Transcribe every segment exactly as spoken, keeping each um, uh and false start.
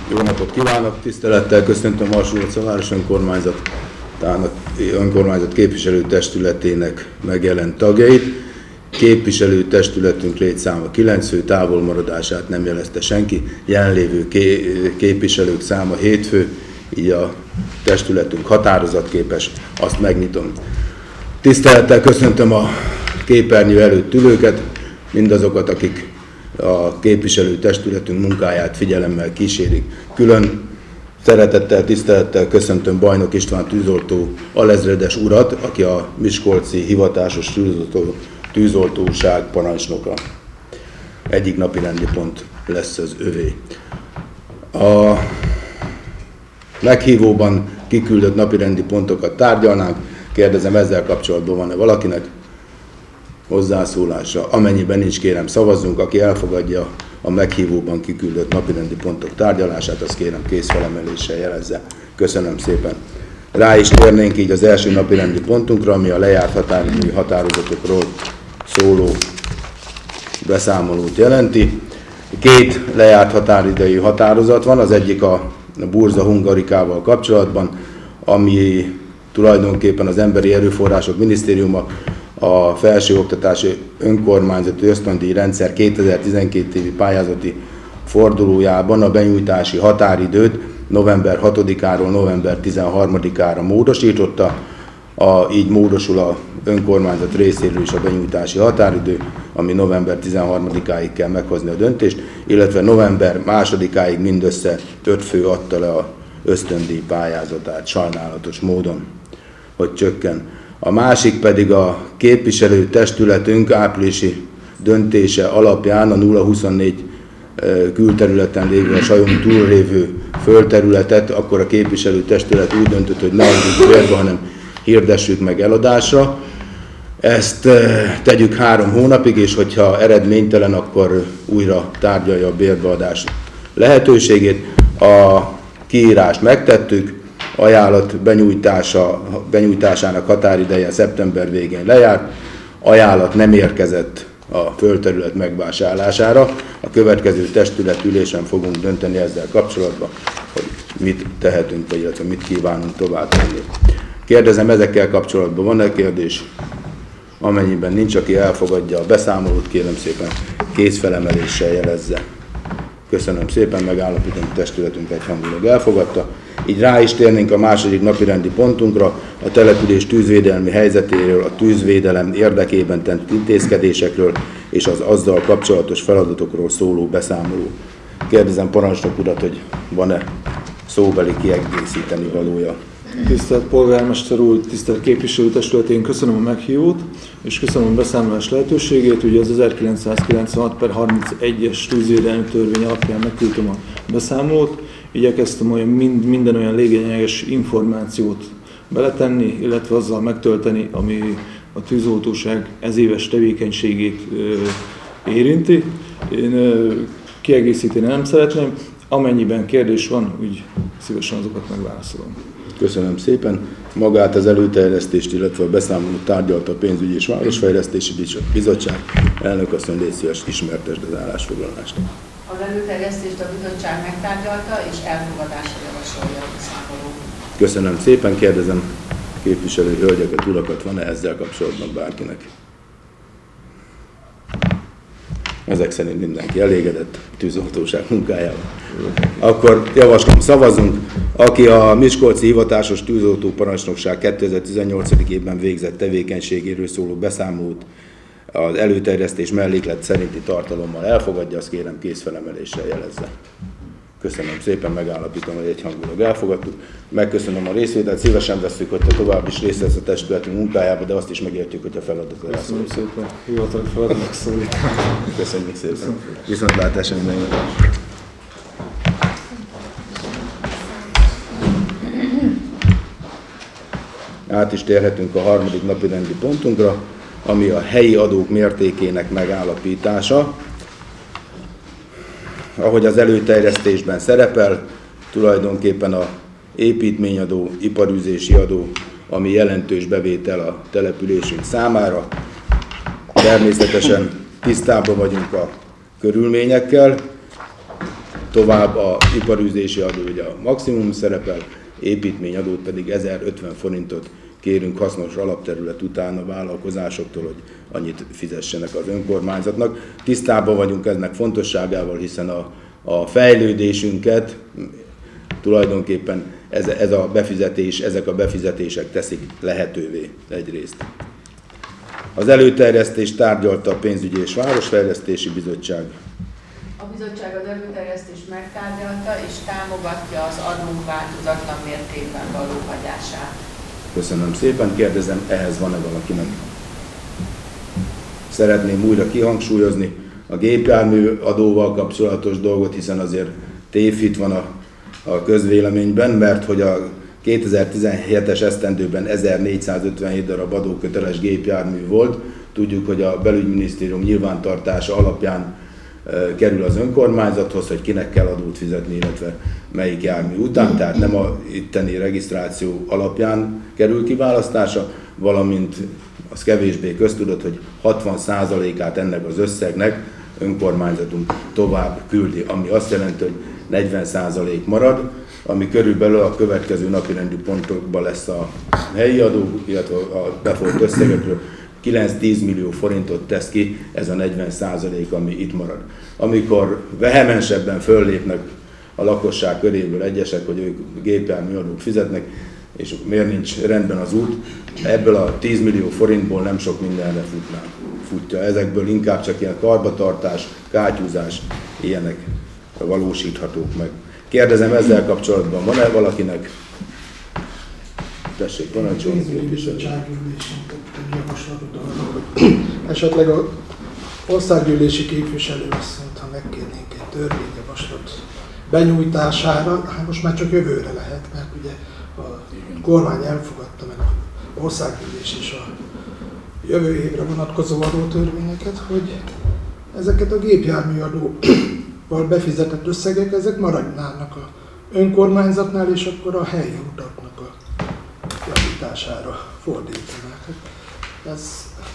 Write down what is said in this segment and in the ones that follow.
Jó napot kívánok! Tisztelettel köszöntöm a Marsulóca város önkormányzatának, önkormányzat képviselőtestületének megjelent tagjait. Képviselőtestületünk létszáma kilenc fő, távolmaradását nem jelezte senki, jelenlévő képviselők száma hét fő, így a testületünk határozatképes, azt megnyitom. Tisztelettel köszöntöm a képernyő előtt ülőket, mindazokat, akik a képviselőtestületünk munkáját figyelemmel kísérik. Külön szeretettel, tisztelettel köszöntöm Bajnok István tűzoltó alezredes urat, aki a miskolci hivatásos tűzoltó, tűzoltóság parancsnoka. Egyik napi rendi pont lesz az övé. A meghívóban kiküldött napirendi pontokat tárgyalnánk. Kérdezem, ezzel kapcsolatban van-e valakinek hozzászólása? Amennyiben nincs, kérem szavazzunk. Aki elfogadja a meghívóban kiküldött napirendi pontok tárgyalását, azt kérem kézfelemeléssel jelezze. Köszönöm szépen. Rá is térnénk így az első napirendi pontunkra, ami a lejárt határidői határozatokról szóló beszámolót jelenti. Két lejárt határidői határozat van, az egyik a Burza Hungarikával kapcsolatban, ami tulajdonképpen az Emberi Erőforrások Minisztériuma a felsőoktatási önkormányzati ösztöndíj rendszer kétezer-tizenkét évi pályázati fordulójában a benyújtási határidőt november hatodikáról november tizenharmadikára módosította, a, így módosul a önkormányzat részéről is a benyújtási határidő, ami november tizenharmadikáig kell meghozni a döntést, illetve november másodikáig mindössze öt fő adta le a ösztöndíj pályázatát, sajnálatos módon, hogy csökken. A másik pedig a képviselőtestületünk áprilisi döntése alapján a nulla huszonnégy külterületen lévő, a Sajon túllévő földterületet, akkor a képviselőtestület úgy döntött, hogy ne adjuk bérbe, hanem hirdessük meg eladásra. Ezt tegyük három hónapig, és hogyha eredménytelen, akkor újra tárgyalja a bérbeadás lehetőségét. A kiírást megtettük, ajánlat benyújtása, benyújtásának határideje szeptember végén lejárt, ajánlat nem érkezett a földterület megvásárlására. A következő testületülésen fogunk dönteni ezzel kapcsolatban, hogy mit tehetünk, vagy illetve mit kívánunk tovább tenni. Kérdezem, ezekkel kapcsolatban van-e kérdés? Amennyiben nincs, aki elfogadja a beszámolót, kérem szépen kézfelemeléssel jelezze. Köszönöm szépen, megállapítom, a testületünk egyhangulag elfogadta. Így rá is térnénk a második napirendi pontunkra, a település tűzvédelmi helyzetéről, a tűzvédelem érdekében tett intézkedésekről és az azzal kapcsolatos feladatokról szóló beszámoló. Kérdezem parancsnok urat, hogy van-e szóbeli kiegészíteni valója. Tisztelt polgármester úr, tisztelt képviselőtestület, én köszönöm a meghívót, és köszönöm a beszámolás lehetőségét. Ugye az ezerkilencszázkilencvenhat per harmincegyes tűzvédelmi törvény alapján megküldtem a beszámolót. Igyekeztem olyan mind, minden olyan lényeges információt beletenni, illetve azzal megtölteni, ami a tűzoltóság ezéves tevékenységét ö, érinti. Én ö, kiegészíteni nem szeretném, amennyiben kérdés van, úgy szívesen azokat megválaszolom. Köszönöm szépen. Magát az előterjesztést, illetve a beszámolót tárgyalta a Pénzügyi és Városfejlesztési Bizottság. Elnök asszony, légy szíves, ismertesd az állásfoglalást. Az előterjesztést a bizottság megtárgyalta és elfogadásra javasolja a beszámolót. Köszönöm szépen. Kérdezem képviselő hölgyeket, urakat, van-e ezzel kapcsolatban bárkinek? Ezek szerint mindenki elégedett a tűzoltóság munkájával. Akkor javaslom, szavazunk. Aki a Miskolci Hivatásos Tűzoltó Parancsnokság kétezer-tizennyolc. évben végzett tevékenységéről szóló beszámolót az előterjesztés melléklet szerinti tartalommal elfogadja, azt kérem kézfelemeléssel jelezze. Köszönöm szépen, megállapítom, hogy egyhangulag elfogadtuk. Megköszönöm a részvételt, szívesen vesszük, hogy te tovább is részt vesz a testületünk munkájába, de azt is megértjük, hogy a feladatot elszólítani. Köszönöm szépen, hivatalos feladatok szólítani. Köszönjük szépen. Viszontlátásra mindenkinek. Át is térhetünk a harmadik napi rendi pontunkra, ami a helyi adók mértékének megállapítása. Ahogy az előterjesztésben szerepel, tulajdonképpen a építményadó, iparűzési adó, ami jelentős bevétel a településünk számára. Természetesen tisztában vagyunk a körülményekkel, tovább, a iparűzési adó ugye a maximum szerepel, építményadót pedig ezerötven forintot kérünk hasznos alapterület után a vállalkozásoktól, hogy annyit fizessenek az önkormányzatnak. Tisztában vagyunk ennek fontosságával, hiszen a, a fejlődésünket tulajdonképpen ez, ez a befizetés, ezek a befizetések teszik lehetővé egyrészt. Az előterjesztést tárgyalta a Pénzügyi és Városfejlesztési Bizottság. A bizottság az előterjesztést megtárgyalta és támogatja az adónk változatlan mértékben való hagyását. Köszönöm szépen, kérdezem, ehhez van-e valakinek? Szeretném újra kihangsúlyozni a gépjármű adóval kapcsolatos dolgot, hiszen azért tévhit van a, a közvéleményben, mert hogy a kétezer-tizenhetes esztendőben ezernégyszázötvenhét darab adóköteles gépjármű volt. Tudjuk, hogy a belügyminisztérium nyilvántartása alapján e, kerül az önkormányzathoz, hogy kinek kell adót fizetni, illetve melyik jármű után, tehát nem a itteni regisztráció alapján kerül kiválasztása, valamint az kevésbé köztudott, hogy hatvan százalékát ennek az összegnek önkormányzatunk tovább küldi, ami azt jelenti, hogy negyven százalék marad, ami körülbelül a következő napirendi pontokban lesz a helyi adó, illetve a befolyt összegekről kilenc-tíz millió forintot tesz ki, ez a negyven százalék, ami itt marad. Amikor vehemensebben föllépnek a lakosság köréből egyesek, hogy ők gépjármű adót fizetnek, és miért nincs rendben az út, ebből a tíz millió forintból nem sok mindenre futnánk. Futja. Ezekből inkább csak ilyen karbantartás, kátyúzás, ilyenek valósíthatók meg. Kérdezem, ezzel kapcsolatban van-e valakinek? Tessék, parancsolni. Pénzügyi bizottsággyűlésen tettem javaslatot arra, hogy esetleg az országgyűlési képviselő asszonyt, ha megkérnénk egy törvényjavaslat benyújtására, hát most már csak jövőre lehet, mert ugye a kormány elfogadta meg az országgyűlés is a jövő évre vonatkozó adótörvényeket, hogy ezeket a gépjárműadóval befizetett összegek, ezek maradnának a önkormányzatnál, és akkor a helyi utaknak a javítására fordítanák. Ez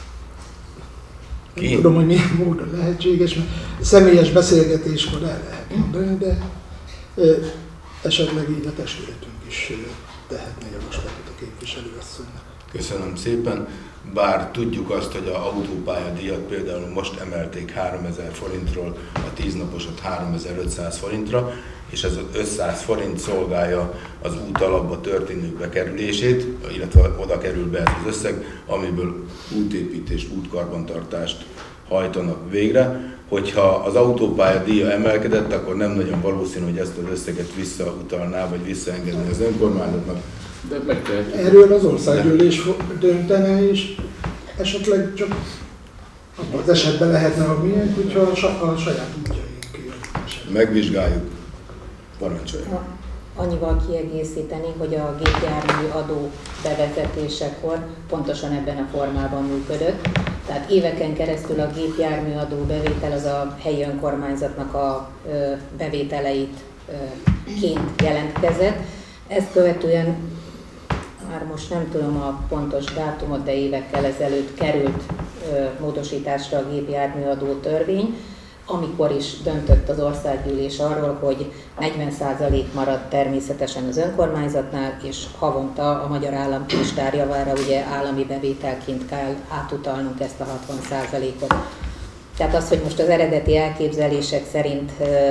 nem tudom, hogy milyen módon lehetséges, mert személyes beszélgetéskor el lehet mondani, de ö, esetleg így a testületünk is ö, tehetne javaslatot a képviselőasszonynak. Köszönöm szépen. Bár tudjuk azt, hogy az autópályadíjat például most emelték háromezer forintról, a tíznaposat háromezer-ötszáz forintra, és ez az ötszáz forint szolgálja az út alapba történő bekerülését, illetve oda kerül be ez az összeg, amiből útépítést, útkarbantartást hajtanak végre. Hogyha az autópályadíja emelkedett, akkor nem nagyon valószínű, hogy ezt az összeget visszautalná, vagy visszaengedni az önkormányzatnak. Erről az országgyűlés döntene, és esetleg csak abban az esetben lehetne a miénk, hogyha a saját útjaink kijönnek. Megvizsgáljuk. Parancsolja. Annyival kiegészíteni, hogy a gépjármű adó bevezetésekor pontosan ebben a formában működött. Tehát éveken keresztül a gépjármű adó bevétel az a helyi önkormányzatnak a bevételeit ként jelentkezett. Ezt követően, már most nem tudom a pontos dátumot, de évekkel ezelőtt került módosításra a gépjárműadó törvény, amikor is döntött az országgyűlés arról, hogy negyven százalék marad természetesen az önkormányzatnál, és havonta a magyar államkincstár javára ugye állami bevételként kell átutalnunk ezt a hatvan százalékot. Tehát az, hogy most az eredeti elképzelések szerint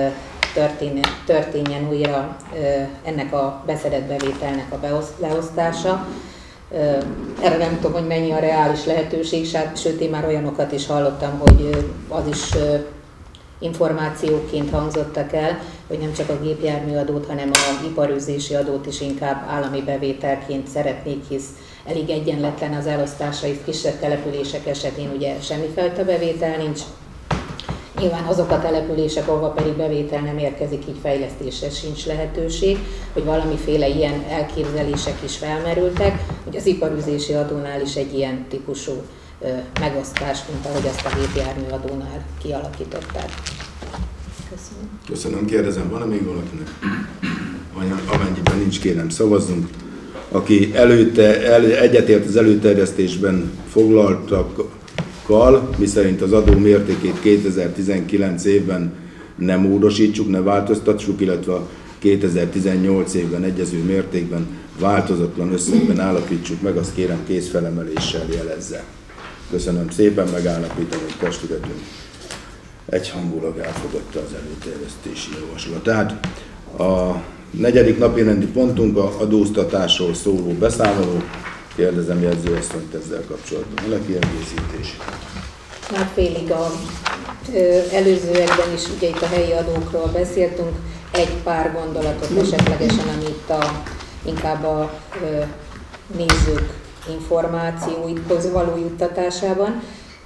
történjen újra ennek a beszedett bevételnek a leosztása, erre nem tudom, hogy mennyi a reális lehetőség, sőt én már olyanokat is hallottam, hogy az is információként hangzottak el, hogy nem csak a gépjárműadót, hanem az iparűzési adót is inkább állami bevételként szeretnék, hisz elég egyenletlen az elosztása, és kisebb települések esetén ugye semmifajta bevétel nincs. Nyilván azok a települések, ahova pedig bevétel nem érkezik, így fejlesztésre sincs lehetőség, hogy valamiféle ilyen elképzelések is felmerültek, hogy az iparűzési adónál is egy ilyen típusú ö, megosztást, mint ahogy azt a gépjármű adónál kialakították. Köszönöm. Köszönöm, kérdezem, van-e még valakinek? Amennyiben nincs, kérem szavazzunk. Aki előtte, el, egyetért az előterjesztésben foglaltakkal, miszerint az adó mértékét kétezer-tizenkilenc évben ne módosítsuk, ne változtassuk, illetve a kétezer-tizennyolc évben egyező mértékben változatlan összegben állapítsuk meg, azt kérem kézfelemeléssel jelezze. Köszönöm szépen, megállapítom, hogy testületünk egyhangulag elfogadta az előterjesztési javaslat. Tehát a negyedik napirendi pontunk a adóztatásról szóló beszámoló. Kérdezem jegyzőasszonyt ezzel kapcsolatban. Van-e kiegészítés? Már félig a ö, előzőekben is, ugye itt a helyi adókról beszéltünk, egy pár gondolatot esetlegesen, amit a, inkább a ö, nézők információithoz való juttatásában. Ö,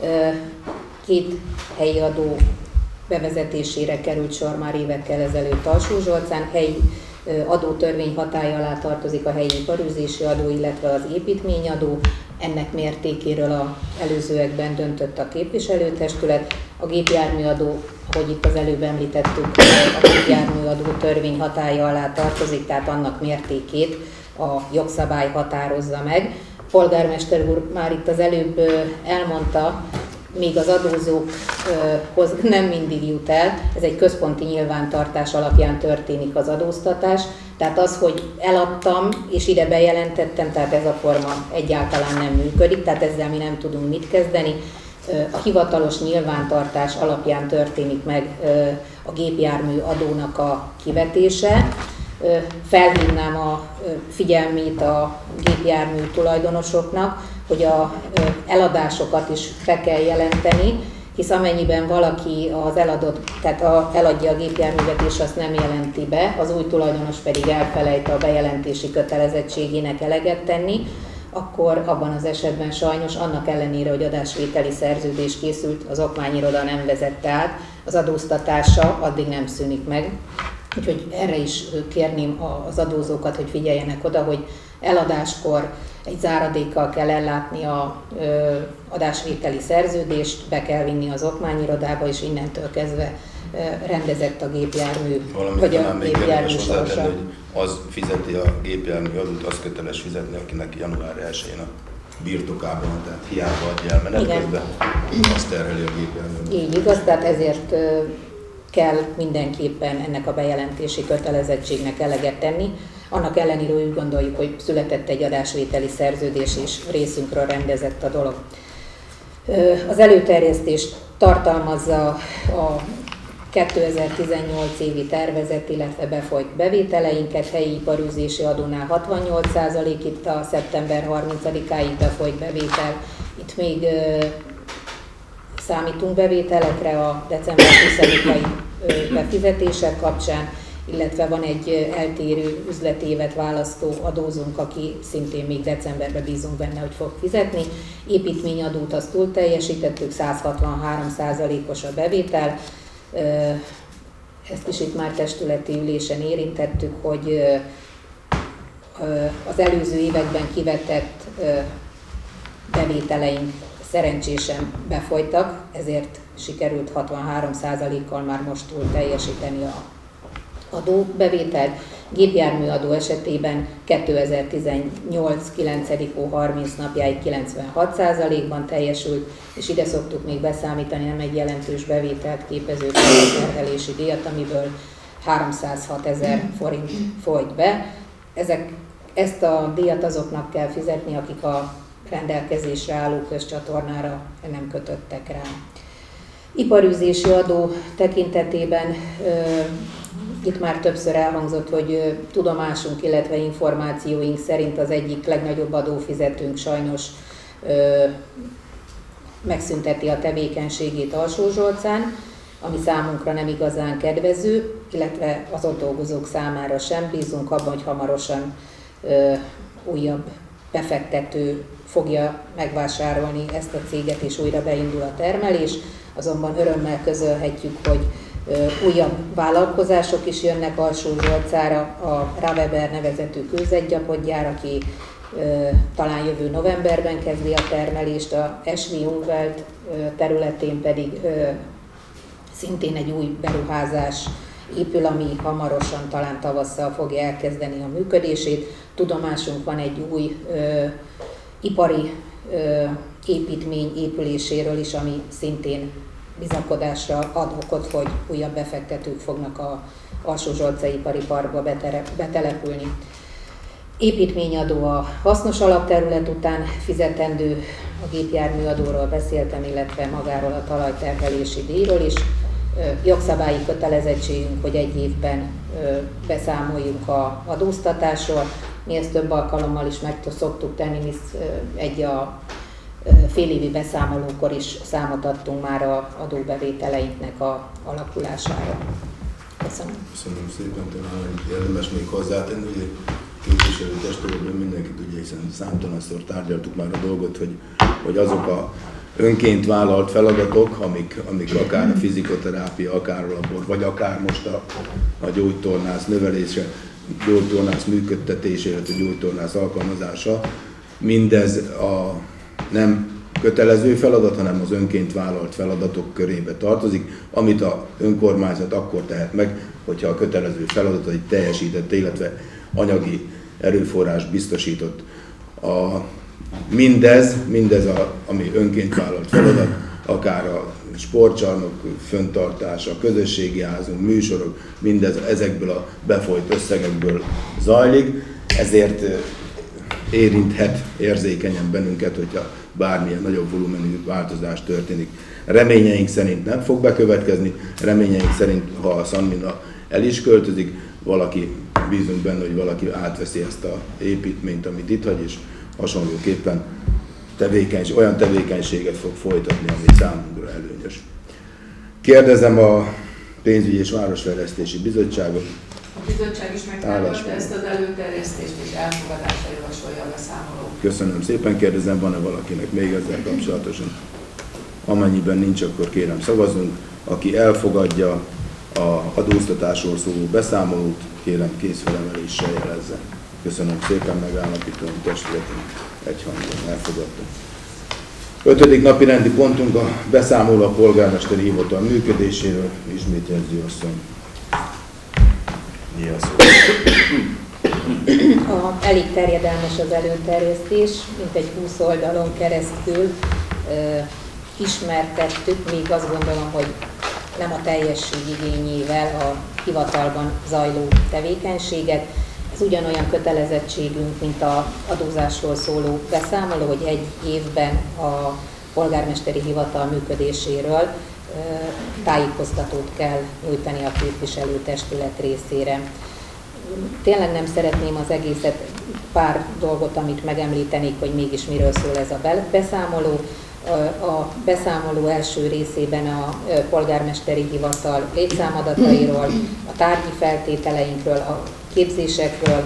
két helyi adó bevezetésére került sor már évekkel ezelőtt Alsó-Zsolcán. Helyi adótörvény hatálya alá tartozik a helyi iparűzési adó, illetve az építményadó. Ennek mértékéről az előzőekben döntött a képviselőtestület. A gépjárműadó, ahogy itt az előbb említettük, a gépjárműadó törvény hatálya alá tartozik, tehát annak mértékét a jogszabály határozza meg. A polgármester úr már itt az előbb elmondta, míg az adózókhoz nem mindig jut el, ez egy központi nyilvántartás alapján történik az adóztatás, tehát az, hogy eladtam és ide bejelentettem, tehát ez a forma egyáltalán nem működik, tehát ezzel mi nem tudunk mit kezdeni. A hivatalos nyilvántartás alapján történik meg a gépjármű adónak a kivetése. Felhívnám a figyelmét a gépjármű tulajdonosoknak, hogy a eladásokat is be kell jelenteni, hisz amennyiben valaki az eladott, tehát a, eladja a gépjárművet és azt nem jelenti be, az új tulajdonos pedig elfelejt a bejelentési kötelezettségének eleget tenni, akkor abban az esetben sajnos annak ellenére, hogy adásvételi szerződés készült, az okmányiroda nem vezette át, az adóztatása addig nem szűnik meg. Úgyhogy erre is kérném az adózókat, hogy figyeljenek oda, hogy eladáskor egy záradékkal kell ellátni a ö, adásvételi szerződést, be kell vinni az okmányirodába, és innentől kezdve ö, rendezett a gépjármű, valamit vagy a gépjármű sorsa. hogy az fizeti a gépjármű adót, az köteles fizetni, akinek január elsején a birtokában, tehát hiába adja el menet közben, azt terheli a gépjármű. Így igaz, tehát ezért ö, kell mindenképpen ennek a bejelentési kötelezettségnek eleget tenni. Annak ellenére úgy gondoljuk, hogy született egy adásvételi szerződés, és részünkről rendezett a dolog. Az előterjesztés tartalmazza a kétezer-tizennyolc évi tervezet, illetve befolyt bevételeinket, helyi iparűzési adónál hatvannyolc százalék, itt a szeptember harmincadikáig befolyt bevétel. Itt még számítunk bevételekre a december huszadikai befizetések kapcsán, illetve van egy eltérő üzletévet választó adózónk, aki szintén még decemberben bízunk benne, hogy fog fizetni. Építményadót azt túl teljesítettük, száz hatvanhárom százalékos a bevétel. Ezt is itt már testületi ülésen érintettük, hogy az előző években kivetett bevételeink szerencsésen befolytak, ezért sikerült hatvanhárom százalékkal már most túl teljesíteni a adóbevételt. Gépjárműadó esetében kétezer-tizennyolc kilencedik hó harminc napjáig kilencvenhat százalékban teljesült, és ide szoktuk még beszámítani nem egy jelentős bevételt képező terhelési díjat, amiből háromszázhat ezer forint folyt be. Ezek, ezt a díjat azoknak kell fizetni, akik a rendelkezésre álló közcsatornára nem kötöttek rá. Iparűzési adó tekintetében itt már többször elhangzott, hogy tudomásunk, illetve információink szerint az egyik legnagyobb adófizetőnk sajnos megszünteti a tevékenységét Alsó-Zsolcán, ami számunkra nem igazán kedvező, illetve az ott dolgozók számára sem. Bízunk abban, hogy hamarosan újabb befektető fogja megvásárolni ezt a céget, és újra beindul a termelés. Azonban örömmel közölhetjük, hogy újabb vállalkozások is jönnek Alsó-Zsolcára, a Raveber nevezetű kőzetgyapotgyár, aki talán jövő novemberben kezdi a termelést, a es vé Umwelt területén pedig szintén egy új beruházás épül, ami hamarosan, talán tavasszal fogja elkezdeni a működését. Tudomásunk van egy új ö, ipari ö, építmény épüléséről is, ami szintén bizakodásra ad okot, hogy újabb befektetők fognak a Alsó-Zsolcai ipari parkba betelepülni. Építményadó a hasznos alapterület után fizetendő, a gépjárműadóról beszéltem, illetve magáról a talajterhelési díjról is. Jogszabályi kötelezettségünk, hogy egy évben beszámoljunk a adóztatásról. Mi ezt több alkalommal is meg szoktuk tenni, hisz egy a félévi beszámolókor is számot adtunk már a adóbevételeinknek a alakulására. Köszönöm. Köszönöm szépen, talán érdemes még hozzátenni, hogy képviselőtestületben mindenki tudja, hiszen számtalanszor tárgyaltuk már a dolgot, hogy, hogy azok a önként vállalt feladatok, amik, amik akár a fizikoterápia, akár a labor, vagy akár most a, a gyógytornász növelése, gyógytornász működtetése, illetve gyógytornász alkalmazása, mindez a nem kötelező feladat, hanem az önként vállalt feladatok körébe tartozik, amit a önkormányzat akkor tehet meg, hogyha a kötelező feladatait teljesítette, illetve anyagi erőforrás biztosított. A, mindez, mindez a, ami önként vállalt feladat, akár a sportcsarnok fenntartása, a közösségi házunk, műsorok, mindez ezekből a befolyt összegekből zajlik, ezért érinthet érzékenyen bennünket, hogyha bármilyen nagyobb volumenű változás történik. Reményeink szerint nem fog bekövetkezni, reményeink szerint, ha a Sanmina el is költözik, valaki, bízunk benne, hogy valaki átveszi ezt az építményt, amit itt hagy, és hasonlóképpen tevékenység, olyan tevékenységet fog folytatni, ami számunkra előnyös. Kérdezem a Pénzügyi és Városfejlesztési Bizottságot. A bizottság is megtámogatta ezt az előterjesztést, és elfogadásra javasolja a beszámolót. Köszönöm szépen, kérdezem, van-e valakinek még ezzel kapcsolatosan? Amennyiben nincs, akkor kérem szavazzunk. Aki elfogadja az adóztatásról szóló beszámolót, kérem kézfelemeléssel jelezze. Köszönöm szépen, megállapítom, testületünk egyhangban elfogadta. Ötödik napi rendi pontunk a beszámoló a polgármesteri hivatal működéséről. Ismét Jelző asszony. Mi a szó? A, elég terjedelmes az előterjesztés, mint egy húsz oldalon keresztül e, ismertettük, még azt gondolom, hogy nem a teljesség igényével a hivatalban zajló tevékenységet. Ez ugyanolyan kötelezettségünk, mint az adózásról szóló beszámoló, hogy egy évben a polgármesteri hivatal működéséről tájékoztatót kell nyújtani a képviselőtestület részére. Tényleg nem szeretném az egészet, pár dolgot, amit megemlítenék, hogy mégis miről szól ez a beszámoló. A beszámoló első részében a polgármesteri hivatal létszámadatairól, a tárgyi feltételeinkről, a képzésekről,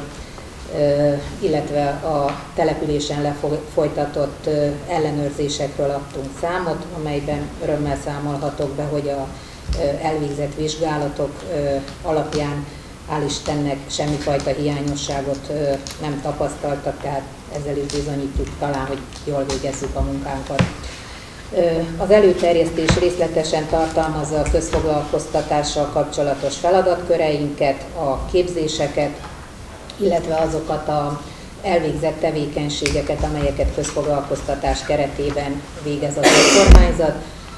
illetve a településen lefolytatott ellenőrzésekről adtunk számot, amelyben örömmel számolhatok be, hogy a elvégzett vizsgálatok alapján hál' Istennek semmifajta hiányosságot nem tapasztaltak, tehát ezzel is bizonyítjuk talán, hogy jól végezzük a munkánkat. Az előterjesztés részletesen tartalmazza a közfoglalkoztatással kapcsolatos feladatköreinket, a képzéseket, illetve azokat az elvégzett tevékenységeket, amelyeket közfoglalkoztatás keretében végez az önkormányzat.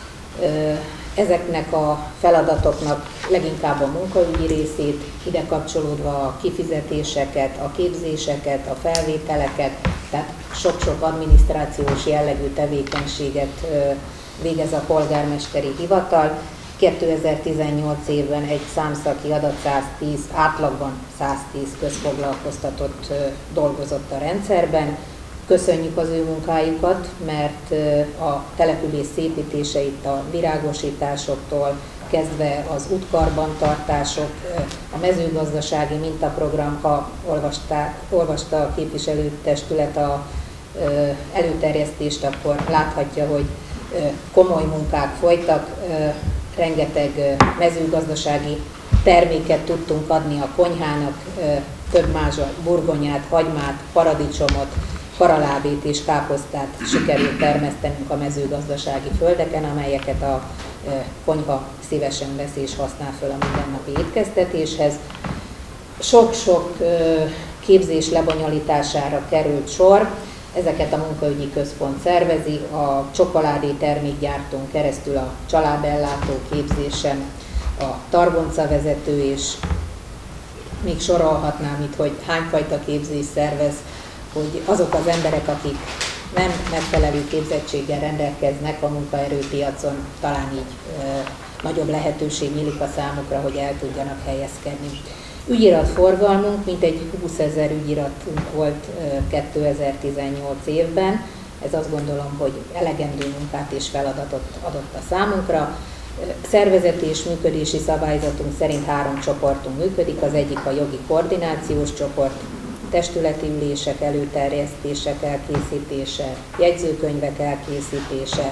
Ezeknek a feladatoknak leginkább a munkaügyi részét, ide kapcsolódva a kifizetéseket, a képzéseket, a felvételeket, tehát sok-sok adminisztrációs jellegű tevékenységet végez a polgármesteri hivatal. kétezer-tizennyolc évben egy számszaki adat száztíz, átlagban száztíz közfoglalkoztatott dolgozott a rendszerben. Köszönjük az ő munkájukat, mert a település szépítése itt a virágosításoktól kezdve az útkarbantartások, a mezőgazdasági mintaprogram, ha olvasták, olvasta a képviselőtestület a előterjesztést, akkor láthatja, hogy komoly munkák folytak, rengeteg mezőgazdasági terméket tudtunk adni a konyhának, több mázsat, burgonyát, hagymát, paradicsomot, karalábét és káposztát sikerült termesztenünk a mezőgazdasági földeken, amelyeket a konyha szívesen vesz és használ föl a mindennapi étkeztetéshez. Sok-sok képzés lebonyolítására került sor. Ezeket a munkaügyi központ szervezi, a csokoládé termékgyártón keresztül a családellátó képzésen, a targonca vezető, és még sorolhatnám itt, hogy hányfajta képzés szervez, hogy azok az emberek, akik nem megfelelő képzettséggel rendelkeznek a munkaerőpiacon, talán így e, nagyobb lehetőség nyílik a számukra, hogy el tudjanak helyezkedni. Ügyiratforgalmunk, mintegy húszezer ügyiratunk volt kétezer-tizennyolc évben. Ez azt gondolom, hogy elegendő munkát és feladatot adott a számunkra. Szervezeti és működési szabályzatunk szerint három csoportunk működik. Az egyik a jogi koordinációs csoport, testületi ülések, előterjesztések elkészítése, jegyzőkönyvek elkészítése.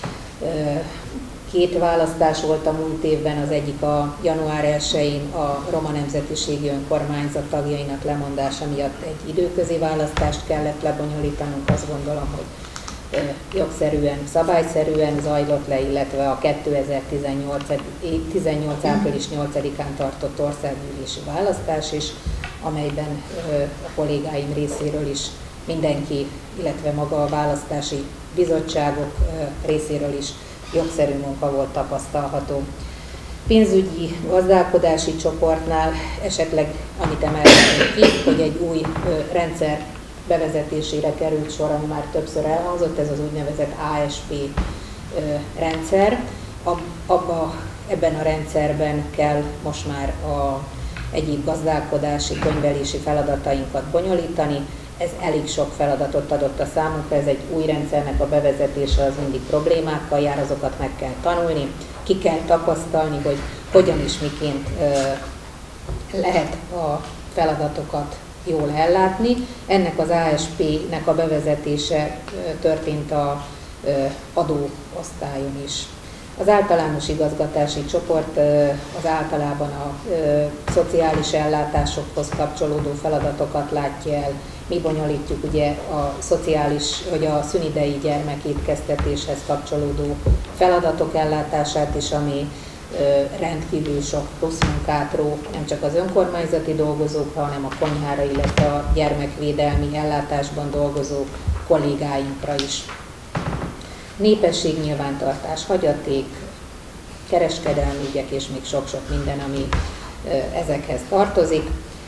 Két választás volt a múlt évben, az egyik a január elsején a roma nemzetiségi önkormányzat tagjainak lemondása miatt egy időközi választást kellett lebonyolítanunk, azt gondolom, hogy jogszerűen, szabályszerűen zajlott le, illetve a kétezer-tizennyolc április nyolcadikán tartott országgyűlési választás is, amelyben a kollégáim részéről is mindenki, illetve maga a választási bizottságok részéről is jogszerű munka volt tapasztalható. Pénzügyi gazdálkodási csoportnál esetleg annyit emelhetnék ki, hogy egy új rendszer bevezetésére került sor, ami már többször elhangzott, ez az úgynevezett á es pé rendszer. Abba, ebben a rendszerben kell most már a egyéb gazdálkodási, könyvelési feladatainkat bonyolítani. Ez elég sok feladatot adott a számunkra, ez egy új rendszernek a bevezetése, az mindig problémákkal jár, azokat meg kell tanulni, ki kell tapasztalni, hogy hogyan és miként lehet a feladatokat jól ellátni. Ennek az á es pé-nek a bevezetése történt a adóosztályon is. Az általános igazgatási csoport az általában a szociális ellátásokhoz kapcsolódó feladatokat látja el. Mi bonyolítjuk ugye a szociális, vagy a szünidei gyermekétkeztetéshez kapcsolódó feladatok ellátását is, ami rendkívül sok plusz munkát ró nem csak az önkormányzati dolgozókra, hanem a konyhára, illetve a gyermekvédelmi ellátásban dolgozó kollégáinkra is. Népességnyilvántartás, hagyaték, kereskedelmi ügyek és még sok-sok minden, ami ezekhez tartozik.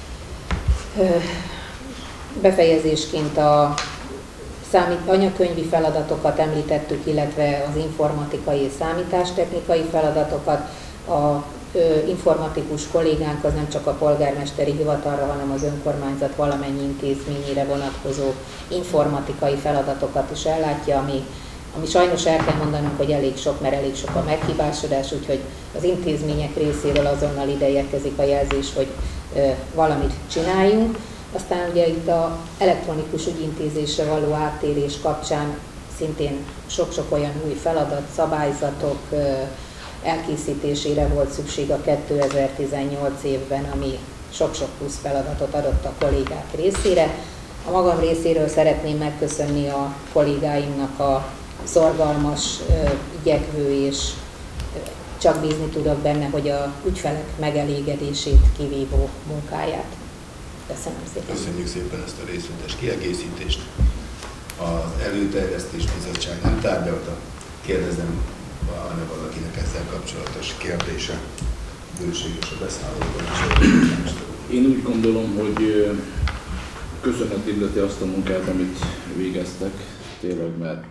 Befejezésként a számít, anyakönyvi feladatokat említettük, illetve az informatikai és számítástechnikai feladatokat. A ö, informatikus kollégánk az nem csak a polgármesteri hivatalra, hanem az önkormányzat valamennyi intézményére vonatkozó informatikai feladatokat is ellátja, ami, ami sajnos el kell mondanunk, hogy elég sok, mert elég sok a meghibásodás, úgyhogy az intézmények részéről azonnal ide érkezik a jelzés, hogy ö, valamit csináljunk. Aztán ugye itt az elektronikus ügyintézésre való áttérés kapcsán szintén sok-sok olyan új feladat, szabályzatok elkészítésére volt szükség a kétezer-tizennyolc évben, ami sok-sok plusz feladatot adott a kollégák részére. A magam részéről szeretném megköszönni a kollégáimnak a szorgalmas, igyekvő és csak bízni tudok benne, hogy a ügyfelek megelégedését kivívó munkáját. Köszönöm szépen. Köszönjük szépen ezt a részletes kiegészítést. Az előterjesztés bizottság nem tárgyalta. Kérdezem, van-e valakinek ezzel kapcsolatos kérdése? Bőséges a beszállóban. Én úgy gondolom, hogy köszönet illeti azt a munkát, amit végeztek, tényleg, mert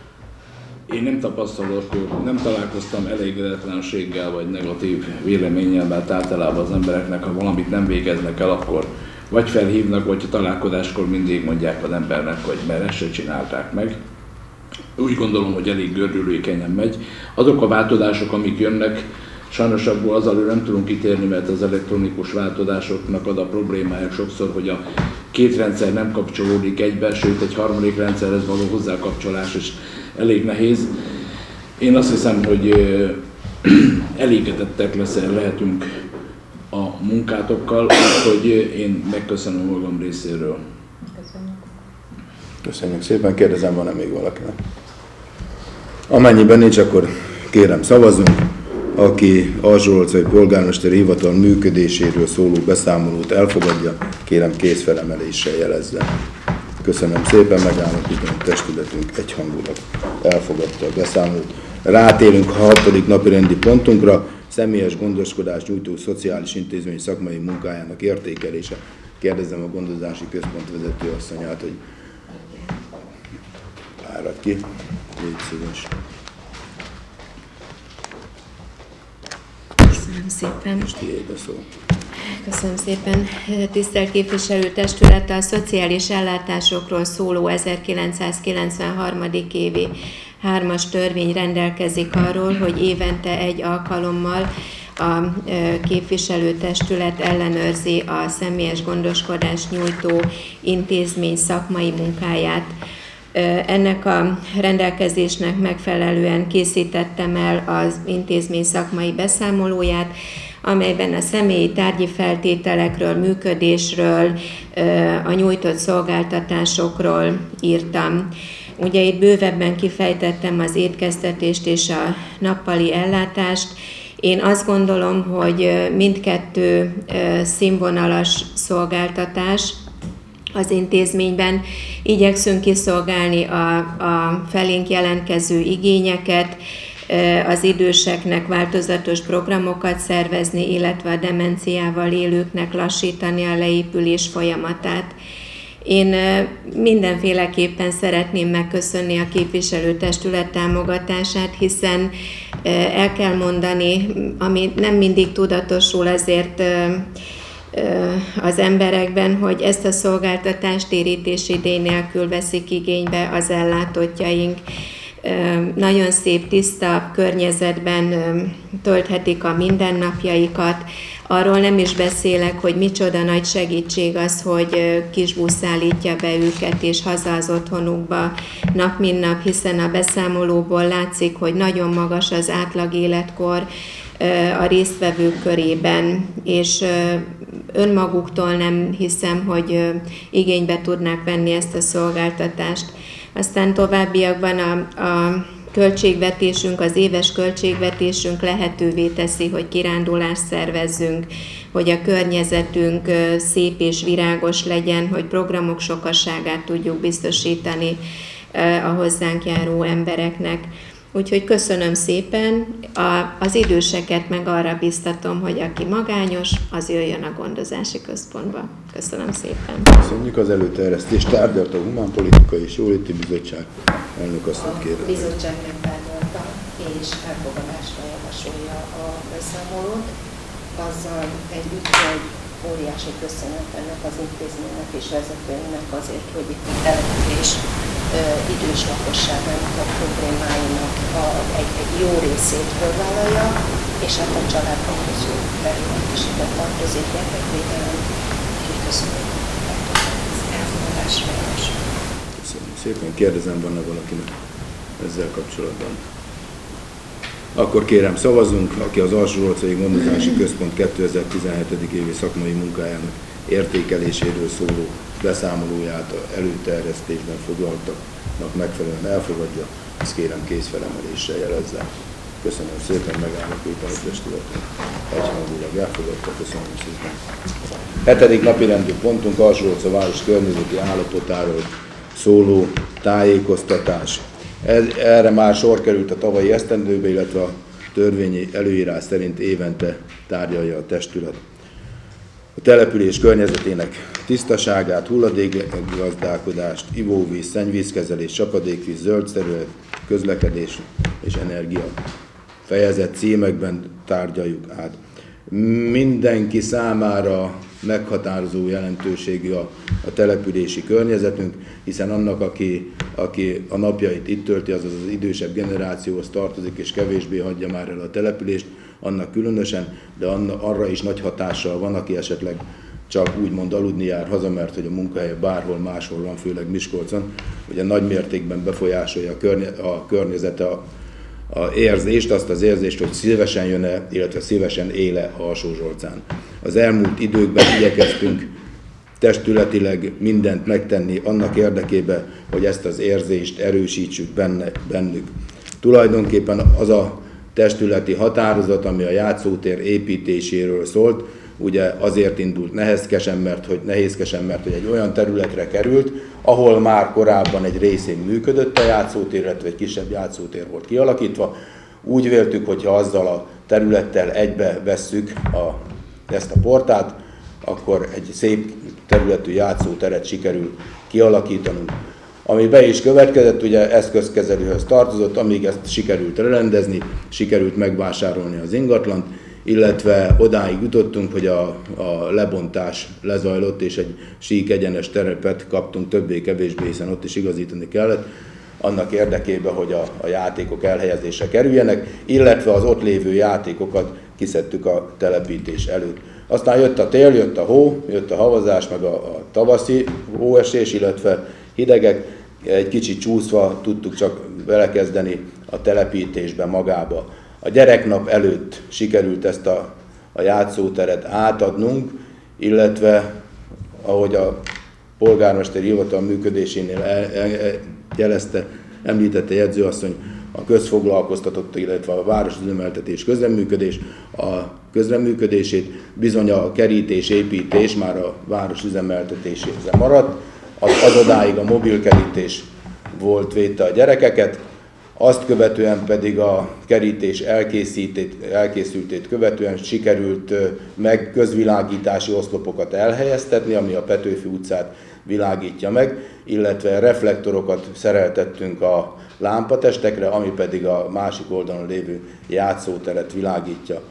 én nem tapasztalok, nem találkoztam elégedetlenséggel vagy negatív véleménnyel, mert általában az embereknek, ha valamit nem végeznek el, akkor vagy felhívnak, vagy a találkozáskor mindig mondják az embernek, hogy mert ezt se csinálták meg. Úgy gondolom, hogy elég gördülékenyen megy. Azok a változások, amik jönnek, sajnos abból az alól nem tudunk kitérni, mert az elektronikus változásoknak az a problémája sokszor, hogy a két rendszer nem kapcsolódik egybe, sőt egy harmadik rendszerhez való hozzákapcsolás is elég nehéz. Én azt hiszem, hogy elégedettek leszel lehetünk a munkátokkal, úgyhogy én megköszönöm magam részéről. Köszönjük. Köszönjük szépen. Kérdezem, van-e még valakinek? Amennyiben nincs, akkor kérem szavazunk. Aki Alsó-Olcai polgármesteri hivatal működéséről szóló beszámolót elfogadja, kérem kézfelemeléssel jelezze. Köszönöm szépen, megállapítom, hogy testületünk egyhangulag elfogadta a beszámolót. Rátérünk a hatodik napi rendi pontunkra, személyes gondoskodást nyújtó szociális intézmény szakmai munkájának értékelése. Kérdezem a gondozási központ vezető asszonyát, hogy várad ki. Légy szíves. Köszönöm szépen. Most tiéd a szó. Köszönöm szépen. Tisztelt képviselőtestület, a szociális ellátásokról szóló ezerkilencszázkilencvenhárom. évi hármas törvény rendelkezik arról, hogy évente egy alkalommal a képviselőtestület ellenőrzi a személyes gondoskodást nyújtó intézmény szakmai munkáját. Ennek a rendelkezésnek megfelelően készítettem el az intézmény szakmai beszámolóját, amelyben a személyi tárgyi feltételekről, működésről, a nyújtott szolgáltatásokról írtam. Ugye itt bővebben kifejtettem az étkeztetést és a nappali ellátást. Én azt gondolom, hogy mindkettő színvonalas szolgáltatás az intézményben. Igyekszünk kiszolgálni a, a felénk jelentkező igényeket, az időseknek változatos programokat szervezni, illetve a demenciával élőknek lassítani a leépülés folyamatát. Én mindenféleképpen szeretném megköszönni a képviselőtestület támogatását, hiszen el kell mondani, ami nem mindig tudatosul azért az emberekben, hogy ezt a szolgáltatást térítési díj nélkül veszik igénybe az ellátottjaink. Nagyon szép, tiszta környezetben tölthetik a mindennapjaikat. Arról nem is beszélek, hogy micsoda nagy segítség az, hogy kisbusz szállítja be őket és haza az otthonukba nap mint nap, hiszen a beszámolóból látszik, hogy nagyon magas az átlag életkor a résztvevők körében, és önmaguktól nem hiszem, hogy igénybe tudnák venni ezt a szolgáltatást. Aztán továbbiakban a, a költségvetésünk, az éves költségvetésünk lehetővé teszi, hogy kirándulást szervezzünk, hogy a környezetünk szép és virágos legyen, hogy programok sokaságát tudjuk biztosítani a hozzánk járó embereknek. Úgyhogy köszönöm szépen, a, az időseket meg arra biztatom, hogy aki magányos, az jöjjön a gondozási központba. Köszönöm szépen. Köszönjük az előterjesztést. Tárgyalt a Humánpolitikai és Jóléti Bizottság. Elnök asszonyt kérem. A bizottság megtárgyalta és elfogadásra javasolja a beszámolót. Azzal együtt, hogy óriási köszönet ennek az intézménynek és vezetőinek azért, hogy itt a település idős lakosságának a problémáinak a, egy, egy jó részét fölvállalja, és hát a családgondozó terület is ide tartozik, gyermekvédelem, úgyhogy köszönöm az elfogadásra javasolni. Köszönöm szépen. Kérdezem, van-e valakinek ezzel kapcsolatban? Akkor kérem, szavazunk, aki az Alsó-Zsolcai Gondozási Központ kétezer-tizenhét. évi szakmai munkájának értékeléséről szóló beszámolóját előterjesztésben foglaltaknak megfelelően elfogadja, ezt kérem kézfelemeléssel jelezze. Köszönöm szépen, megállapítom, hogy testületünk egyhangulag elfogadta, köszönöm szépen. Hetedik napi rendi pontunk Alsó-Zsolca város környezeti állapotáról szóló tájékoztatás. Ez, erre már sor került a tavalyi esztendőbe, illetve a törvényi előírás szerint évente tárgyalja a testület. A település környezetének tisztaságát, hulladékgazdálkodást, ivóvíz, szennyvízkezelés, csapadékvíz, zöld terület, közlekedés és energia fejezet címekben tárgyaljuk át. Mindenki számára meghatározó jelentőségű a, a települési környezetünk, hiszen annak, aki, aki a napjait itt tölti, azaz az idősebb generációhoz tartozik, és kevésbé hagyja már el a települést, annak különösen, de anna, arra is nagy hatással van, aki esetleg csak úgymond aludni jár haza, mert hogy a munkahelye bárhol máshol van, főleg Miskolcon, ugye nagy mértékben befolyásolja a, környe, a környezete a, a érzést, azt az érzést, hogy szívesen jön-e, illetve szívesen éle Alsó-Zsolcán. Az elmúlt időkben igyekeztünk testületileg mindent megtenni annak érdekében, hogy ezt az érzést erősítsük benne, bennük. Tulajdonképpen az a testületi határozat, ami a játszótér építéséről szólt, ugye azért indult nehézkesen, mert hogy, nehézkesen, mert hogy egy olyan területre került, ahol már korábban egy részén működött a játszótér, illetve egy kisebb játszótér volt kialakítva. Úgy véltük, hogyha azzal a területtel egybe vesszük a, ezt a portát, akkor egy szép területű játszóteret sikerül kialakítanunk. Ami be is következett, ugye eszközkezelőhöz tartozott, amíg ezt sikerült rendezni, sikerült megvásárolni az ingatlant, illetve odáig jutottunk, hogy a, a lebontás lezajlott, és egy sík egyenes terepet kaptunk többé-kevésbé, hiszen ott is igazítani kellett, annak érdekében, hogy a, a játékok elhelyezésre kerüljenek, illetve az ott lévő játékokat kiszedtük a telepítés előtt. Aztán jött a tél, jött a hó, jött a havazás, meg a, a tavaszi hóesés, illetve hidegek, egy kicsit csúszva tudtuk csak belekezdeni a telepítésbe magába. A gyereknap előtt sikerült ezt a, a játszóteret átadnunk, illetve ahogy a polgármesteri hivatal működésénél el, el, el, jelezte, említette jegyzőasszony, a közfoglalkoztatott, illetve a városüzemeltetés közreműködés, a közreműködését, bizony a kerítés, építés már a város üzemeltetéséhez maradt, az, az odáig a mobilkerítés volt, védte a gyerekeket, azt követően pedig a kerítés elkészültét követően sikerült meg közvilágítási oszlopokat elhelyeztetni, ami a Petőfi utcát világítja meg, illetve reflektorokat szereltettünk a lámpatestekre, ami pedig a másik oldalon lévő játszóteret világítja.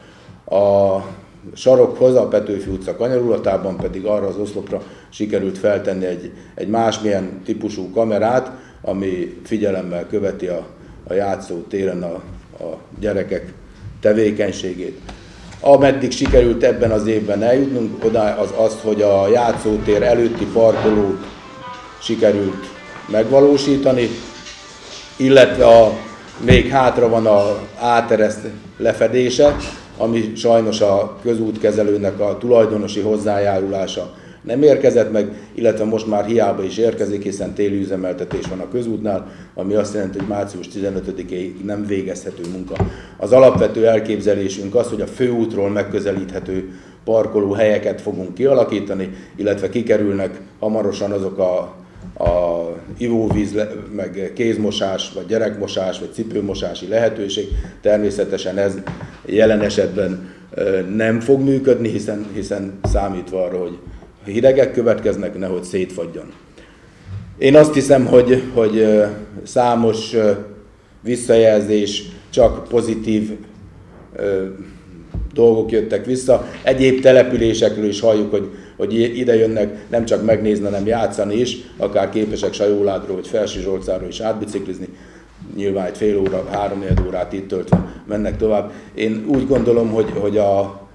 A sarokhoz, a Petőfi utca kanyarulatában pedig arra az oszlopra sikerült feltenni egy, egy másmilyen típusú kamerát, ami figyelemmel követi a, a játszótéren a, a gyerekek tevékenységét. Ameddig sikerült ebben az évben eljutnunk, oda az az, hogy a játszótér előtti parkolót sikerült megvalósítani, illetve a, még hátra van a átereszt lefedése, ami sajnos a közútkezelőnek a tulajdonosi hozzájárulása nem érkezett meg, illetve most már hiába is érkezik, hiszen téli üzemeltetés van a közútnál, ami azt jelenti, hogy március tizenötödikéig nem végezhető munka. Az alapvető elképzelésünk az, hogy a főútról megközelíthető parkolóhelyeket fogunk kialakítani, illetve kikerülnek hamarosan azok a, a ivóvíz, meg kézmosás, vagy gyerekmosás, vagy cipőmosási lehetőség. Természetesen ez jelen esetben nem fog működni, hiszen, hiszen számítva arra, hogy hidegek következnek, nehogy szétfagyjon. Én azt hiszem, hogy, hogy számos visszajelzés, csak pozitív dolgok jöttek vissza. Egyéb településekről is halljuk, hogy, hogy ide jönnek nem csak megnézni, hanem játszani is, akár képesek Sajóládról vagy Felsőzsolcáról is átbiciklizni. Nyilván egy fél óra, három-négy órát itt töltve mennek tovább. Én úgy gondolom, hogy, hogy a,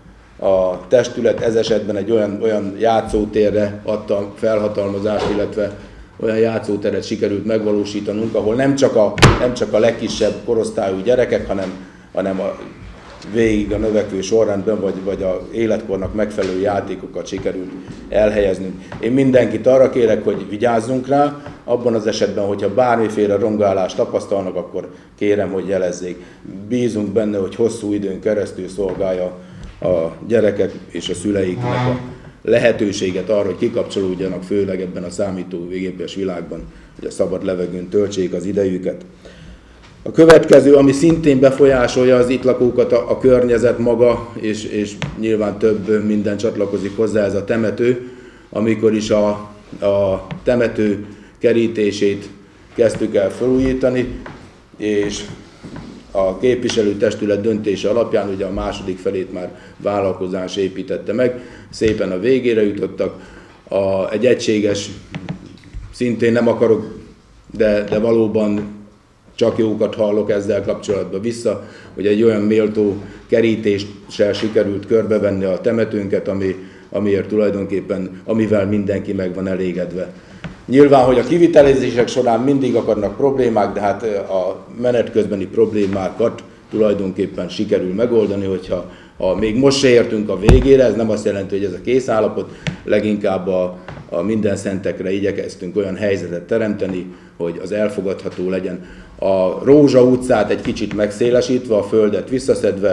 a testület ez esetben egy olyan, olyan játszótérre adta felhatalmazást, illetve olyan játszóteret sikerült megvalósítanunk, ahol nem csak a, nem csak a legkisebb korosztályú gyerekek, hanem, hanem a végig a növekvő sorrendben, vagy, vagy az életkornak megfelelő játékokat sikerült elhelyeznünk. Én mindenkit arra kérek, hogy vigyázzunk rá, abban az esetben, hogyha bármiféle rongálást tapasztalnak, akkor kérem, hogy jelezzék. Bízunk benne, hogy hosszú időn keresztül szolgálja a gyerekek és a szüleiknek a lehetőséget arra, hogy kikapcsolódjanak, főleg ebben a számítógépes világban, hogy a szabad levegőn töltsék az idejüket. A következő, ami szintén befolyásolja az itt lakókat, a, a környezet maga, és, és nyilván több minden csatlakozik hozzá, ez a temető, amikor is a, a temető kerítését kezdtük el felújítani, és a képviselőtestület döntése alapján, ugye a második felét már vállalkozás építette meg, szépen a végére jutottak. A, egy egységes, szintén nem akarok, de, de valóban csak jókat hallok ezzel kapcsolatban vissza, hogy egy olyan méltó kerítéssel sikerült körbevenni a temetőnket, ami, amiért tulajdonképpen, amivel mindenki meg van elégedve. Nyilván, hogy a kivitelezések során mindig akarnak problémák, de hát a menet közbeni problémákat tulajdonképpen sikerül megoldani, hogyha ha még most se értünk a végére, ez nem azt jelenti, hogy ez a kész állapot, leginkább a, a minden szentekre igyekeztünk olyan helyzetet teremteni, hogy az elfogadható legyen. A Rózsa utcát egy kicsit megszélesítve, a földet visszaszedve,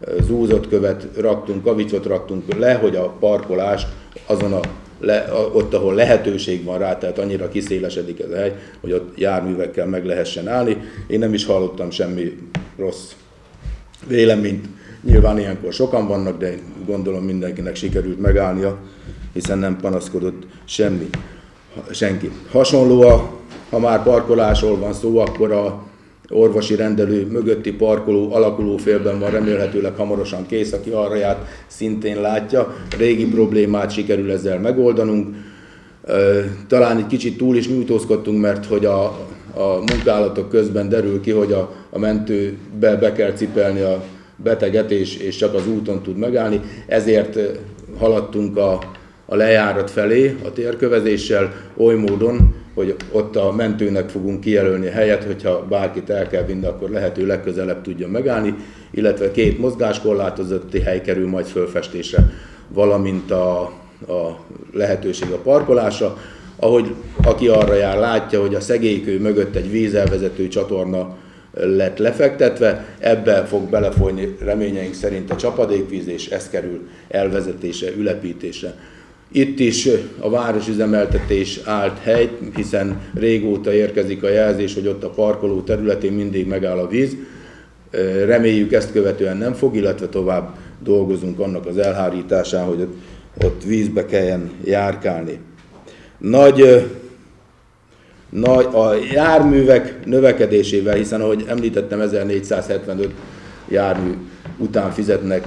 zúzott követ raktunk, kavicsot raktunk le, hogy a parkolás azon a, le, ott, ahol lehetőség van rá, tehát annyira kiszélesedik ez a hely, hogy ott járművekkel meg lehessen állni. Én nem is hallottam semmi rossz véleményt. Nyilván ilyenkor sokan vannak, de gondolom mindenkinek sikerült megállnia, hiszen nem panaszkodott semmi, senki. Hasonló, a, ha már parkolásról van szó, akkor a orvosi rendelő mögötti parkoló alakuló félben van, remélhetőleg hamarosan kész, aki arra járt, szintén látja. Régi problémát sikerül ezzel megoldanunk. Talán egy kicsit túl is nyújtózkodtunk, mert hogy a, a munkálatok közben derül ki, hogy a, a mentőbe be kell cipelni a beteget, és, és csak az úton tud megállni. Ezért haladtunk a, a lejárat felé a térkövezéssel oly módon, hogy ott a mentőnek fogunk kijelölni a helyet, hogyha bárkit el kell vinni, akkor lehető legközelebb tudjon megállni, illetve két mozgáskorlátozotti hely kerül majd fölfestésre, valamint a, a lehetőség a parkolásra. Ahogy aki arra jár, látja, hogy a szegélykő mögött egy vízelvezető csatorna lett lefektetve, ebbe fog belefolyni reményeink szerint a csapadékvíz, és ez kerül elvezetése, ülepítése. Itt is a városüzemeltetés állt helyt, hiszen régóta érkezik a jelzés, hogy ott a parkoló területén mindig megáll a víz. Reméljük ezt követően nem fog, illetve tovább dolgozunk annak az elhárításán, hogy ott, ott vízbe kelljen járkálni. Nagy, nagy a járművek növekedésével, hiszen ahogy említettem, ezernégyszázhetvenöt jármű után fizetnek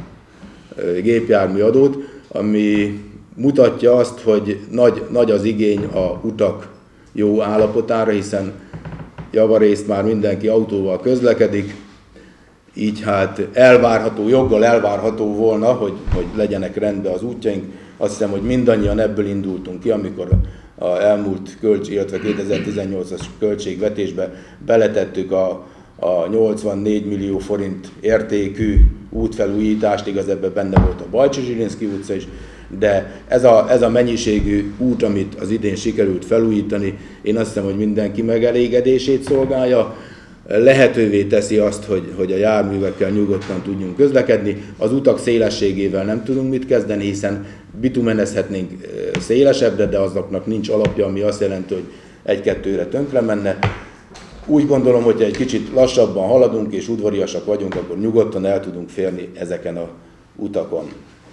gépjármű adót, ami mutatja azt, hogy nagy, nagy az igény a utak jó állapotára, hiszen javarészt már mindenki autóval közlekedik, így hát elvárható, joggal elvárható volna, hogy, hogy legyenek rendben az útjaink. Azt hiszem, hogy mindannyian ebből indultunk ki, amikor a elmúlt költség, illetve kétezer-tizennyolcas költségvetésbe beletettük a, a nyolcvannégy millió forint értékű útfelújítást, igaz, ebben benne volt a Bajcsy-Zsilinszky utca is, de ez a, ez a mennyiségű út, amit az idén sikerült felújítani, én azt hiszem, hogy mindenki megelégedését szolgálja, lehetővé teszi azt, hogy, hogy a járművekkel nyugodtan tudjunk közlekedni. Az utak szélességével nem tudunk mit kezdeni, hiszen bitumenezhetnénk szélesebbre, de azoknak nincs alapja, ami azt jelenti, hogy egy-kettőre tönkre menne. Úgy gondolom, hogy egy kicsit lassabban haladunk és udvariasak vagyunk, akkor nyugodtan el tudunk férni ezeken a utakon.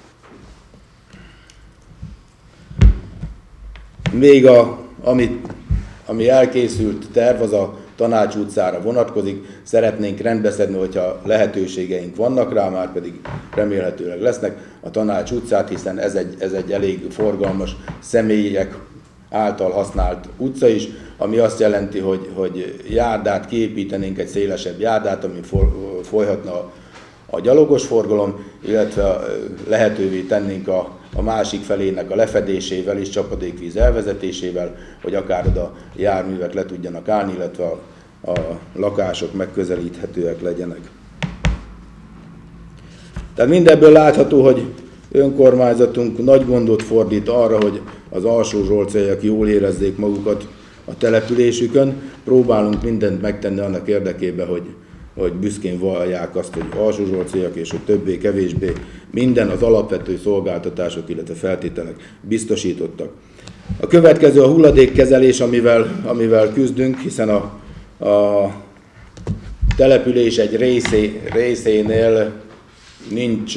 Még a, ami, ami elkészült terv, az a Tanács utcára vonatkozik. Szeretnénk rendbeszedni, hogyha lehetőségeink vannak rá, már pedig remélhetőleg lesznek a Tanács utcát, hiszen ez egy, ez egy elég forgalmas személyek által használt utca is, ami azt jelenti, hogy, hogy járdát kiépítenénk, egy szélesebb járdát, ami folyhatna a, a gyalogos forgalom, illetve lehetővé tennénk a, a másik felének a lefedésével és csapadékvíz elvezetésével, hogy akár oda járművek le tudjanak állni, illetve a, a lakások megközelíthetőek legyenek. Tehát mindebből látható, hogy önkormányzatunk nagy gondot fordít arra, hogy az alsózsolcaiak jól érezzék magukat a településükön. Próbálunk mindent megtenni annak érdekében, hogy, hogy büszkén vallják azt, hogy alsózsolcaiak és hogy többé-kevésbé minden az alapvető szolgáltatások, illetve feltételek biztosítottak. A következő a hulladékkezelés, amivel, amivel küzdünk, hiszen a, a település egy részé, részénél nincs,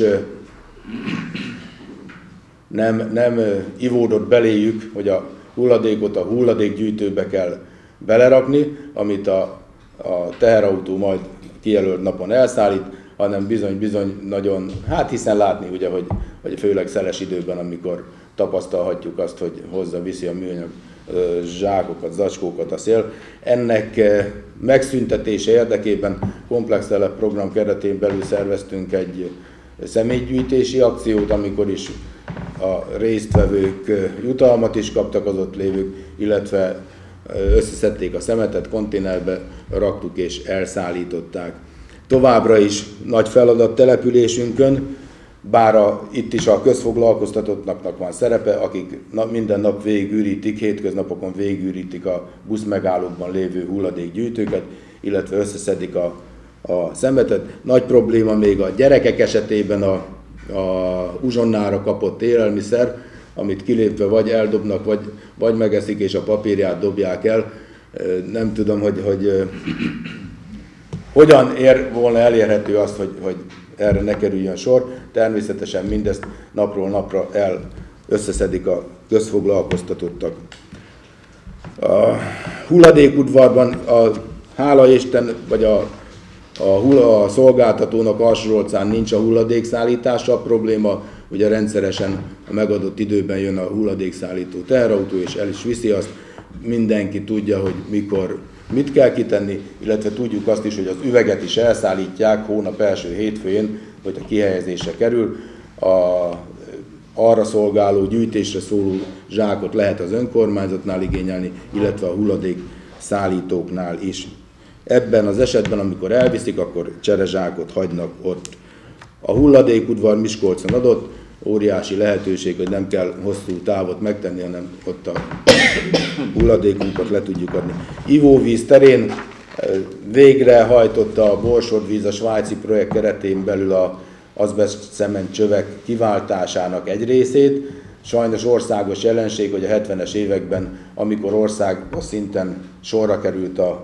nem, nem ivódott beléjük, hogy a hulladékot a hulladékgyűjtőbe kell belerakni, amit a, a teherautó majd kijelölt napon elszállít, hanem bizony-bizony nagyon, hát hiszen látni ugye, hogy, hogy főleg szeles időben, amikor tapasztalhatjuk azt, hogy hozza-viszi a műanyag zsákokat, zacskókat a szél. Ennek megszüntetése érdekében komplex telep program keretén belül szerveztünk egy személygyűjtési akciót, amikor is a résztvevők jutalmat is kaptak, az ott lévők, illetve összeszedték a szemetet, konténerbe raktuk és elszállították. Továbbra is nagy feladat településünkön, bár a, itt is a közfoglalkoztatottnak van szerepe, akik na, minden nap végigürítik, hétköznapokon végigürítik a buszmegállókban lévő hulladékgyűjtőket, illetve összeszedik a, a szemetet. Nagy probléma még a gyerekek esetében a, a uzsonnára kapott élelmiszer, amit kilépve vagy eldobnak, vagy, vagy megeszik, és a papírját dobják el. Nem tudom, hogy, hogy hogyan ér volna elérhető azt, hogy, hogy erre ne kerüljön sor. Természetesen mindezt napról napra el összeszedik a közfoglalkoztatottak. A hulladékudvarban a hála Isten, vagy a, a, a szolgáltatónak Alsóolcán nincs a hulladékszállítása a probléma, ugye rendszeresen a megadott időben jön a hulladékszállító teherautó, és el is viszi azt. Mindenki tudja, hogy mikor mit kell kitenni, illetve tudjuk azt is, hogy az üveget is elszállítják hónap első hétfőjén, hogy a kihelyezésre kerül. A, arra szolgáló, gyűjtésre szóló zsákot lehet az önkormányzatnál igényelni, illetve a hulladék szállítóknál is. Ebben az esetben, amikor elviszik, akkor cserezsákot hagynak ott. A hulladékudvar Miskolcon adott, óriási lehetőség, hogy nem kell hosszú távot megtenni, hanem ott a hulladékunkat le tudjuk adni. Ivóvíz terén végrehajtotta a Borsodvíz a svájci projekt keretén belül a azbesztcement csövek kiváltásának egy részét. Sajnos országos jelenség, hogy a hetvenes években, amikor országos szinten sorra került a,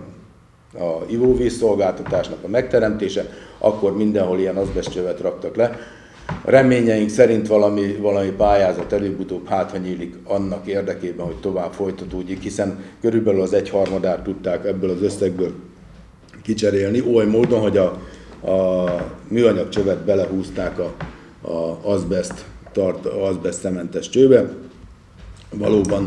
a ivóvíz szolgáltatásnak a megteremtése, akkor mindenhol ilyen azbesztcsövet raktak le. Reményeink szerint valami, valami pályázat előbb-utóbb hátha nyílik annak érdekében, hogy tovább folytatódjék, hiszen körülbelül az egyharmadát tudták ebből az összegből kicserélni, oly módon, hogy a, a műanyag csövet belehúzták a, a azbeszt, tart, azbesztcementes csőbe. Valóban,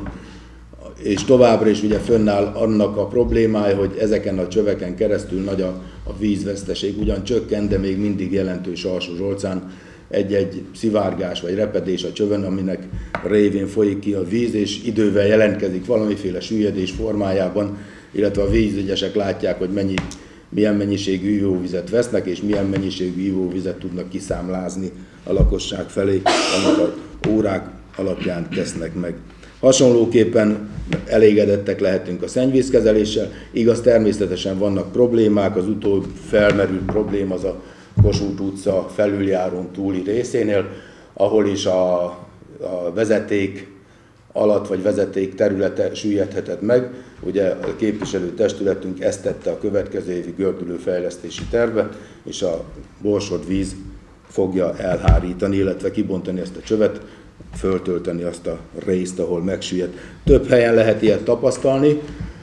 és továbbra is ugye fönnáll annak a problémája, hogy ezeken a csöveken keresztül nagy a, a vízveszteség, ugyan csökken, de még mindig jelentős Alsó-Zsolcán egy-egy szivárgás vagy repedés a csövön, aminek révén folyik ki a víz, és idővel jelentkezik valamiféle süllyedés formájában, illetve a vízügyesek látják, hogy mennyi, milyen mennyiségű ivóvizet vesznek, és milyen mennyiségű ivóvizet tudnak kiszámlázni a lakosság felé, amit a órák alapján tesznek meg. Hasonlóképpen elégedettek lehetünk a szennyvízkezeléssel, igaz, természetesen vannak problémák, az utóbb felmerült probléma az a Kossuth utca felüljárón túli részénél, ahol is a, a vezeték alatt vagy vezeték területe süllyedhetett meg. Ugye a képviselőtestületünk ezt tette a következő évi gördülőfejlesztési tervbe, és a Borsodvíz fogja elhárítani, illetve kibontani ezt a csövet, föltölteni azt a részt, ahol megsüllyedt. Több helyen lehet ilyet tapasztalni,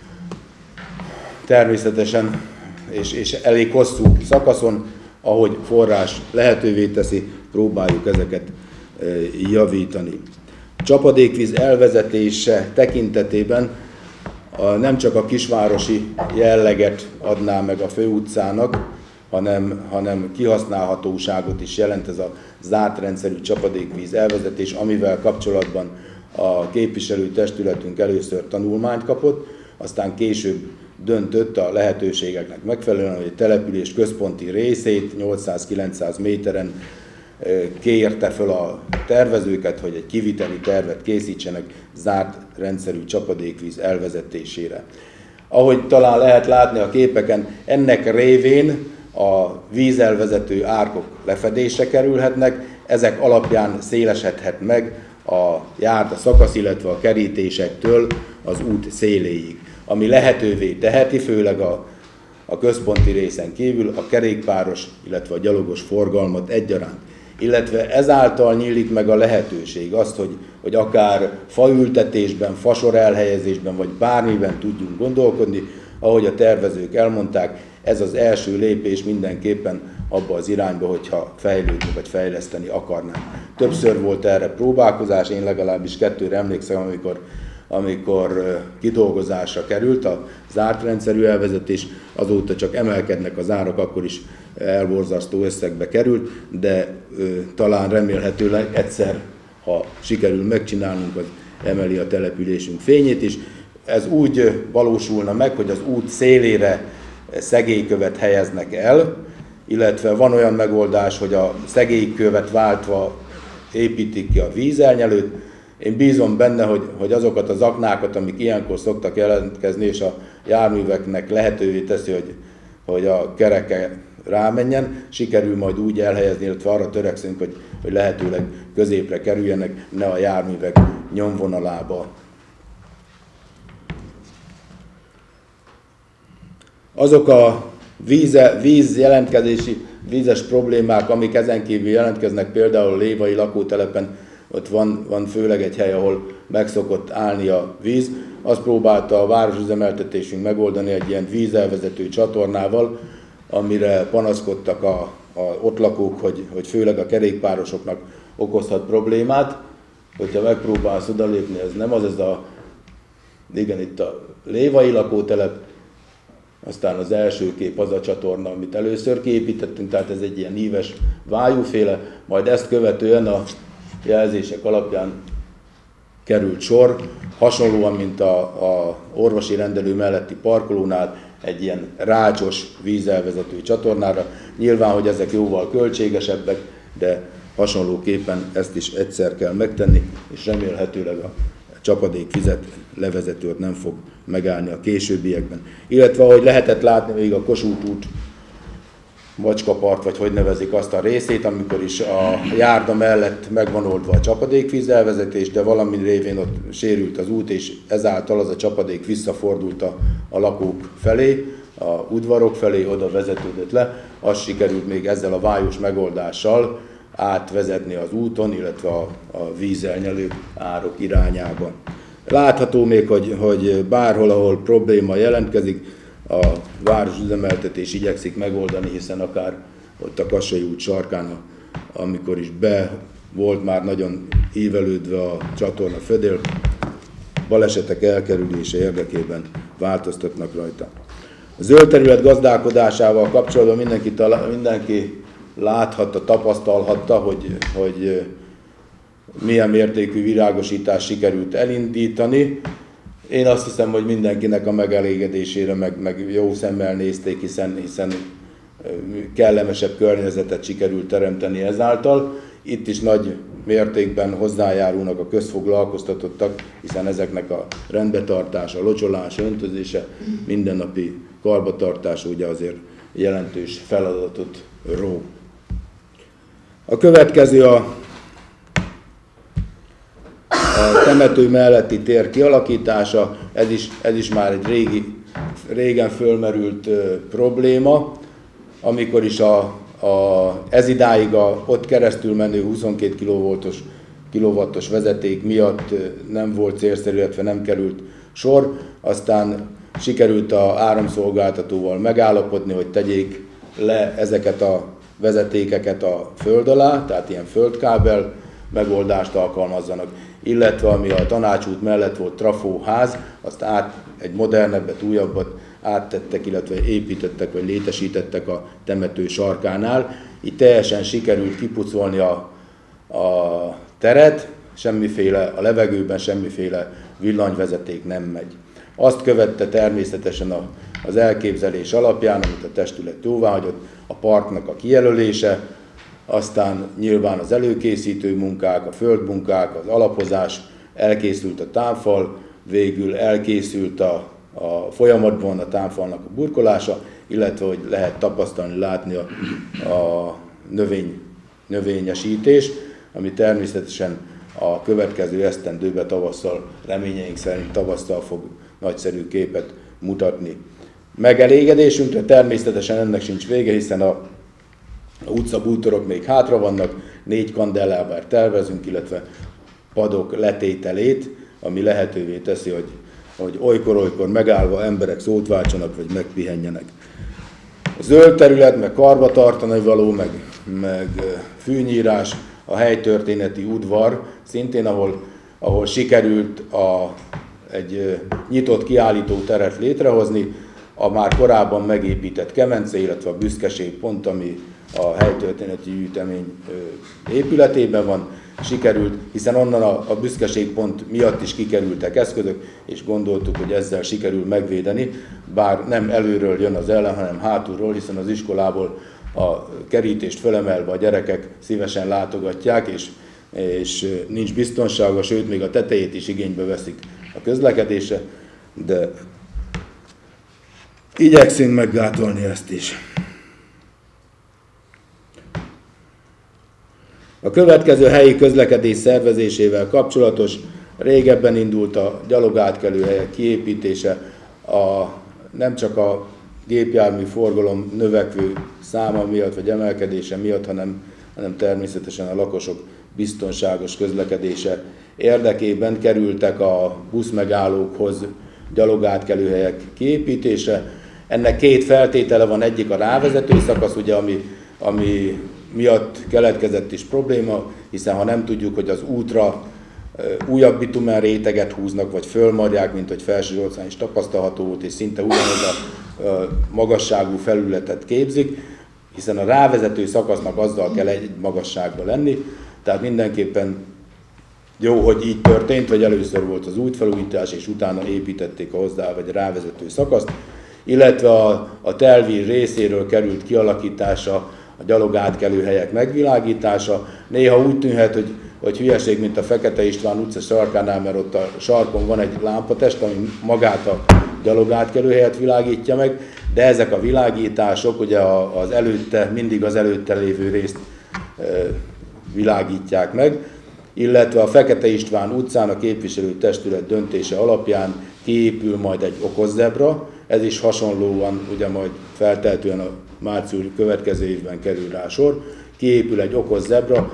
természetesen, és, és elég hosszú szakaszon, ahogy forrás lehetővé teszi, próbáljuk ezeket javítani. Csapadékvíz elvezetése tekintetében nem csak a kisvárosi jelleget adná meg a főutcának, hanem, hanem kihasználhatóságot is jelent ez a zárt rendszerű csapadékvíz elvezetés, amivel kapcsolatban a képviselőtestületünk először tanulmányt kapott, aztán később döntött a lehetőségeknek megfelelően, hogy a település központi részét nyolcszáz-kilencszáz méteren kérte föl a tervezőket, hogy egy kiviteli tervet készítsenek zárt rendszerű csapadékvíz elvezetésére. Ahogy talán lehet látni a képeken, ennek révén a vízelvezető árkok lefedésre kerülhetnek, ezek alapján szélesedhet meg a járda szakasz, illetve a kerítésektől az út széléig, ami lehetővé teheti, főleg a, a központi részen kívül a kerékpáros, illetve a gyalogos forgalmat egyaránt. Illetve ezáltal nyílik meg a lehetőség azt, hogy, hogy akár faültetésben, fasor elhelyezésben, vagy bármiben tudjunk gondolkodni, ahogy a tervezők elmondták, ez az első lépés mindenképpen abba az irányba, hogyha fejlődni vagy fejleszteni akarnánk. Többször volt erre próbálkozás, én legalábbis kettőre emlékszem, amikor, amikor kidolgozásra került a zárt rendszerű elvezetés, azóta csak emelkednek az árak, akkor is elborzasztó összegbe került, de ö, talán remélhetőleg egyszer, ha sikerül megcsinálnunk, az emeli a településünk fényét is. Ez úgy valósulna meg, hogy az út szélére szegélykövet helyeznek el, illetve van olyan megoldás, hogy a szegélykövet váltva építik ki a vízelnyelőt. Én bízom benne, hogy, hogy azokat az aknákat, amik ilyenkor szoktak jelentkezni, és a járműveknek lehetővé teszi, hogy, hogy a kereke rámenjen, sikerül majd úgy elhelyezni, illetve arra törekszünk, hogy, hogy lehetőleg középre kerüljenek, ne a járművek nyomvonalába. Azok a víze, víz jelentkezési, vízes problémák, amik ezen kívül jelentkeznek, például a lévai lakótelepen, ott van, van főleg egy hely, ahol megszokott állni a víz. Azt próbálta a városüzemeltetésünk megoldani egy ilyen vízelvezető csatornával, amire panaszkodtak a, a ott lakók, hogy, hogy főleg a kerékpárosoknak okozhat problémát. Hogyha megpróbálsz odalépni, ez nem az, ez a, igen, itt a lévai lakótelep, aztán az első kép az a csatorna, amit először kiépítettünk, tehát ez egy ilyen íves vájúféle, majd ezt követően a jelzések alapján került sor, hasonlóan, mint a, a orvosi rendelő melletti parkolónál egy ilyen rácsos vízelvezető csatornára. Nyilván, hogy ezek jóval költségesebbek, de hasonlóképpen ezt is egyszer kell megtenni, és remélhetőleg a csapadékvizet levezetőt nem fog megállni a későbbiekben. Illetve, ahogy lehetett látni még a Kossuth út Macskapart, vagy hogy nevezik azt a részét, amikor is a járda mellett megvan oldva a csapadékvízelvezetés, de valami révén ott sérült az út, és ezáltal az a csapadék visszafordult a, a lakók felé, a udvarok felé, oda vezetődött le. Azt sikerült még ezzel a vájós megoldással átvezetni az úton, illetve a, a vízelnyelő árok irányába. Látható még, hogy, hogy bárhol, ahol probléma jelentkezik, a városüzemeltetés igyekszik megoldani, hiszen akár ott a Kassai út sarkán, amikor is be volt már nagyon ívelődve a csatorna födél, balesetek elkerülése érdekében változtatnak rajta. A zöld terület gazdálkodásával kapcsolatban mindenki, mindenki láthatta, tapasztalhatta, hogy, hogy milyen mértékű virágosítást sikerült elindítani. Én azt hiszem, hogy mindenkinek a megelégedésére meg, meg jó szemmel nézték, hiszen, hiszen kellemesebb környezetet sikerült teremteni ezáltal. Itt is nagy mértékben hozzájárulnak a közfoglalkoztatottak, hiszen ezeknek a rendbetartása, locsolása, öntözése, mindennapi karbantartása ugye azért jelentős feladatot ró. A következő a A temető melletti tér kialakítása, ez is, ez is már egy régi, régen fölmerült ö, probléma, amikor is a, a, ez idáig a ott keresztül menő huszonkét kilowattos vezeték miatt nem volt célszerű, illetve nem került sor, aztán sikerült a áramszolgáltatóval megállapodni, hogy tegyék le ezeket a vezetékeket a föld alá, tehát ilyen földkábel megoldást alkalmazzanak, illetve ami a Tanácsút mellett volt trafóház, azt át egy modernebbet, újabbat áttettek, illetve építettek, vagy létesítettek a temető sarkánál. Így teljesen sikerült kipucolni a, a teret, semmiféle, a levegőben semmiféle villanyvezeték nem megy. Azt követte természetesen a, az elképzelés alapján, amit a testület jóváhagyott, a parknak a kijelölése, aztán nyilván az előkészítő munkák, a földmunkák, az alapozás, elkészült a támfal, végül elkészült a, a folyamatban a támfalnak a burkolása, illetve hogy lehet tapasztalni, látni a, a növény, növényesítést, ami természetesen a következő esztendőben tavasszal, reményeink szerint tavasszal fog nagyszerű képet mutatni. Megelégedésünkre természetesen ennek sincs vége, hiszen a A utcabútorok még hátra vannak, négy kandellábár tervezünk, illetve padok letételét, ami lehetővé teszi, hogy, hogy olykor-olykor megállva emberek szót váltsanak, vagy megpihenjenek. A zöld terület, meg karbantartani való, meg, meg fűnyírás, a helytörténeti udvar, szintén ahol, ahol sikerült a, egy nyitott kiállító teret létrehozni, a már korábban megépített kemence, illetve a büszkeségpont, ami a helytörténeti gyűjtemény épületében van, sikerült, hiszen onnan a, a büszkeségpont miatt is kikerültek eszközök, és gondoltuk, hogy ezzel sikerül megvédeni, bár nem előről jön az ellen, hanem hátulról, hiszen az iskolából a kerítést fölemelve a gyerekek szívesen látogatják, és, és nincs biztonsága, sőt, még a tetejét is igénybe veszik a közlekedésre, de igyekszünk meggátolni ezt is. A következő helyi közlekedés szervezésével kapcsolatos, régebben indult a gyalogátkelőhelyek kiépítése, a, nem csak a gépjármű forgalom növekvő száma miatt, vagy emelkedése miatt, hanem, hanem természetesen a lakosok biztonságos közlekedése érdekében kerültek a buszmegállókhoz gyalogátkelőhelyek kiépítése. Ennek két feltétele van, egyik a rávezető szakasz, ugye, ami, ami miatt keletkezett is probléma, hiszen ha nem tudjuk, hogy az útra újabb bitumen réteget húznak, vagy fölmarják, mint hogy Felsőzsolcán is tapasztalható volt, és szinte ugyanaz a magasságú felületet képzik, hiszen a rávezető szakasznak azzal kell egy magasságban lenni, tehát mindenképpen jó, hogy így történt, hogy először volt az útfelújítás, és utána építették a hozzá, vagy a rávezető szakaszt, illetve a, a telvíz részéről került kialakítása, a gyalogátkelőhelyek megvilágítása. Néha úgy tűnhet, hogy, hogy hülyeség, mint a Fekete István utca sarkánál, mert ott a sarkon van egy lámpatest, ami magát a gyalogátkelőhelyet világítja meg, de ezek a világítások ugye az előtte, mindig az előtte lévő részt e, világítják meg, illetve a Fekete István utcán a képviselőtestület döntése alapján kiépül majd egy okozzebra, ez is hasonlóan, ugye majd feltehetően a március következő évben kerül rá sor, kiépül egy okozzebra,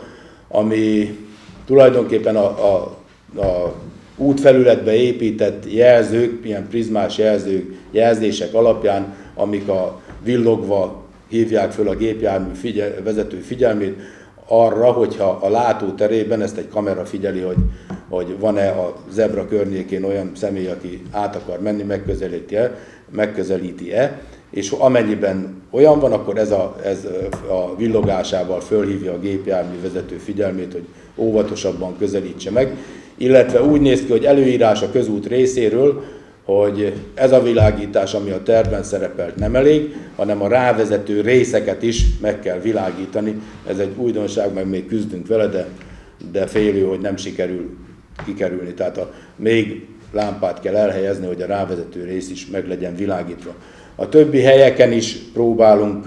ami tulajdonképpen a, a, a útfelületbe épített jelzők, ilyen prizmás jelzők, jelzések alapján, amik a villogva hívják föl a gépjármű figyel, vezető figyelmét arra, hogyha a látóterében ezt egy kamera figyeli, hogy, hogy van-e a zebra környékén olyan személy, aki át akar menni, megközelíti-e, megközelíti-e, és amennyiben olyan van, akkor ez a, ez a villogásával fölhívja a gépjármű vezető figyelmét, hogy óvatosabban közelítse meg, illetve úgy néz ki, hogy előírás a közút részéről, hogy ez a világítás, ami a tervben szerepelt, nem elég, hanem a rávezető részeket is meg kell világítani. Ez egy újdonság, meg még küzdünk vele, de, de félő, hogy nem sikerül kikerülni. Tehát a, még lámpát kell elhelyezni, hogy a rávezető rész is meg legyen világítva. A többi helyeken is próbálunk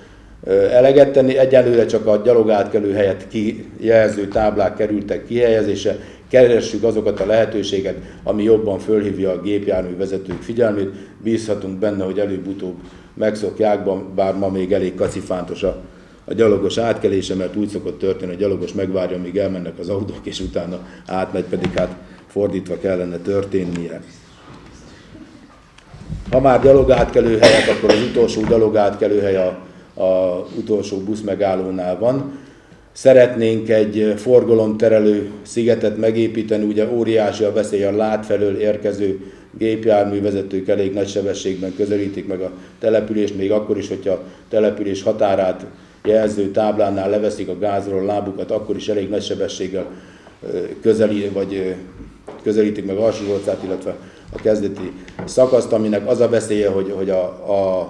eleget tenni, egyelőre csak a gyalogátkelő helyet kijelző táblák kerültek kihelyezése, keressük azokat a lehetőséget, ami jobban fölhívja a gépjármű vezetők figyelmét, bízhatunk benne, hogy előbb-utóbb megszokják, bár ma még elég kacifántos a, a gyalogos átkelése, mert úgy szokott történni, hogy a gyalogos megvárja, míg elmennek az autók, és utána átmegy, pedig hát fordítva kellene történnie. Ha már gyalogátkelőhelyek, akkor az utolsó gyalogátkelőhely a, a utolsó buszmegállónál van. Szeretnénk egy forgalomterelő szigetet megépíteni, ugye óriási a veszély, a lát felől érkező gépjárművezetők elég nagy sebességben közelítik meg a települést, még akkor is, hogyha a település határát jelző táblánál leveszik a gázról a lábukat, akkor is elég nagy sebességgel közelít, vagy közelítik meg Alsózsolcát, illetve a kezdeti szakaszt, aminek az a veszélye, hogy, hogy a, a,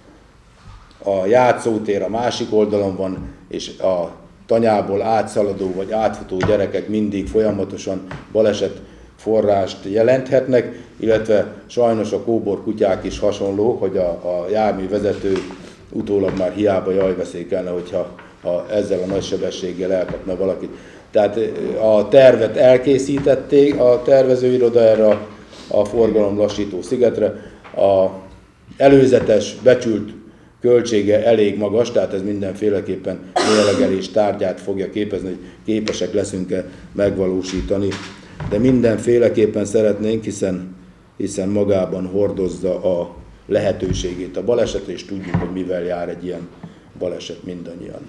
a játszótér a másik oldalon van, és a tanyából átszaladó vagy átfutó gyerekek mindig folyamatosan baleset forrást jelenthetnek, illetve sajnos a kóbor kutyák is hasonló, hogy a, a járművezető utólag már hiába jajveszékelne, hogyha ha ezzel a nagy sebességgel elkapna valakit. Tehát a tervet elkészítették, a tervezőiroda erre a, a forgalomlassító szigetre. A előzetes becsült költsége elég magas, tehát ez mindenféleképpen mérlegelés tárgyát fogja képezni, hogy képesek leszünk-e megvalósítani. De mindenféleképpen szeretnénk, hiszen, hiszen magában hordozza a lehetőségét a balesetre, és tudjuk, hogy mivel jár egy ilyen baleset mindannyian.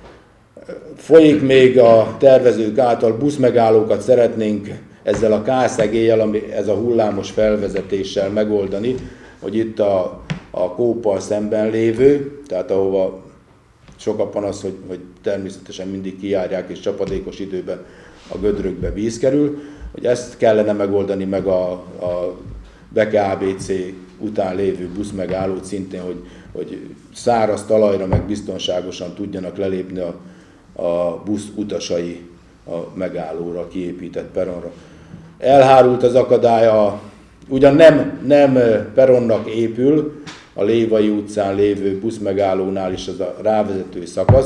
Folyik még a tervezők által buszmegállókat szeretnénk ezzel a kászegéllyel, ami ez a hullámos felvezetéssel megoldani, hogy itt a, a kóppal szemben lévő, tehát ahova sok a panasz, hogy, hogy természetesen mindig kijárják, és csapadékos időben a gödrökbe víz kerül, hogy ezt kellene megoldani meg a, a Beke á bé cé után lévő buszmegállót szintén, hogy, hogy száraz talajra meg biztonságosan tudjanak lelépni a, a busz utasai a megállóra, kiépített peronra. Elhárult az akadálya, ugyan nem, nem peronnak épül, a Lévai utcán lévő buszmegállónál is az a rávezető szakasz,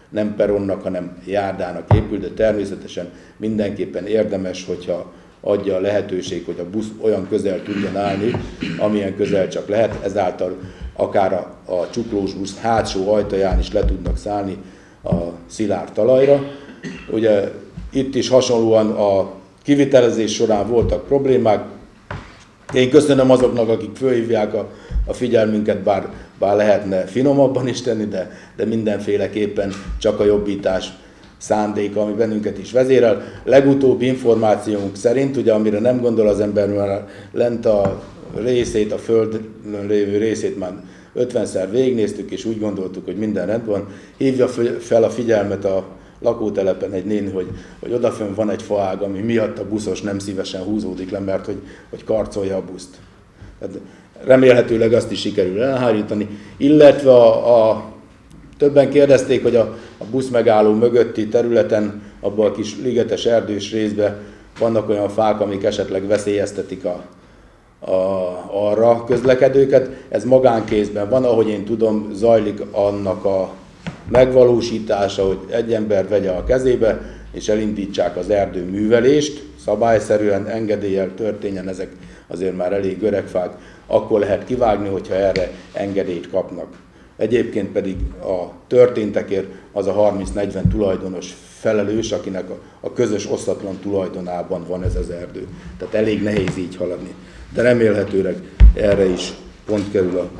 nem peronnak, hanem járdának épül, de természetesen mindenképpen érdemes, hogyha adja a lehetőség, hogy a busz olyan közel tudjon állni, amilyen közel csak lehet, ezáltal akár a, a csuklós busz hátsó ajtaján is le tudnak szállni a szilárd talajra. Ugye itt is hasonlóan a kivitelezés során voltak problémák. Én köszönöm azoknak, akik fölhívják a, a figyelmünket, bár, bár lehetne finomabban is tenni, de, de mindenféleképpen csak a jobbítás szándéka, ami bennünket is vezérel. Legutóbbi információnk szerint, ugye amire nem gondol az ember, mert lent a részét, a földön lévő részét már ötvenszer végignéztük, és úgy gondoltuk, hogy minden rendben van. Hívja fel a figyelmet a lakótelepen egy néni, hogy, hogy odafönn van egy faág, ami miatt a buszos nem szívesen húzódik le, mert hogy, hogy karcolja a buszt. Tehát remélhetőleg azt is sikerül elhárítani, illetve a, a többen kérdezték, hogy a, a busz megálló mögötti területen, abban a kis ligetes erdős részben vannak olyan fák, amik esetleg veszélyeztetik a, a, arra közlekedőket. Ez magánkézben van, ahogy én tudom, zajlik annak a megvalósítása, hogy egy ember vegye a kezébe, és elindítsák az erdő művelést, szabályszerűen, engedéllyel történjen, ezek azért már elég öreg fák, akkor lehet kivágni, hogyha erre engedélyt kapnak. Egyébként pedig a történtekért az a harminc-negyven tulajdonos felelős, akinek a, a közös osztatlan tulajdonában van ez az erdő. Tehát elég nehéz így haladni. De remélhetőleg erre is pont kerül a,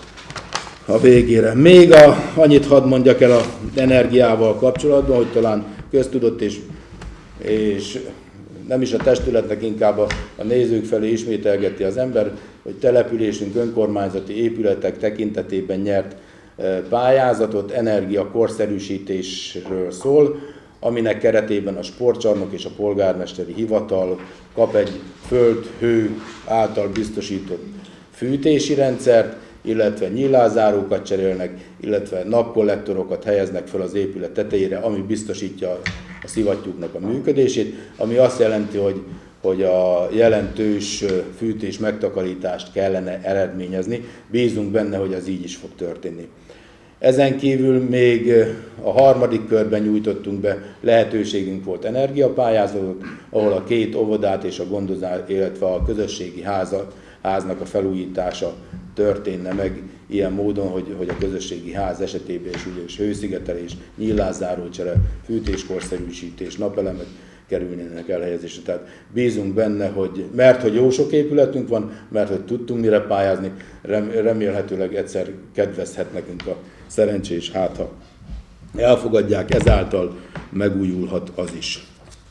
a végére. Még a, annyit hadd mondjak el az energiával kapcsolatban, hogy talán köztudott és, és nem is a testületnek, inkább a, a nézők felé ismételgeti az ember, hogy településünk önkormányzati épületek tekintetében nyert pályázatot, energiakorszerűsítésről szól, aminek keretében a sportcsarnok és a polgármesteri hivatal kap egy föld-hő által biztosított fűtési rendszert, illetve nyílászárókat cserélnek, illetve napkollektorokat helyeznek fel az épület tetejére, ami biztosítja a szivattyúknak a működését, ami azt jelenti, hogy, hogy a jelentős fűtés megtakarítást kellene eredményezni. Bízunk benne, hogy ez így is fog történni. Ezen kívül még a harmadik körben nyújtottunk be, lehetőségünk volt energiapályázatot, ahol a két óvodát és a gondozás, illetve a közösségi háza, háznak a felújítása történne meg ilyen módon, hogy, hogy a közösségi ház esetében is ugye hőszigetelés, nyílászárócsere, fűtéskorszerűsítés, napelemek kerülnének elhelyezésre. Tehát bízunk benne, hogy mert hogy jó sok épületünk van, mert hogy tudtunk mire pályázni, remélhetőleg egyszer kedvezhet nekünk a szerencsés, hát ha elfogadják, ezáltal megújulhat az is.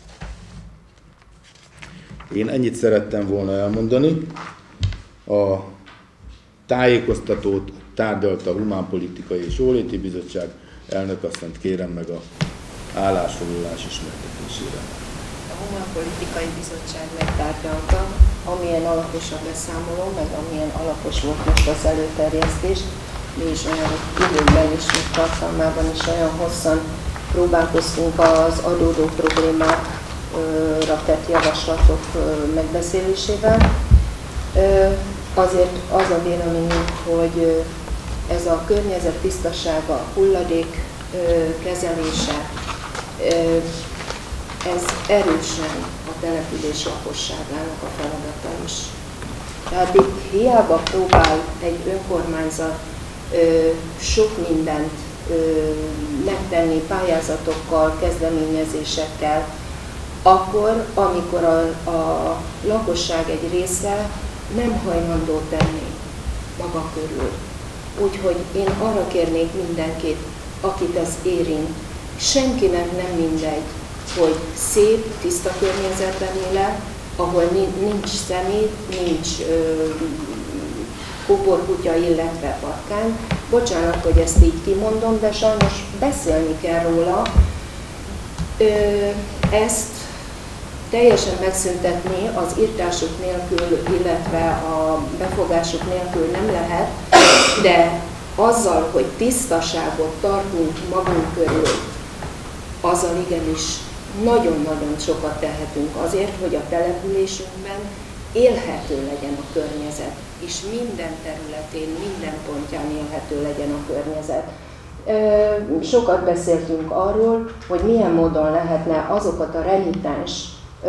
Én ennyit szerettem volna elmondani. A tájékoztatót tárgyalta a Humánpolitikai és Jóléti Bizottság, elnökasszonyt kérem meg a állásfoglalás ismertetésére. A Humánpolitikai Bizottság megtárgyalta, amilyen alapos a beszámoló, meg amilyen alapos volt most az előterjesztés. Mi is olyan időben is, mint tartalmában is olyan hosszan próbálkoztunk az adódó problémákra tett javaslatok megbeszélésével. Azért az a véleményünk, hogy ez a környezet tisztasága, hulladék kezelése, ez erősen a település lakosságának a feladata is. Tehát itt hiába próbál egy önkormányzat sok mindent megtenni pályázatokkal, kezdeményezésekkel, akkor, amikor a, a lakosság egy része nem hajlandó tenni maga körül. Úgyhogy én arra kérnék mindenkit, akit ez érint, senkinek nem mindegy, hogy szép, tiszta környezetben él, ahol nincs szemét, nincs ö, kuporkutya, illetve patkány. Bocsánat, hogy ezt így kimondom, de sajnos beszélni kell róla. Ö, ezt teljesen megszüntetni az írtások nélkül, illetve a befogások nélkül nem lehet, de azzal, hogy tisztaságot tartunk magunk körül, azzal igenis nagyon-nagyon sokat tehetünk azért, hogy a településünkben élhető legyen a környezet, és minden területén, minden pontján élhető legyen a környezet. Sokat beszéltünk arról, hogy milyen módon lehetne azokat a renitens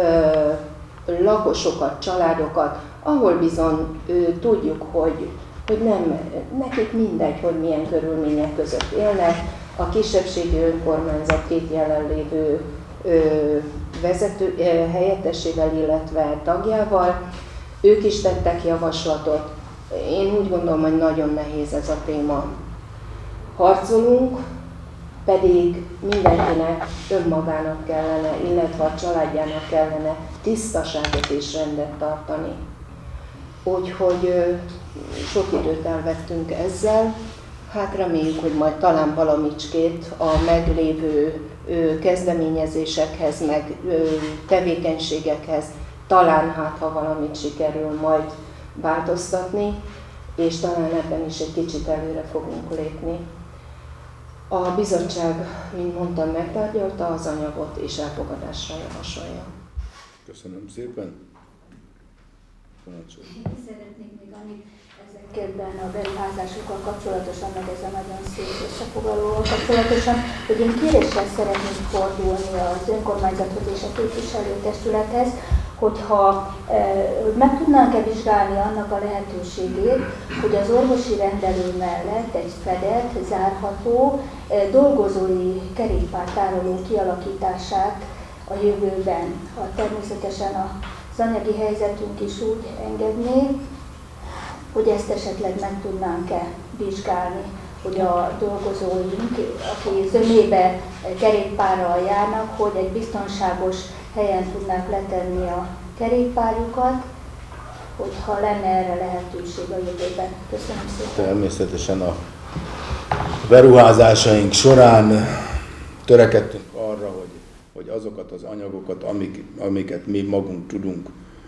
lakosokat, családokat, ahol bizony tudjuk, hogy, hogy nem, nekik mindegy, hogy milyen körülmények között élnek, a kisebbségi önkormányzat két jelenlévő vezető, helyettesével, illetve tagjával, ők is tettek javaslatot. Én úgy gondolom, hogy nagyon nehéz ez a téma. Harcolunk, pedig mindenkinek önmagának kellene, illetve a családjának kellene tisztaságot és rendet tartani. Úgyhogy sok időt elvettünk ezzel, hát reméljük, hogy majd talán valamicskét a meglévő kezdeményezésekhez, meg tevékenységekhez, talán hát ha valamit sikerül majd változtatni, és talán ebben is egy kicsit előre fogunk lépni. A bizottság, mint mondtam, megtárgyalta az anyagot és elfogadásra javasolja. Köszönöm szépen. Parancsolj. Én szeretnék még annyit ezekben a beruházásokkal kapcsolatosan, meg ezzel nagyon szép összefoglalóval kapcsolatosan, hogy én kéréssel szeretnék fordulni az önkormányzathoz és a képviselőtestülethez, hogyha e, meg tudnánk-e vizsgálni annak a lehetőségét, hogy az orvosi rendelő mellett egy fedett, zárható, e, dolgozói kerékpártároló kialakítását a jövőben, ha természetesen az anyagi helyzetünk is úgy engedné, hogy ezt esetleg meg tudnánk-e vizsgálni, hogy a dolgozóink, aki zömébe kerékpárral járnak, hogy egy biztonságos helyen tudnák letenni a kerékpárjukat, hogyha lenne erre lehetőség a jövőben. Köszönöm szépen. Természetesen a beruházásaink során törekedtünk arra, hogy, hogy azokat az anyagokat, amik, amiket mi magunk tudunk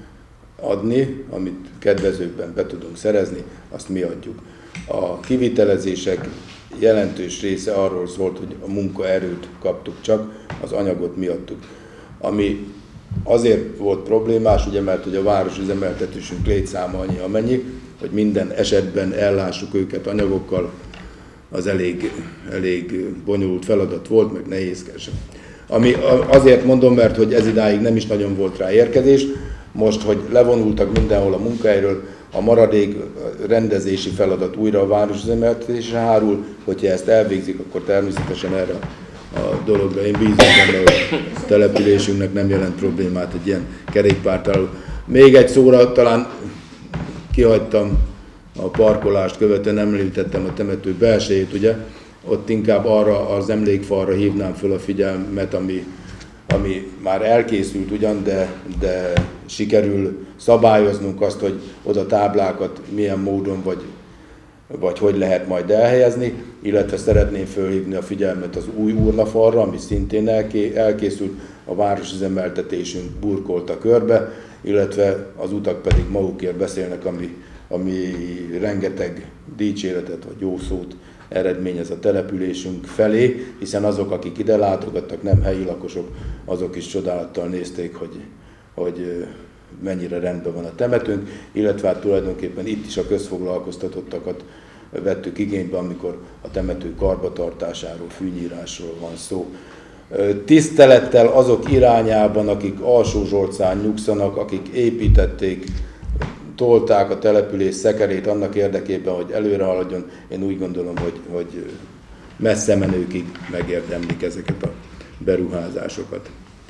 adni, amit kedvezőbben be tudunk szerezni, azt mi adjuk. A kivitelezések jelentős része arról szólt, hogy a munkaerőt kaptuk csak, az anyagot mi adtuk. Ami azért volt problémás, ugye, mert hogy a városüzemeltetésünk létszáma annyi, amennyi, hogy minden esetben ellássuk őket anyagokkal, az elég, elég bonyolult feladat volt, meg nehézkes. Ami azért mondom, mert hogy ez idáig nem is nagyon volt rá érkezés, most, hogy levonultak mindenhol a munkahelyről, a maradék rendezési feladat újra a városüzemeltetésre hárul, hogyha ezt elvégzik, akkor természetesen erre a dologra én bízom benne, hogy a településünknek nem jelent problémát egy ilyen kerékpártároló. Még egy szóra talán kihagytam a parkolást, követően említettem a temető belsejét, ugye? Ott inkább arra az emlékfalra hívnám föl a figyelmet, ami, ami már elkészült ugyan, de, de sikerül szabályoznunk azt, hogy oda táblákat milyen módon vagy, vagy hogy lehet majd elhelyezni, illetve szeretném fölhívni a figyelmet az új urnafalra, ami szintén elkészült, a városüzemeltetésünk burkolta körbe, illetve az utak pedig magukért beszélnek, ami, ami rengeteg dicséretet vagy jó szót eredményez a településünk felé, hiszen azok, akik ide látogattak, nem helyi lakosok, azok is csodálattal nézték, hogy, hogy mennyire rendben van a temetőnk, illetve hát tulajdonképpen itt is a közfoglalkoztatottakat vettük igénybe, amikor a temető karbantartásáról, fűnyírásról van szó. Tisztelettel azok irányában, akik Alsó-Zsolcán nyugszanak, akik építették, tolták a település szekerét annak érdekében, hogy előre haladjon, én úgy gondolom, hogy, hogy messze menőkig megérdemlik ezeket a beruházásokat.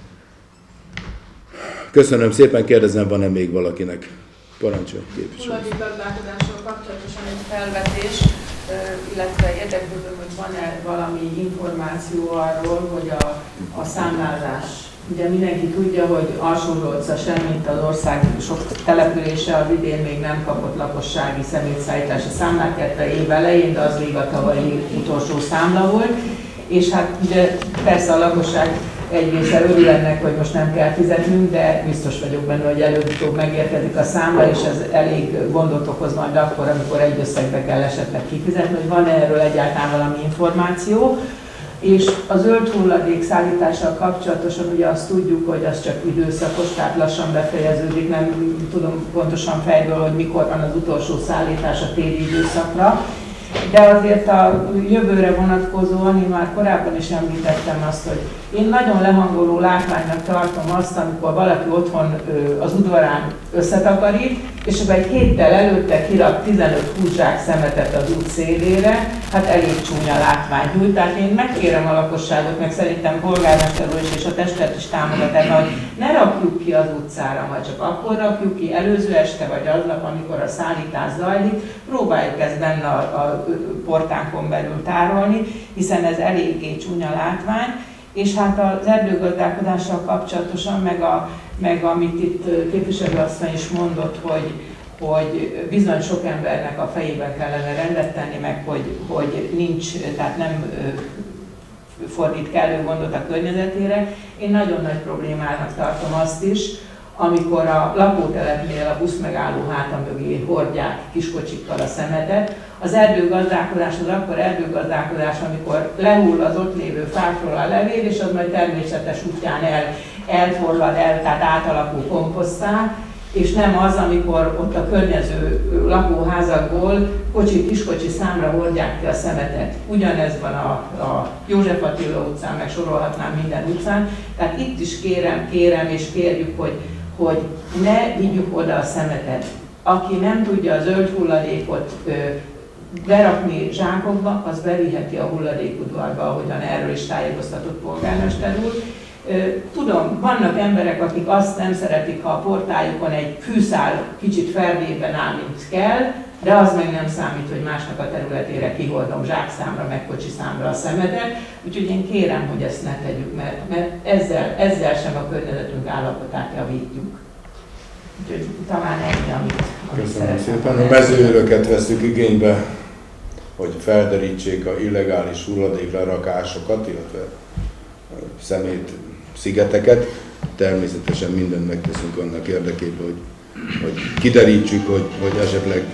Köszönöm szépen, kérdezem, van-e még valakinek? Parancsolj, képviselő. Tulajdonos gazdálkodással kapcsolatosan egy felvetés, illetve érdeklődöm, hogy van-e valami információ arról, hogy a, a számlázás. Ugye mindenki tudja, hogy Alsó-Zsolca sem, mint az ország sok települése az idén még nem kapott lakossági szemétszállítási számlát, illetve év elején, de az még a tavalyi utolsó számla volt. És hát ugye persze a lakosság egy része örül ennek, hogy most nem kell fizetnünk, de biztos vagyok benne, hogy előbb-utóbb megérkezik a számla, és ez elég gondot okoz majd akkor, amikor egy összegbe kell esetleg kifizetni, hogy van erről egyáltalán valami információ. És a zöld hulladék szállítással kapcsolatosan ugye azt tudjuk, hogy az csak időszakos, tehát lassan befejeződik, nem tudom pontosan fejből, hogy mikor van az utolsó szállítás a téli időszakra, De azért a jövőre vonatkozóan én már korábban is említettem azt, hogy én nagyon lehangoló látványnak tartom azt, amikor valaki otthon az udvarán összetakarít, és akkor egy héttel előtte kirak tizenöt-húsz zsák szemetet az út szélére, hát elég csúnya látvány. Tehát én megkérem a lakosságot, meg szerintem polgármester úr is és a testület is támogat ebben, hogy ne rakjuk ki az utcára, majd csak akkor rakjuk ki, előző este vagy aznap, amikor a szállítás zajlik, próbáljuk ezt benne a, a portánkon belül tárolni, hiszen ez eléggé csúnya látvány. És hát az erdőgazdálkodással kapcsolatosan, meg, a, meg amit itt képviselőasszony is mondott, hogy, hogy bizony sok embernek a fejében kellene rendet tenni, meg hogy, hogy nincs, tehát nem fordít kellő gondot a környezetére. Én nagyon nagy problémának tartom azt is, amikor a lakótelepnél a buszmegálló háta mögé hordják kiskocsikkal a szemetet. Az erdőgazdálkodás az akkor erdőgazdálkodás, amikor lehull az ott lévő fákról a levél, és az majd természetes útján el, elforlad el, tehát átalakul komposztál, és nem az, amikor ott a környező lakóházakból kocsi, kiskocsi számra hordják ki a szemetet. Ugyanez van a, a József Attila utcán, meg sorolhatnám minden utcán. Tehát itt is kérem, kérem és kérjük, hogy, hogy ne vigyük oda a szemetet. Aki nem tudja a zöld hulladékot ö, berakni zsákokba, az beviheti a hulladékudvarba, ahogyan erről is tájékoztatott polgármester úr. Tudom, vannak emberek, akik azt nem szeretik, ha a portájukon egy fűszál kicsit ferdében áll, mint kell, de az meg nem számít, hogy másnak a területére kihordom zsákszámra, meg kocsiszámra a szemetet. Úgyhogy én kérem, hogy ezt ne tegyük, mert, mert ezzel, ezzel sem a környezetünk állapotát javítjuk. Úgyhogy talán ennyi, amit, amit Köszönöm szépen. A mezőröket veszük igénybe, hogy felderítsék a illegális hulladéklerakásokat, illetve szemét szigeteket. Természetesen mindent megteszünk annak érdekében, hogy, hogy kiderítsük, hogy, hogy esetleg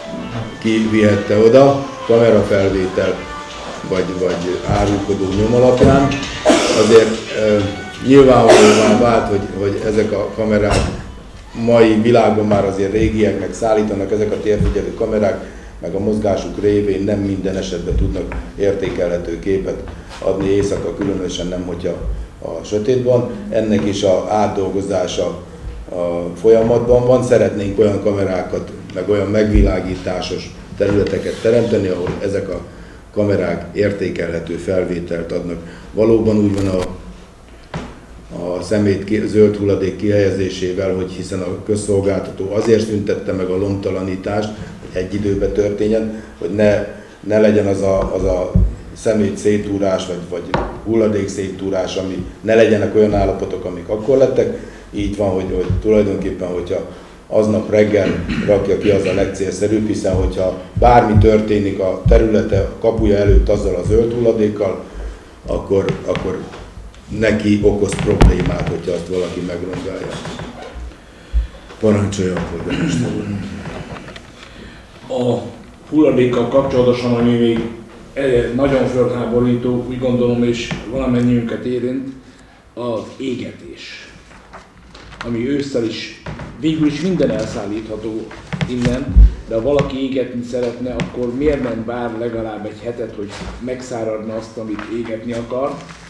ki vihette oda, kamerafelvétel vagy, vagy árulkodó nyom alapján. Azért e, nyilvánvalóan vált, hogy, hogy ezek a kamerák mai világban már azért régiek, meg szállítanak, ezek a térfigyelő kamerák, meg a mozgásuk révén nem minden esetben tudnak értékelhető képet adni éjszaka, különösen nem, hogyha a sötétben. Ennek is a átdolgozása a folyamatban van. Szeretnénk olyan kamerákat, meg olyan megvilágításos területeket teremteni, ahol ezek a kamerák értékelhető felvételt adnak. Valóban úgy van a, a szemét zöld hulladék kihelyezésével, hogy hiszen a közszolgáltató azért szüntette meg a lomtalanítást, hogy egy időben történjen, hogy ne, ne legyen az a, az a szemét széttúrás, vagy, vagy hulladék széttúrás, ami ne legyenek olyan állapotok, amik akkor lettek. Így van, hogy, hogy tulajdonképpen, hogyha aznap reggel rakja ki, az a legcélszerűbb, hiszen hogyha bármi történik a területe, a kapuja előtt azzal a zöld hulladékkal, akkor, akkor neki okoz problémát, hogyha azt valaki megrongálja. Parancsolja a polgármester úr. A hulladékkal kapcsolatosan, ami még nagyon fölháborító, úgy gondolom, és valamennyiünket érint, az égetés. Ami ősszel is, végül is minden elszállítható innen, de ha valaki égetni szeretne, akkor miért nem vár legalább egy hetet, hogy megszáradna azt, amit égetni akar.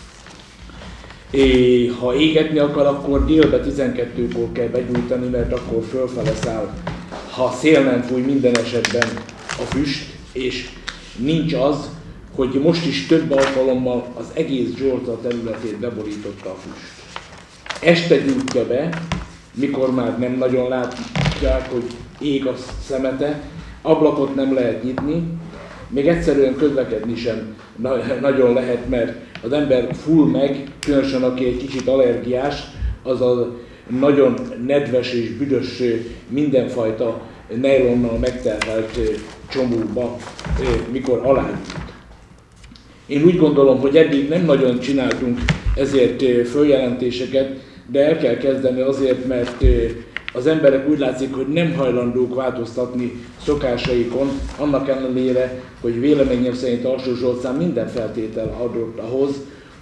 É, ha égetni akar, akkor délben tizenkettőkor kell begyújtani, mert akkor fölfele száll, ha szél nem fúj minden esetben a füst, és nincs az, hogy most is több alkalommal az egész Zsolta területét beborította a füst. Este gyújtja be, mikor már nem nagyon látják, hogy ég a szemete, ablakot nem lehet nyitni, még egyszerűen közlekedni sem nagyon lehet, mert az ember full meg, különösen aki egy kicsit allergiás, az a nagyon nedves és büdös mindenfajta nejlonnal megterhelt csomóba, mikor alágyújt. Én úgy gondolom, hogy eddig nem nagyon csináltunk ezért följelentéseket, de el kell kezdeni azért, mert az emberek úgy látszik, hogy nem hajlandók változtatni szokásaikon, annak ellenére, hogy véleményem szerint Alsó Zsolcán minden feltétel adott ahhoz,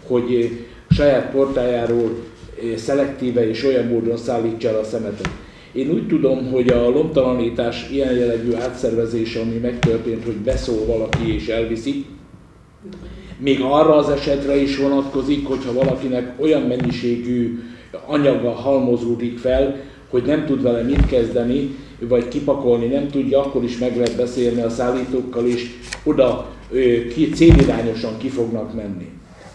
hogy saját portájáról szelektíve és olyan módon szállítsa el a szemetet. Én úgy tudom, hogy a lomtalanítás ilyen jellegű átszervezése, ami megtörtént, hogy beszól valaki és elviszik, még arra az esetre is vonatkozik, hogyha valakinek olyan mennyiségű anyaga halmozódik fel, hogy nem tud vele mit kezdeni, vagy kipakolni nem tudja, akkor is meg lehet beszélni a szállítókkal, és oda ki, célirányosan ki fognak menni.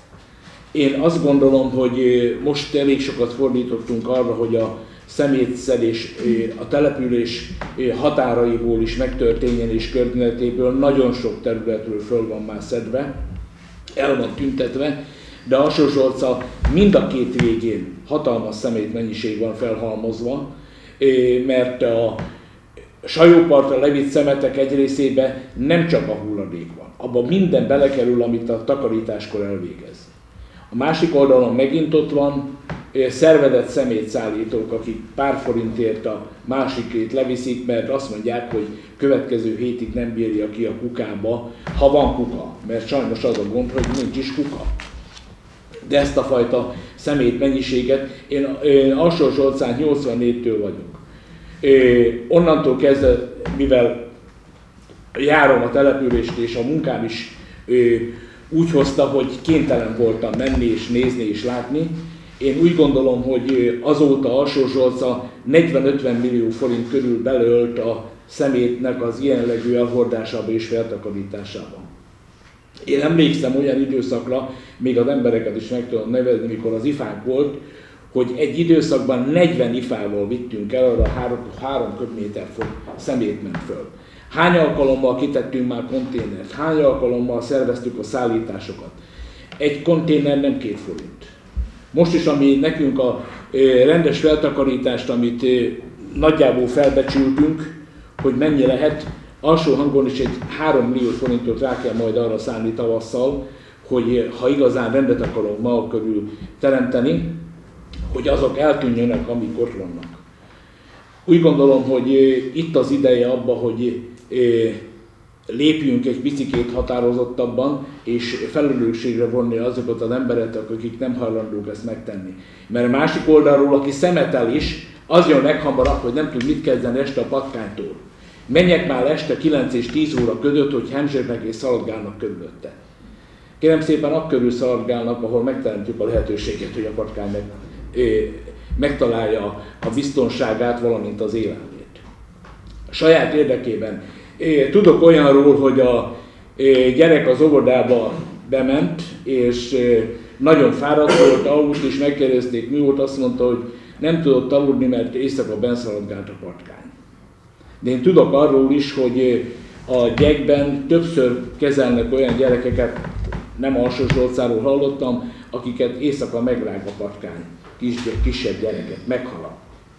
Én azt gondolom, hogy most elég sokat fordítottunk arra, hogy a szemétszedés a település határaiból is megtörténjen, és környezetéből nagyon sok területről föl van már szedve, el van tüntetve, de Alsó-Zsolca mind a két végén hatalmas szemétmennyiség van felhalmozva, mert a Sajópartra levitt szemetek egy részében nem csak a hulladék van, abban minden belekerül, amit a takarításkor elvégez. A másik oldalon megint ott van szervezett szemétszállítók, akik pár forintért a másikét leviszik, mert azt mondják, hogy következő hétig nem bírja ki a kukába, ha van kuka, mert sajnos az a gond, hogy nincs is kuka. De ezt a fajta szemét mennyiséget, én, én Alsó-Zsolcán nyolcvannégytől vagyok. É, onnantól kezdve, mivel járom a települést és a munkám is é, úgy hozta, hogy kénytelen voltam menni és nézni és látni, én úgy gondolom, hogy azóta Alsó-Zsolca negyven-ötven millió forint körül beleölt a szemétnek az ilyen jellegű elhordásába és feltakarításába. Én emlékszem olyan időszakra, még az embereket is meg tudom nevezni, mikor az ifánk volt, hogy egy időszakban negyven ifával vittünk el, arra három, három köbméter fog szemét ment föl. Hány alkalommal kitettünk már konténert, hány alkalommal szerveztük a szállításokat. Egy konténer nem két forint. Most is, ami nekünk a rendes feltakarítást, amit nagyjából felbecsültünk, hogy mennyi lehet, alsó hangon is egy három millió forintot rá kell majd arra szállni tavasszal, hogy ha igazán rendet akarunk ma körül teremteni, hogy azok eltűnjönek, amik ott vannak. Úgy gondolom, hogy itt az ideje abba, hogy lépjünk egy picikét határozottabban, és felelősségre vonni azokat az embereket, akik nem hajlandók ezt megtenni. Mert a másik oldalról, aki szemetel is, az jön leghamarabb, hogy nem tud mit kezdeni este a patkánytól. Menjek már este kilenc és tíz óra között, hogy hemzsegnek és szaladgálnak körülötte. Kérem szépen, akkörül szaladgálnak, ahol megteremtjük a lehetőséget, hogy a patkány meg, megtalálja a biztonságát, valamint az élelmét. A saját érdekében tudok olyanról, hogy a gyerek az óvodába bement, és nagyon fáradt volt, aludt, és megkérdezték, mi volt, azt mondta, hogy nem tudott aludni, mert éjszaka benszaladgált a patkány. De én tudok arról is, hogy a gyekben többször kezelnek olyan gyerekeket, nem Alsó-Zsolcáról hallottam, akiket éjszaka megrág a patkány, kis, kisebb gyereket, meghal.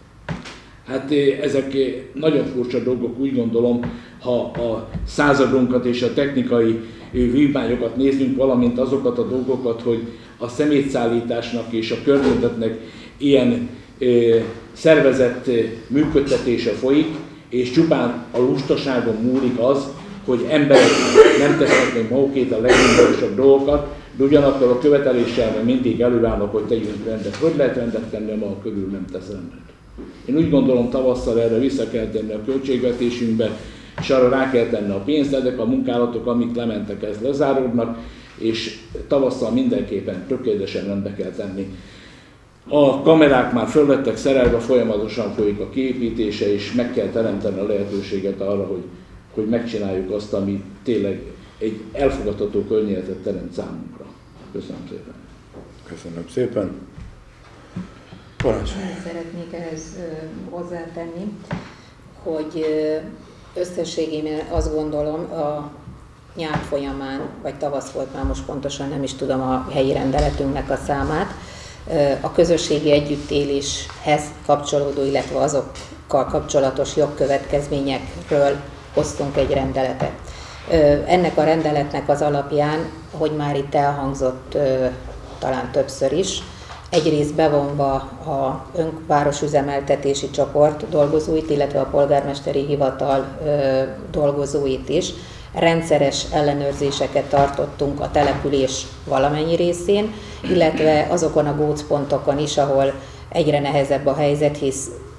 Hát ezek nagyon furcsa dolgok, úgy gondolom, ha a századunkat és a technikai vívmányokat nézzünk, valamint azokat a dolgokat, hogy a szemétszállításnak és a környezetnek ilyen szervezett működtetése folyik, és csupán a lustaságon múlik az, hogy emberek nem tesznek meg magukét a legfontosabb dolgokat, de ugyanakkor a követeléssel mindig előállnak, hogy tegyünk rendet. Hogy lehet rendet tenni, ma a körül nem tesz rendet? Én úgy gondolom, tavasszal erre vissza kell tenni a költségvetésünkbe, és arra rá kell tenni a pénzt, ezek a munkálatok, amik lementek, ez lezáródnak, és tavasszal mindenképpen tökéletesen rendbe kell tenni. A kamerák már föl lettek szerelve, folyamatosan folyik a kiépítése, és meg kell teremteni a lehetőséget arra, hogy, hogy megcsináljuk azt, ami tényleg egy elfogadható környezetet teremt számunkra. Köszönöm szépen. Köszönöm szépen. Parancsolj. Szeretnék ehhez hozzátenni, hogy összességében azt gondolom, a nyár folyamán, vagy tavasz volt már, most pontosan nem is tudom a helyi rendeletünknek a számát, a közösségi együttéléshez kapcsolódó, illetve azokkal kapcsolatos jogkövetkezményekről hoztunk egy rendeletet. Ennek a rendeletnek az alapján, hogy már itt elhangzott talán többször is, egyrészt bevonva a önvárosüzemeltetési csoport dolgozóit, illetve a polgármesteri hivatal dolgozóit is, rendszeres ellenőrzéseket tartottunk a település valamennyi részén, illetve azokon a gócpontokon is, ahol egyre nehezebb a helyzet, hisz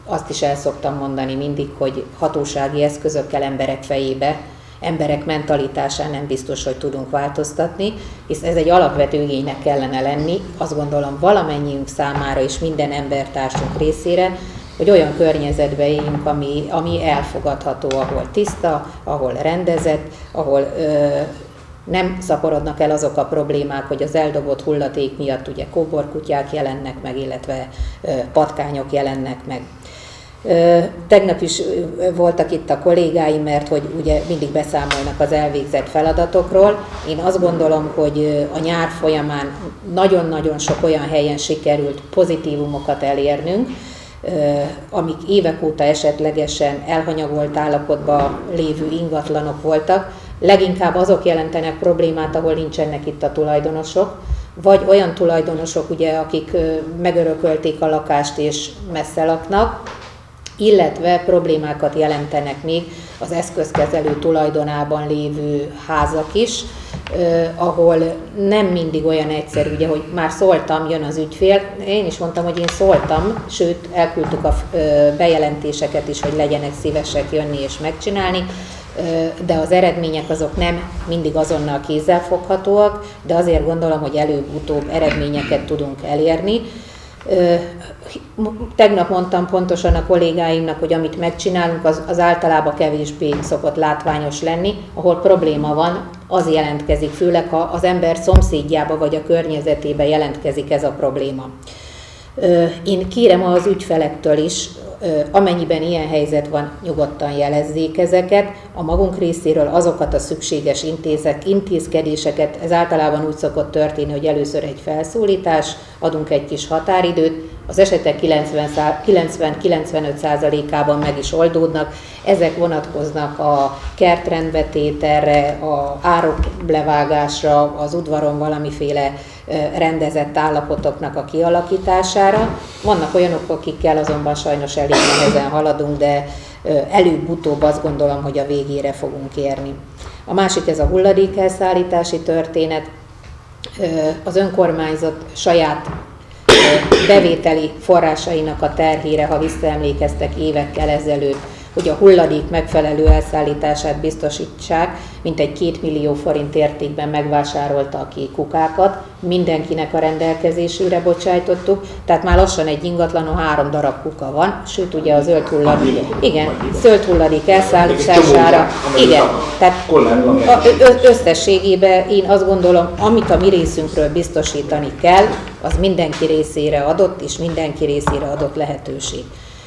azt is el szoktam mondani mindig, hogy hatósági eszközökkel emberek fejébe, emberek mentalitásán nem biztos, hogy tudunk változtatni, hisz ez egy alapvető igénynek kellene lenni, azt gondolom valamennyiünk számára és minden embertársunk részére, hogy olyan környezetbe éljünk, ami, ami elfogadható, ahol tiszta, ahol rendezett, ahol ö, nem szaporodnak el azok a problémák, hogy az eldobott hulladék miatt ugye kóborkutyák jelennek meg, illetve ö, patkányok jelennek meg. Tegnap is voltak itt a kollégáim, mert hogy ugye mindig beszámolnak az elvégzett feladatokról. Én azt gondolom, hogy a nyár folyamán nagyon-nagyon sok olyan helyen sikerült pozitívumokat elérnünk, amik évek óta esetlegesen elhanyagolt állapotban lévő ingatlanok voltak. Leginkább azok jelentenek problémát, ahol nincsenek itt a tulajdonosok, vagy olyan tulajdonosok, ugye, akik megörökölték a lakást és messze laknak, illetve problémákat jelentenek még az eszközkezelő tulajdonában lévő házak is, eh, ahol nem mindig olyan egyszerű, ugye, hogy már szóltam, jön az ügyfél, én is mondtam, hogy én szóltam, sőt elküldtük a eh, bejelentéseket is, hogy legyenek szívesek jönni és megcsinálni, eh, de az eredmények azok nem mindig azonnal kézzelfoghatóak, de azért gondolom, hogy előbb-utóbb eredményeket tudunk elérni. Tegnap mondtam pontosan a kollégáimnak, hogy amit megcsinálunk, az, az általában kevésbé szokott látványos lenni. Ahol probléma van, az jelentkezik, főleg ha az ember szomszédjába vagy a környezetébe jelentkezik ez a probléma. Én kérem az ügyfelektől is, amennyiben ilyen helyzet van, nyugodtan jelezzék ezeket. A magunk részéről azokat a szükséges intézek, intézkedéseket, ez általában úgy szokott történni, hogy először egy felszólítás, adunk egy kis határidőt, az esetek kilencven-kilencvenöt százalékában meg is oldódnak. Ezek vonatkoznak a kertrendbetételre, a árok levágásra, az udvaron valamiféle rendezett állapotoknak a kialakítására. Vannak olyanok, akikkel azonban sajnos elég nehezen haladunk, de előbb-utóbb azt gondolom, hogy a végére fogunk érni. A másik ez a hulladékelszállítási történet. Az önkormányzat saját bevételi forrásainak a terhére, ha visszaemlékeztek évekkel ezelőtt, hogy a hulladék megfelelő elszállítását biztosítsák, mint egy két millió forint értékben megvásárolta ki kukákat, mindenkinek a rendelkezésére bocsájtottuk, tehát már lassan egy ingatlanon három darab kuka van, sőt ugye a zöld hulladék, igen, zöld hulladék elszállítására, igen, tehát összességében én azt gondolom, amit a mi részünkről biztosítani kell, az mindenki részére adott, és mindenki részére adott lehetőség.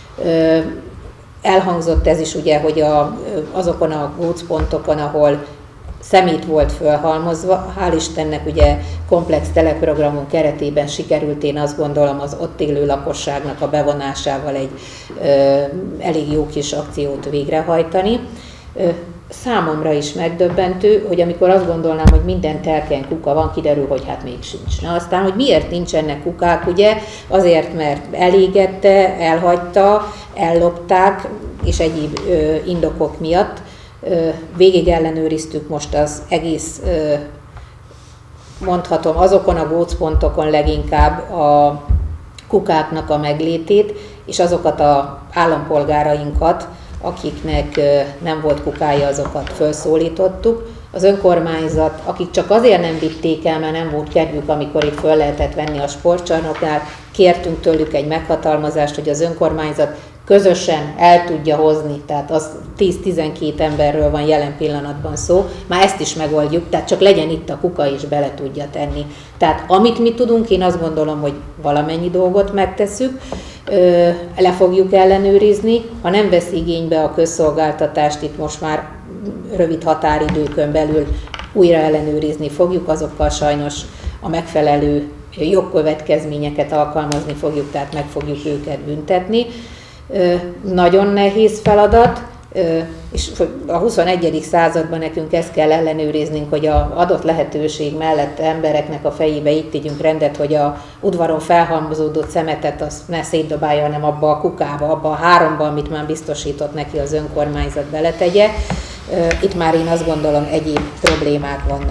Elhangzott ez is ugye, hogy a, azokon a gócpontokon, ahol szemét volt fölhalmozva, hál' Istennek ugye komplex teleprogramunk keretében sikerült, én azt gondolom, az ott élő lakosságnak a bevonásával egy ö, elég jó kis akciót végrehajtani. Ö, Számomra is megdöbbentő, hogy amikor azt gondolnám, hogy minden telken kuka van, kiderül, hogy hát még sincs. Na aztán, hogy miért nincsenek kukák, ugye? Azért, mert elégette, elhagyta, ellopták, és egyéb ö, indokok miatt. Ö, végig ellenőriztük most az egész, ö, mondhatom, azokon a gócpontokon leginkább a kukáknak a meglétét, és azokat az állampolgárainkat, akiknek nem volt kukája, azokat felszólítottuk. Az önkormányzat, akik csak azért nem vitték el, mert nem volt kedvük, amikor itt föl lehetett venni a sportcsarnoknál, kértünk tőlük egy meghatalmazást, hogy az önkormányzat közösen el tudja hozni, tehát az tíz-tizenkét emberről van jelen pillanatban szó, már ezt is megoldjuk, tehát csak legyen itt a kuka és bele tudja tenni. Tehát amit mi tudunk, én azt gondolom, hogy valamennyi dolgot megtesszük, le fogjuk ellenőrizni, ha nem vesz igénybe a közszolgáltatást, itt most már rövid határidőkön belül újra ellenőrizni fogjuk, azokkal sajnos a megfelelő jogkövetkezményeket alkalmazni fogjuk, tehát meg fogjuk őket büntetni. Nagyon nehéz feladat, és a huszonegyedik században nekünk ezt kell ellenőriznünk, hogy az adott lehetőség mellett embereknek a fejébe itt tegyünk rendet, hogy a udvaron felhalmozódott szemetet azt ne szétdobálja, hanem abba a kukába, abba a háromba, amit már biztosított neki az önkormányzat, beletegye. Itt már én azt gondolom egyéb problémák vannak.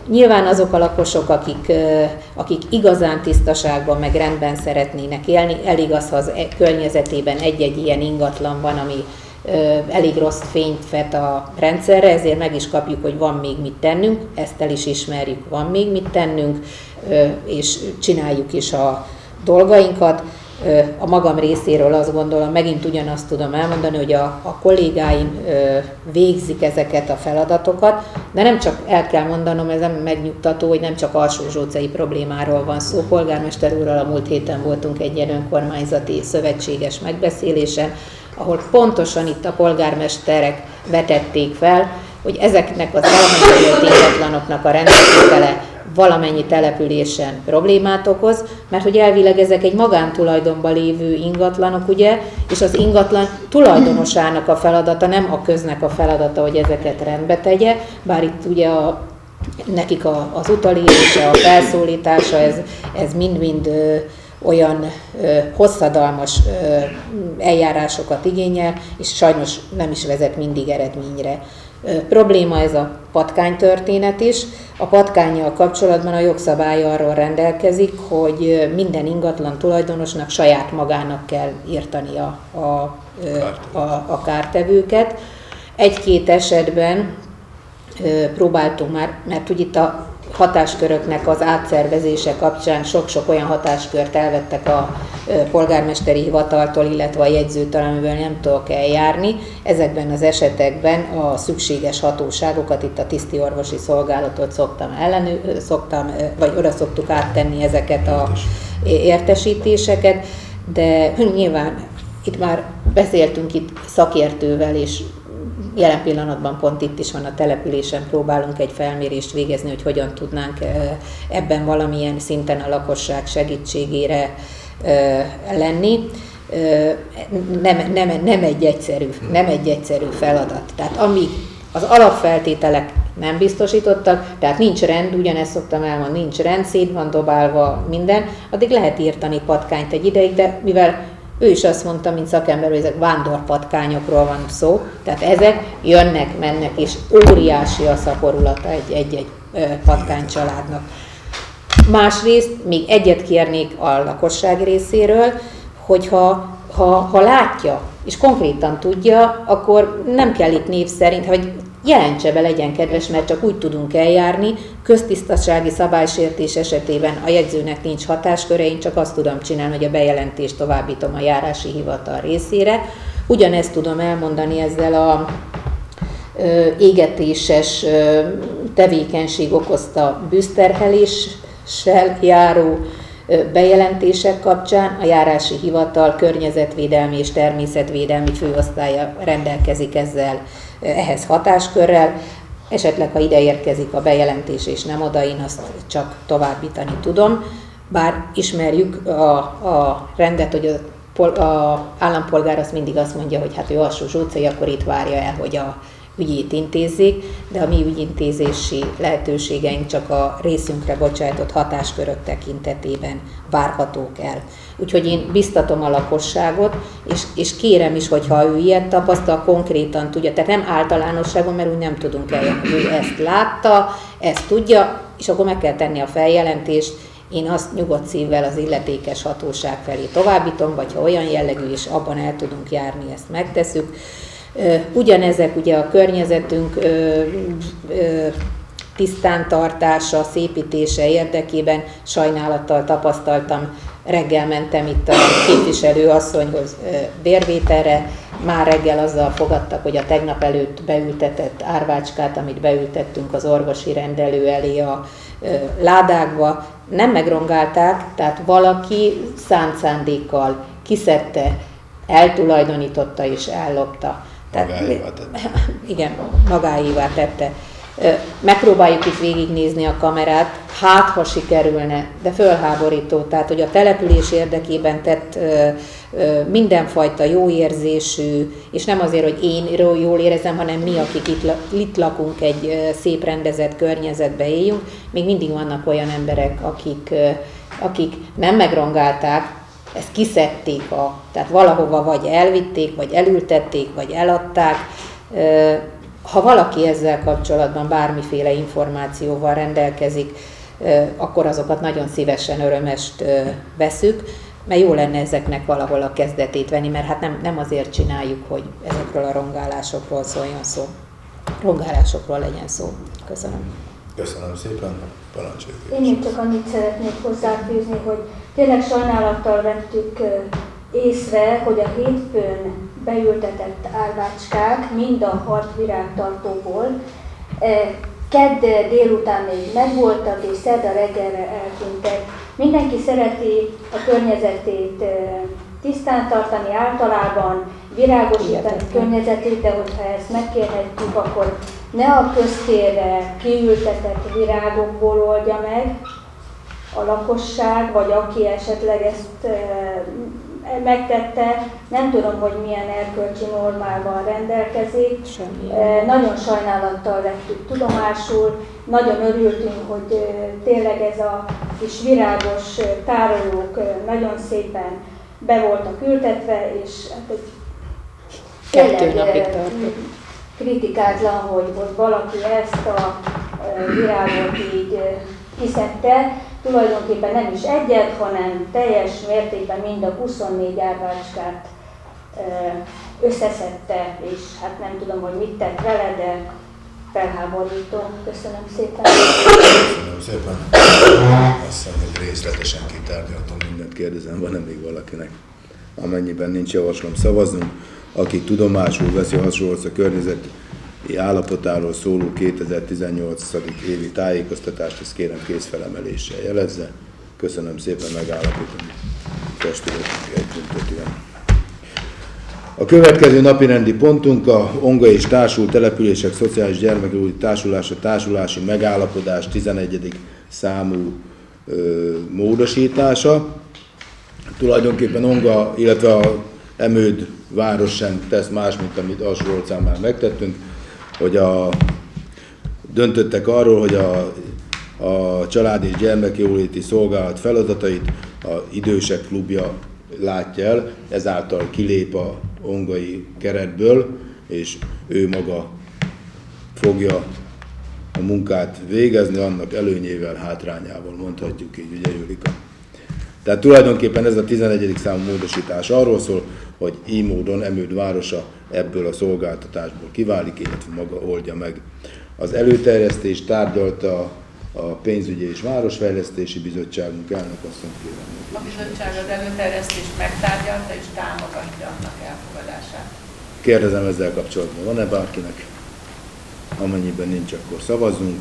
Nyilván azok a lakosok, akik, akik igazán tisztaságban meg rendben szeretnének élni, elég az, ha az környezetében egy-egy ilyen ingatlan van, ami elég rossz fényt vet a rendszerre, ezért meg is kapjuk, hogy van még mit tennünk, ezt el is ismerjük, van még mit tennünk, és csináljuk is a dolgainkat. A magam részéről azt gondolom, megint ugyanazt tudom elmondani, hogy a, a kollégáim végzik ezeket a feladatokat, de nem csak el kell mondanom, ez nem megnyugtató, hogy nem csak alsózsócai problémáról van szó. Polgármester úrral a múlt héten voltunk egy ilyen önkormányzati szövetséges megbeszélésen, ahol pontosan itt a polgármesterek vetették fel, hogy ezeknek az elhangzott ingatlanoknak a rendbetétele valamennyi településen problémát okoz, mert hogy elvileg ezek egy magántulajdonban lévő ingatlanok, ugye, és az ingatlan tulajdonosának a feladata, nem a köznek a feladata, hogy ezeket rendbe tegye, bár itt ugye a, nekik a, az utalérése, a felszólítása, ez, ez mind-mind ö, olyan ö, hosszadalmas ö, eljárásokat igényel, és sajnos nem is vezet mindig eredményre. Probléma ez a patkánytörténet is. A patkánnyal kapcsolatban a jogszabály arról rendelkezik, hogy minden ingatlan tulajdonosnak saját magának kell írtani a, a, a, a kártevőket. Egy-két esetben próbáltunk már, mert ugye itt a hatásköröknek az átszervezése kapcsán sok-sok olyan hatáskört elvettek a polgármesteri hivataltól, illetve a jegyzőtől, amivel nem tudok eljárni. Ezekben az esetekben a szükséges hatóságokat, itt a tisztiorvosi szolgálatot szoktam ellenő, szoktam, vagy oda szoktuk áttenni ezeket a értesítéseket, de nyilván itt már beszéltünk itt szakértővel, és jelen pillanatban pont itt is van a településen, próbálunk egy felmérést végezni, hogy hogyan tudnánk ebben valamilyen szinten a lakosság segítségére lenni. Nem, nem, nem, egy egyszerű, nem egy egyszerű feladat. Tehát amíg az alapfeltételek nem biztosítottak, tehát nincs rend, ugyanezt szoktam elmondani, nincs rend, szét van dobálva minden, addig lehet írtani patkányt egy ideig, de mivel ő is azt mondta, mint szakember, hogy ezek vándorpatkányokról van szó, tehát ezek jönnek, mennek, és óriási a szaporulata egy-egy patkánycsaládnak. Másrészt még egyet kérnék a lakosság részéről, hogyha ha, ha látja, és konkrétan tudja, akkor nem kell itt név szerint, hogy jelentse be, legyen kedves, mert csak úgy tudunk eljárni. Köztisztasági szabálysértés esetében a jegyzőnek nincs hatásköre, én csak azt tudom csinálni, hogy a bejelentést továbbítom a járási hivatal részére. Ugyanezt tudom elmondani ezzel a ö, égetéses ö, tevékenység okozta bűzterheléssel járó ö, bejelentések kapcsán. A járási hivatal környezetvédelmi és természetvédelmi főosztálya rendelkezik ezzel, ehhez hatáskörrel, esetleg ha ide érkezik a bejelentés és nem oda, én azt csak továbbítani tudom, bár ismerjük a, a rendet, hogy a, a állampolgár azt mindig azt mondja, hogy hát ő alsó-zsócai, akkor itt várja el, hogy a ügyét intézzék, de a mi ügyintézési lehetőségeink csak a részünkre bocsájtott hatáskörök tekintetében várhatók el. Úgyhogy én biztatom a lakosságot, és, és kérem is, hogyha ő ilyet tapasztal, konkrétan tudja, tehát nem általánosságon, mert úgy nem tudunk eljönni, hogy ő ezt látta, ezt tudja, és akkor meg kell tenni a feljelentést. Én azt nyugodt szívvel az illetékes hatóság felé továbbítom, vagy ha olyan jellegű, és abban el tudunk járni, ezt megtesszük. Ugyanezek ugye a környezetünk tisztántartása, szépítése érdekében sajnálattal tapasztaltam, reggel mentem itt a képviselő asszonyhoz bérvételre, már reggel azzal fogadtak, hogy a tegnap előtt beültetett árvácskát, amit beültettünk az orvosi rendelő elé a ládákba, nem megrongálták, tehát valaki szánt szándékkal kiszedte, eltulajdonította és ellopta. Magáévá tette. Igen, magáévá tette. Megpróbáljuk itt végignézni a kamerát, hát ha sikerülne, de fölháborító, tehát hogy a település érdekében tett mindenfajta jó érzésű, és nem azért, hogy én jól érezem, hanem mi, akik itt, itt lakunk, egy szép rendezett környezetbe éljünk, még mindig vannak olyan emberek, akik, akik nem megrongálták, ezt kiszedték, a, tehát valahova vagy elvitték, vagy elültették, vagy eladták. Ha valaki ezzel kapcsolatban bármiféle információval rendelkezik, akkor azokat nagyon szívesen, örömest veszük, mert jó lenne ezeknek valahol a kezdetét venni, mert hát nem, nem azért csináljuk, hogy ezekről a rongálásokról szóljon szó. Rongálásokról legyen szó. Köszönöm. Köszönöm szépen. Parancsoljuk. Én még csak annyit szeretnék hozzáfűzni, hogy tényleg sajnálattal vettük észre, hogy a hétfőn beültetett árvácskák mind a hat virágtartóból kedd délután még megvoltak, és szerda reggelre eltűntek. Mindenki szereti a környezetét tisztán tartani, általában virágosítani környezetét, de hogyha ezt megkérhetjük, akkor ne a köztérre kiültetett virágokból oldja meg a lakosság, vagy aki esetleg ezt megtette, nem tudom, hogy milyen erkölcsi normával rendelkezik. Semmi. Nagyon sajnálattal vettük tudomásul, nagyon örültünk, hogy tényleg ez a kis virágos tárolók nagyon szépen be voltak ültetve, és hát egy tényleg kritikátlan, hogy, hogy valaki ezt a virágot így kiszedte. Tulajdonképpen nem is egyet, hanem teljes mértékben mind a huszonnégy árvácskát összeszedte, és hát nem tudom, hogy mit tett vele, de felháborító. Köszönöm szépen. Köszönöm szépen. Azt hiszem, hogy részletesen kitárgyaltam mindent, kérdezem, van-e még valakinek? Amennyiben nincs, javaslom, szavazzunk. Aki tudomásul veszi a hasonló a környezeti állapotáról szóló kétezer-tizennyolc. évi tájékoztatást, ezt kérem kézfelemeléssel jelezze. Köszönöm szépen, megállapítani. Testületünk együttően. A következő napirendi pontunk a Onga és társult települések szociális gyermekjóléti társulása társulási megállapodás tizenegyedik számú ö, módosítása. Tulajdonképpen Onga, illetve a Emőd város sem tesz más, mint amit Alsó-Olcán már megtettünk, hogy a, döntöttek arról, hogy a, a család és gyermekjóléti szolgálat feladatait a idősek klubja látja el, ezáltal kilép a ongai keretből, és ő maga fogja a munkát végezni, annak előnyével, hátrányával, mondhatjuk így, ugye Julika. Tehát tulajdonképpen ez a tizenegyedik számú módosítás arról szól, hogy így módon Emőd városa ebből a szolgáltatásból kiválik, illetve maga oldja meg. Az előterjesztést tárgyalta a Pénzügyi és Városfejlesztési Bizottságunk, elnök asszonyt kérem. A bizottság az előterjesztést megtárgyalta és támogatja annak elfogadását. Kérdezem ezzel kapcsolatban, van-e bárkinek? Amennyiben nincs, akkor szavazzunk.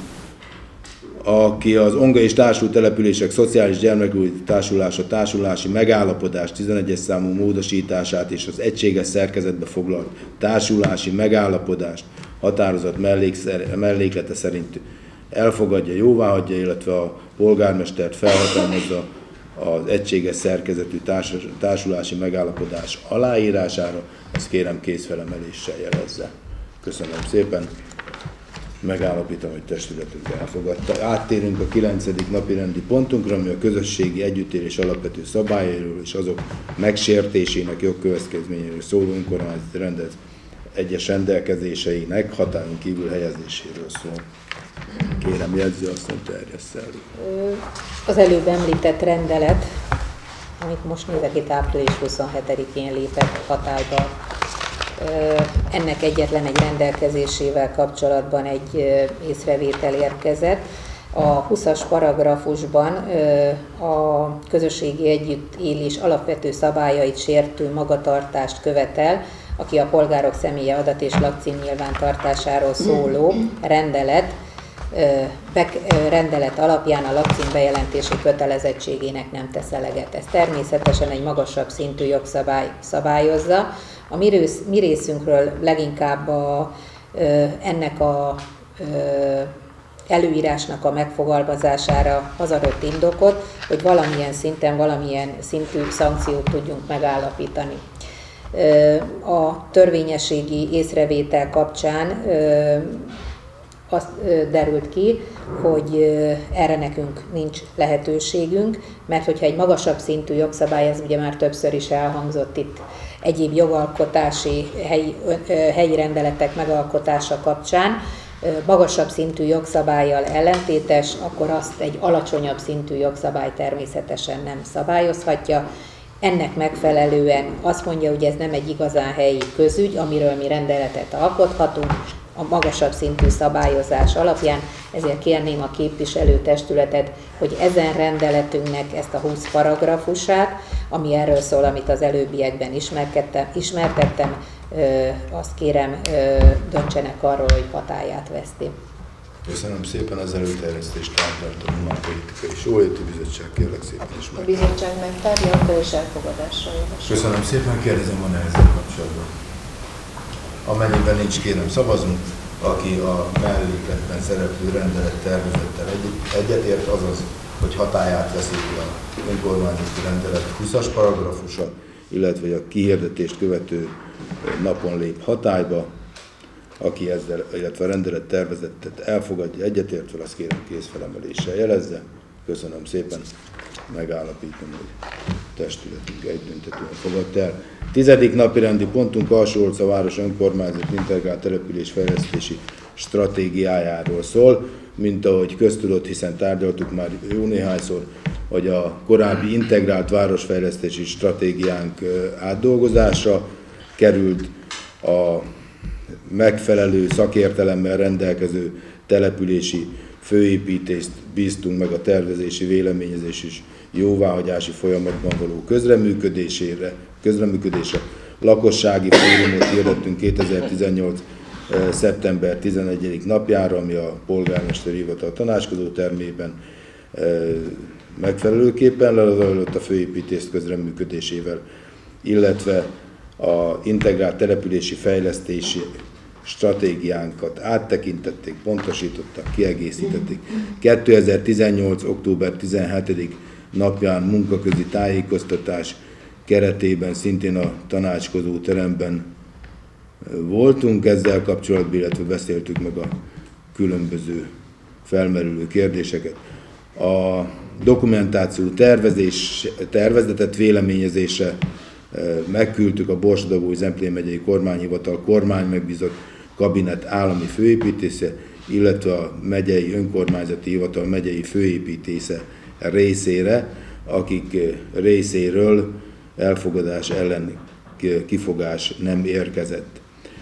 Aki az Onga és társult települések szociális gyermekjóléti társulása társulási megállapodás tizenegyes számú módosítását és az egységes szerkezetbe foglalt társulási megállapodást határozat melléklete szerint elfogadja, jóváhagyja, illetve a polgármestert felhatalmazza az egységes szerkezetű társulási megállapodás aláírására, ezt kérem kézfelemeléssel jelezze. Köszönöm szépen. Megállapítom, hogy testületünk elfogadta. Áttérünk a kilencedik napi rendi pontunkra, ami a közösségi együttélés alapvető szabályairól és azok megsértésének jogkövetkezményéről szóló önkormányzati rendelet egyes rendelkezéseinek határon kívül helyezéséről szól. Kérem, jegyző asszony, terjessze elő. Az előbb említett rendelet, amit most nézek itt április huszonhetedikén lépett hatályba, ennek egyetlen egy rendelkezésével kapcsolatban egy észrevétel érkezett. A huszas paragrafusban a közösségi együttélés alapvető szabályait sértő magatartást követel, aki a polgárok személyi adat és lakcím nyilvántartásáról szóló rendelet, rendelet alapján a lakcím bejelentési kötelezettségének nem tesz eleget. Ez természetesen egy magasabb szintű jogszabály szabályozza. A mi, rész, mi részünkről leginkább a, ennek a előírásnak a megfogalmazására az adott indokot, hogy valamilyen szinten, valamilyen szintű szankciót tudjunk megállapítani. A törvényességi észrevétel kapcsán azt derült ki, hogy erre nekünk nincs lehetőségünk, mert hogyha egy magasabb szintű jogszabály, ez ugye már többször is elhangzott itt egyéb jogalkotási helyi, helyi rendeletek megalkotása kapcsán magasabb szintű jogszabállyal ellentétes, akkor azt egy alacsonyabb szintű jogszabály természetesen nem szabályozhatja. Ennek megfelelően azt mondja, hogy ez nem egy igazán helyi közügy, amiről mi rendeletet alkothatunk, a magasabb szintű szabályozás alapján, ezért kérném a képviselőtestületet, hogy ezen rendeletünknek ezt a húsz paragrafusát, ami erről szól, amit az előbbiekben ismertettem, ismertettem azt kérem, döntsenek arról, hogy hatályát veszti. Köszönöm szépen, az előterjesztést tárgyaltam a Politikai és Jóléti Bizottság, kérlek szépen is meg. A bizottság megtárgyalta és elfogadásra javasol. Köszönöm szépen, kérdezem, van-e ezzel kapcsolatban? Amennyiben nincs, kérem szavazunk. Aki a mellékletben szereplő rendelet tervezettel egyetért, azaz, hogy hatályát veszíti a önkormányzati rendelet húszas paragrafusa, illetve a kihirdetést követő napon lép hatályba. Aki ezzel, illetve a rendelet tervezetet elfogadja, egyetértve, azt kérem kézfelemeléssel jelezze. Köszönöm szépen, megállapítom, hogy testületünk egyöntetően fogadta el. Tizedik napi rendi pontunk Alsó-Olca város önkormányzat integrált településfejlesztési stratégiájáról szól, mint ahogy köztudott, hiszen tárgyaltuk már jó néhányszor, hogy a korábbi integrált városfejlesztési stratégiánk átdolgozásra került, a megfelelő szakértelemmel rendelkező települési főépítést bíztunk meg a tervezési, véleményezés és jóváhagyási folyamatban való közreműködésére, közreműködésre. Lakossági fórumot hirdettünk kétezer-tizennyolc. szeptember tizenegyedik napjára, ami a polgármesteri hivatal tanácskozó termében megfelelőképpen lezajlott a főépítés közreműködésével, illetve a integrált települési fejlesztési stratégiánkat áttekintették, pontosították, kiegészítették. kétezer-tizennyolc. október tizenhetedidik napján munkaközi tájékoztatás keretében szintén a tanácskozó teremben voltunk ezzel kapcsolatban, illetve beszéltük meg a különböző felmerülő kérdéseket. A dokumentáció tervezés, tervezetet véleményezésre megküldtük a Borsod-Abaúj-Zemplén megyei kormányhivatal kormány megbízott kabinet állami főépítésze, illetve a megyei önkormányzati hivatal megyei főépítésze részére, akik részéről elfogadás ellen kifogás nem érkezett.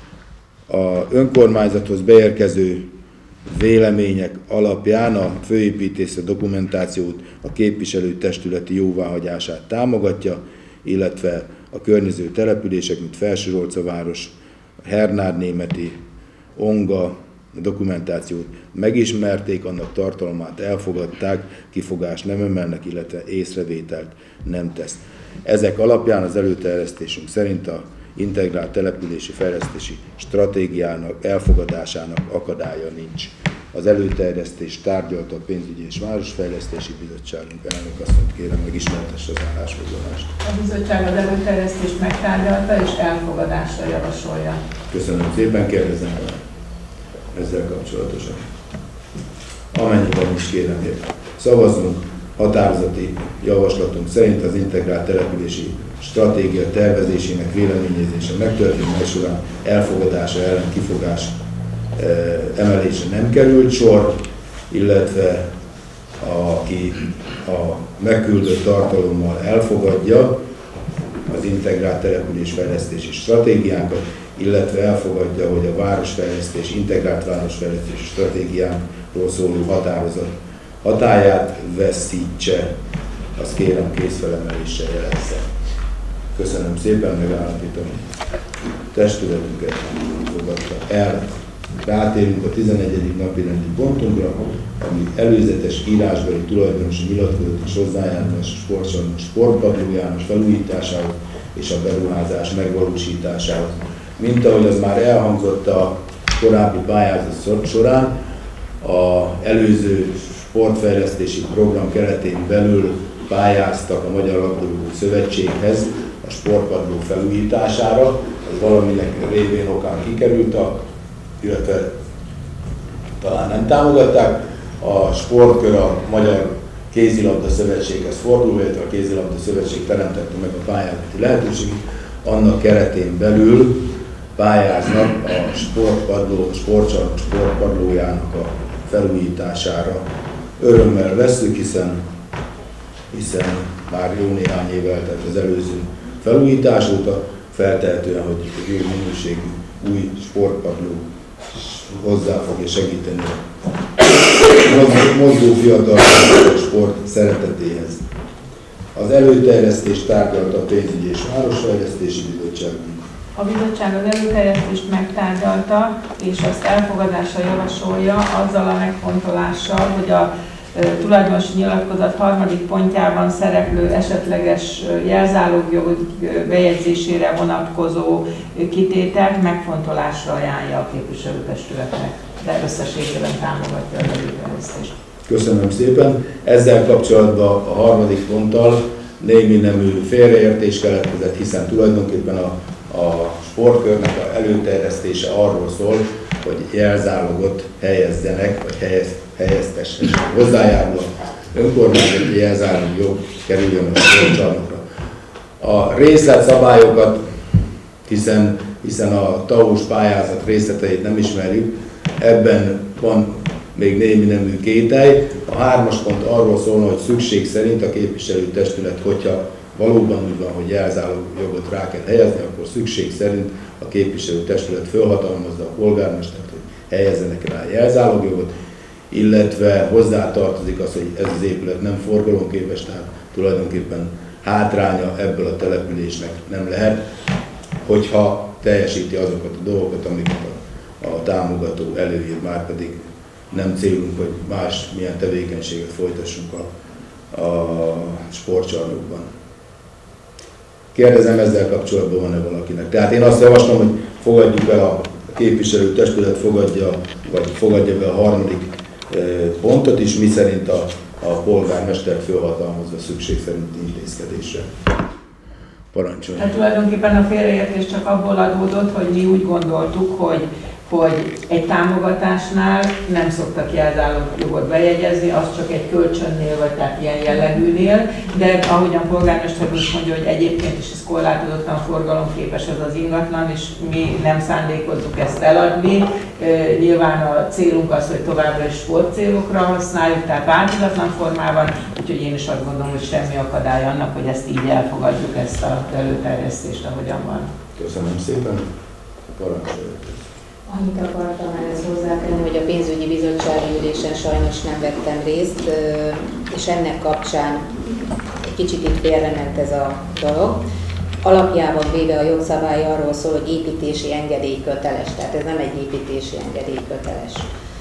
A önkormányzathoz beérkező vélemények alapján a főépítésze dokumentációt a képviselőtestületi jóváhagyását támogatja, illetve a környező települések, mint Felső-Olca város, Hernádnémeti, Onga dokumentációt megismerték, annak tartalmát elfogadták, kifogást nem emelnek, illetve észrevételt nem tesz. Ezek alapján az előterjesztésünk szerint a integrált települési fejlesztési stratégiának elfogadásának akadálya nincs. Az előterjesztést tárgyalta a Pénzügyi és Városfejlesztési Bizottságunk, elnök asszonyt kérem, megismertesse az állásfoglalást. A bizottság az előterjesztést megtárgyalta és elfogadásra javasolja. Köszönöm szépen, kérdezem ezzel kapcsolatosan. Amennyiben is kérem, hogy szavazzunk. Határozati javaslatunk szerint az integrált települési stratégia tervezésének véleményezése megtörténik, mely során elfogadása ellen kifogás emelése nem került sor, illetve aki a megküldött tartalommal elfogadja az integrált településfejlesztési stratégiánkat, illetve elfogadja, hogy a városfejlesztés, integrált városfejlesztési stratégiáról szóló határozat hatályát veszítse, azt kérem kézfelemeléssel jelezze. Köszönöm szépen, megállapítom, testületünket fogadta el. Rátérünk a tizenegyedik napi rendi pontunkra, ami előzetes írásbeli tulajdonosi nyilatkozat és hozzájárulás a sportpadlójának felújításához és a beruházás megvalósításához. Mint ahogy az már elhangzott a korábbi pályázat során, az előző sportfejlesztési program keretén belül pályáztak a Magyar Labdarúgó Szövetséghez a sportpadló felújítására, ez valaminek révén okán kikerült, a, illetve talán nem támogatták. A sportkör a Magyar Kézilabda Szövetséghez fordul, illetve a Kézilabda Szövetség teremtette meg a pályázati lehetőséget. annak keretén belül pályáznak a sportpadló, sportcsarnok sportpadlójának a felújítására. Örömmel vesszük, hiszen, hiszen már jó néhány év eltelt az előző felújítás óta, feltehetően, hogy jó minőségű új sportpadló hozzá fogja segíteni a mozgó fiatal sport szeretetéhez. Az előterjesztést tárgyalta a Pénzügyi és Városfejlesztési Bizottság. A bizottság az előterjesztést megtárgyalta, és azt elfogadásra javasolja azzal a megfontolással, hogy a tulajdonosi nyilatkozat harmadik pontjában szereplő esetleges jelzálogjog bejegyzésére vonatkozó kitételt megfontolásra ajánlja a képviselőtestületnek, de összességében támogatja az előterjesztést. Köszönöm szépen. Ezzel kapcsolatban a harmadik ponttal némi nemű félreértés keletkezett, hiszen tulajdonképpen a, a sportkörnek a előterjesztése arról szól, hogy jelzálogot helyezzenek, vagy helyez, helyeztessenek. Hozzájárul önkormányzati jelzálogjog kerüljön a sportcsarnokra. A részletszabályokat, hiszen, hiszen a té á u-s pályázat részleteit nem ismerjük, ebben van még némi nemű kételj. A hármas pont arról szól, hogy szükség szerint a képviselőtestület, hogyha valóban úgy van, hogy jelzálogjogot rá kell helyezni, akkor szükség szerint a képviselőtestület felhatalmazza a polgármestert, hogy helyezzenek rá jelzálogjogot, illetve hozzá tartozik az, hogy ez az épület nem forgalomképes, tehát tulajdonképpen hátránya ebből a településnek nem lehet, hogyha teljesíti azokat a dolgokat, amiket a, a támogató előír, már pedig nem célunk, hogy más milyen tevékenységet folytassunk a, a sportcsarnokban. Kérdezem, ezzel kapcsolatban van-e valakinek. Tehát én azt javaslom, hogy fogadjuk el, a képviselőtestület fogadja, vagy fogadja be a harmadik pontot is, miszerint a, a polgármester fölhatalmazza szükség szerinti intézkedésre. Parancsoljon. Hát tulajdonképpen a félreértés csak abból adódott, hogy mi úgy gondoltuk, hogy hogy egy támogatásnál nem szoktak jelzálogjogot bejegyezni, az csak egy kölcsönnél, vagy tehát ilyen jellegűnél, de ahogyan polgármester is mondja, hogy egyébként is ez korlátozottan forgalomképes ez az ingatlan, és mi nem szándékozzuk ezt eladni. Nyilván a célunk az, hogy továbbra is sportcélokra használjuk, tehát változatlan formában, úgyhogy én is azt gondolom, hogy semmi akadály annak, hogy ezt így elfogadjuk, ezt az előterjesztést, ahogyan van. Köszönöm szépen. Parancsoljon. Annyit akartam ehhez hozzátenni, hogy a pénzügyi bizottsági ülésen sajnos nem vettem részt, és ennek kapcsán egy kicsit itt félrement ez a dolog. Alapjában véve a jogszabály arról szól, hogy építési engedély köteles, tehát ez nem egy építési engedély köteles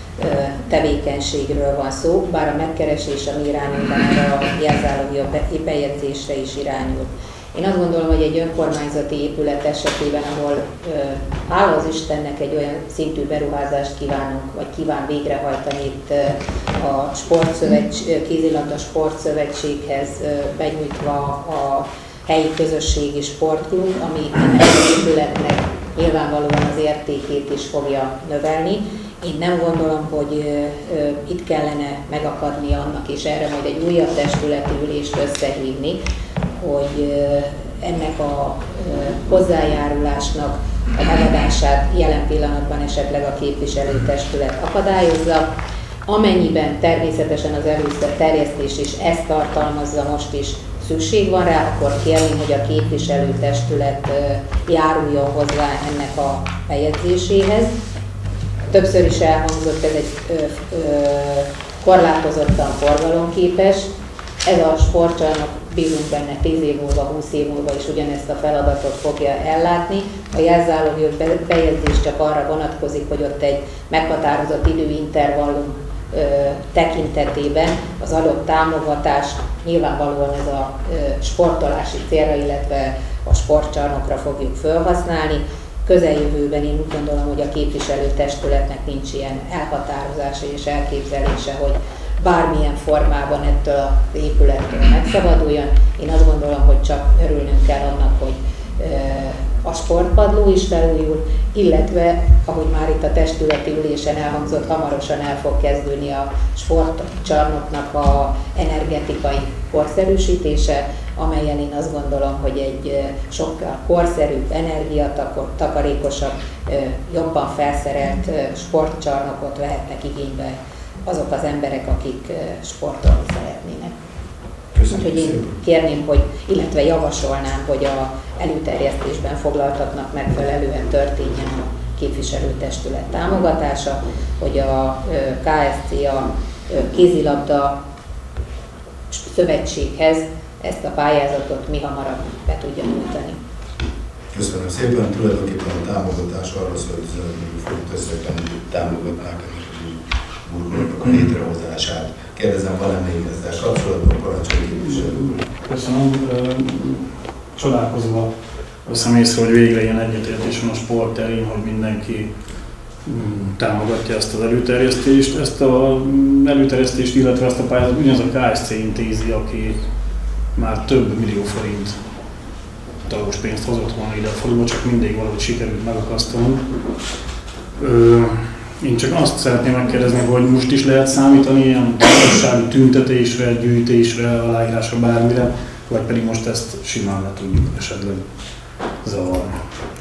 tevékenységről van szó, bár a megkeresés, ami irányulban erre a jelzálogjog bejegyzésre is irányul. Én azt gondolom, hogy egy önkormányzati épület esetében, ahol hála az Istennek egy olyan szintű beruházást kívánunk, vagy kíván végrehajtani itt a sportszövetség, kézilabda sportszövetséghez benyújtva a helyi közösségi sportklub, ami ennek az épületnek nyilvánvalóan az értékét is fogja növelni. Én nem gondolom, hogy itt kellene megakadni annak, és erre majd egy újabb testületi ülést összehívni, hogy ennek a hozzájárulásnak a megadását jelen pillanatban esetleg a képviselőtestület akadályozza. Amennyiben természetesen az előterjesztés is ezt tartalmazza, most is szükség van rá, akkor kérném, hogy a képviselőtestület járuljon hozzá ennek a bejegyzéséhez. Többször is elhangzott, ez egy ö, ö, korlátozottan forgalomképes. Ez a sportcsarnok, bízunk benne, tíz év múlva, húsz év múlva is ugyanezt a feladatot fogja ellátni. A jelzálogjog bejegyzés csak arra vonatkozik, hogy ott egy meghatározott időintervallum ö, tekintetében az adott támogatást nyilvánvalóan ez a ö, sportolási célra, illetve a sportcsarnokra fogjuk felhasználni. Közeljövőben én úgy gondolom, hogy a képviselőtestületnek nincs ilyen elhatározása és elképzelése, hogy bármilyen formában ettől az épülettől megszabaduljon. Én azt gondolom, hogy csak örülnünk kell annak, hogy a sportpadló is felújul, illetve, ahogy már itt a testületi ülésen elhangzott, hamarosan el fog kezdődni a sportcsarnoknak a energetikai korszerűsítése, amelyen én azt gondolom, hogy egy sokkal korszerűbb, energiatakarékosabb, jobban felszerelt sportcsarnokot vehetnek igénybe azok az emberek, akik sportolni szeretnének. Úgyhogy én kérném, hogy, illetve javasolnám, hogy a előterjesztésben foglaltatnak megfelelően történjen a képviselőtestület támogatása, hogy a ká es cé a kézilabda szövetséghez ezt a pályázatot mi hamarabb be tudja nyújtani. Köszönöm szépen, tulajdonképpen a támogatás arra szól, hogy fogunk összegen támogatnák a burkolóknak a létrehozását. Kérdezem, van-e még ezzel kapcsolatban, parancsolj képviselő? Köszönöm. Csodálkozva veszem észre, hogy végre ilyen egyetértés van a sport terén, hogy mindenki támogatja ezt az előterjesztést. Ezt az előterjesztést, illetve ezt a pályázatot ugyanaz a ká es cé intézi, aki már több millió forint tagos pénzt hozott volna ide a faluba, csak mindig valahogy sikerült megakasztanunk. Én csak azt szeretném megkérdezni, hogy most is lehet számítani ilyen társasági tüntetésre, gyűjtésre, aláírásra, bármire, vagy pedig most ezt simán le tudjuk esetleg zavarni.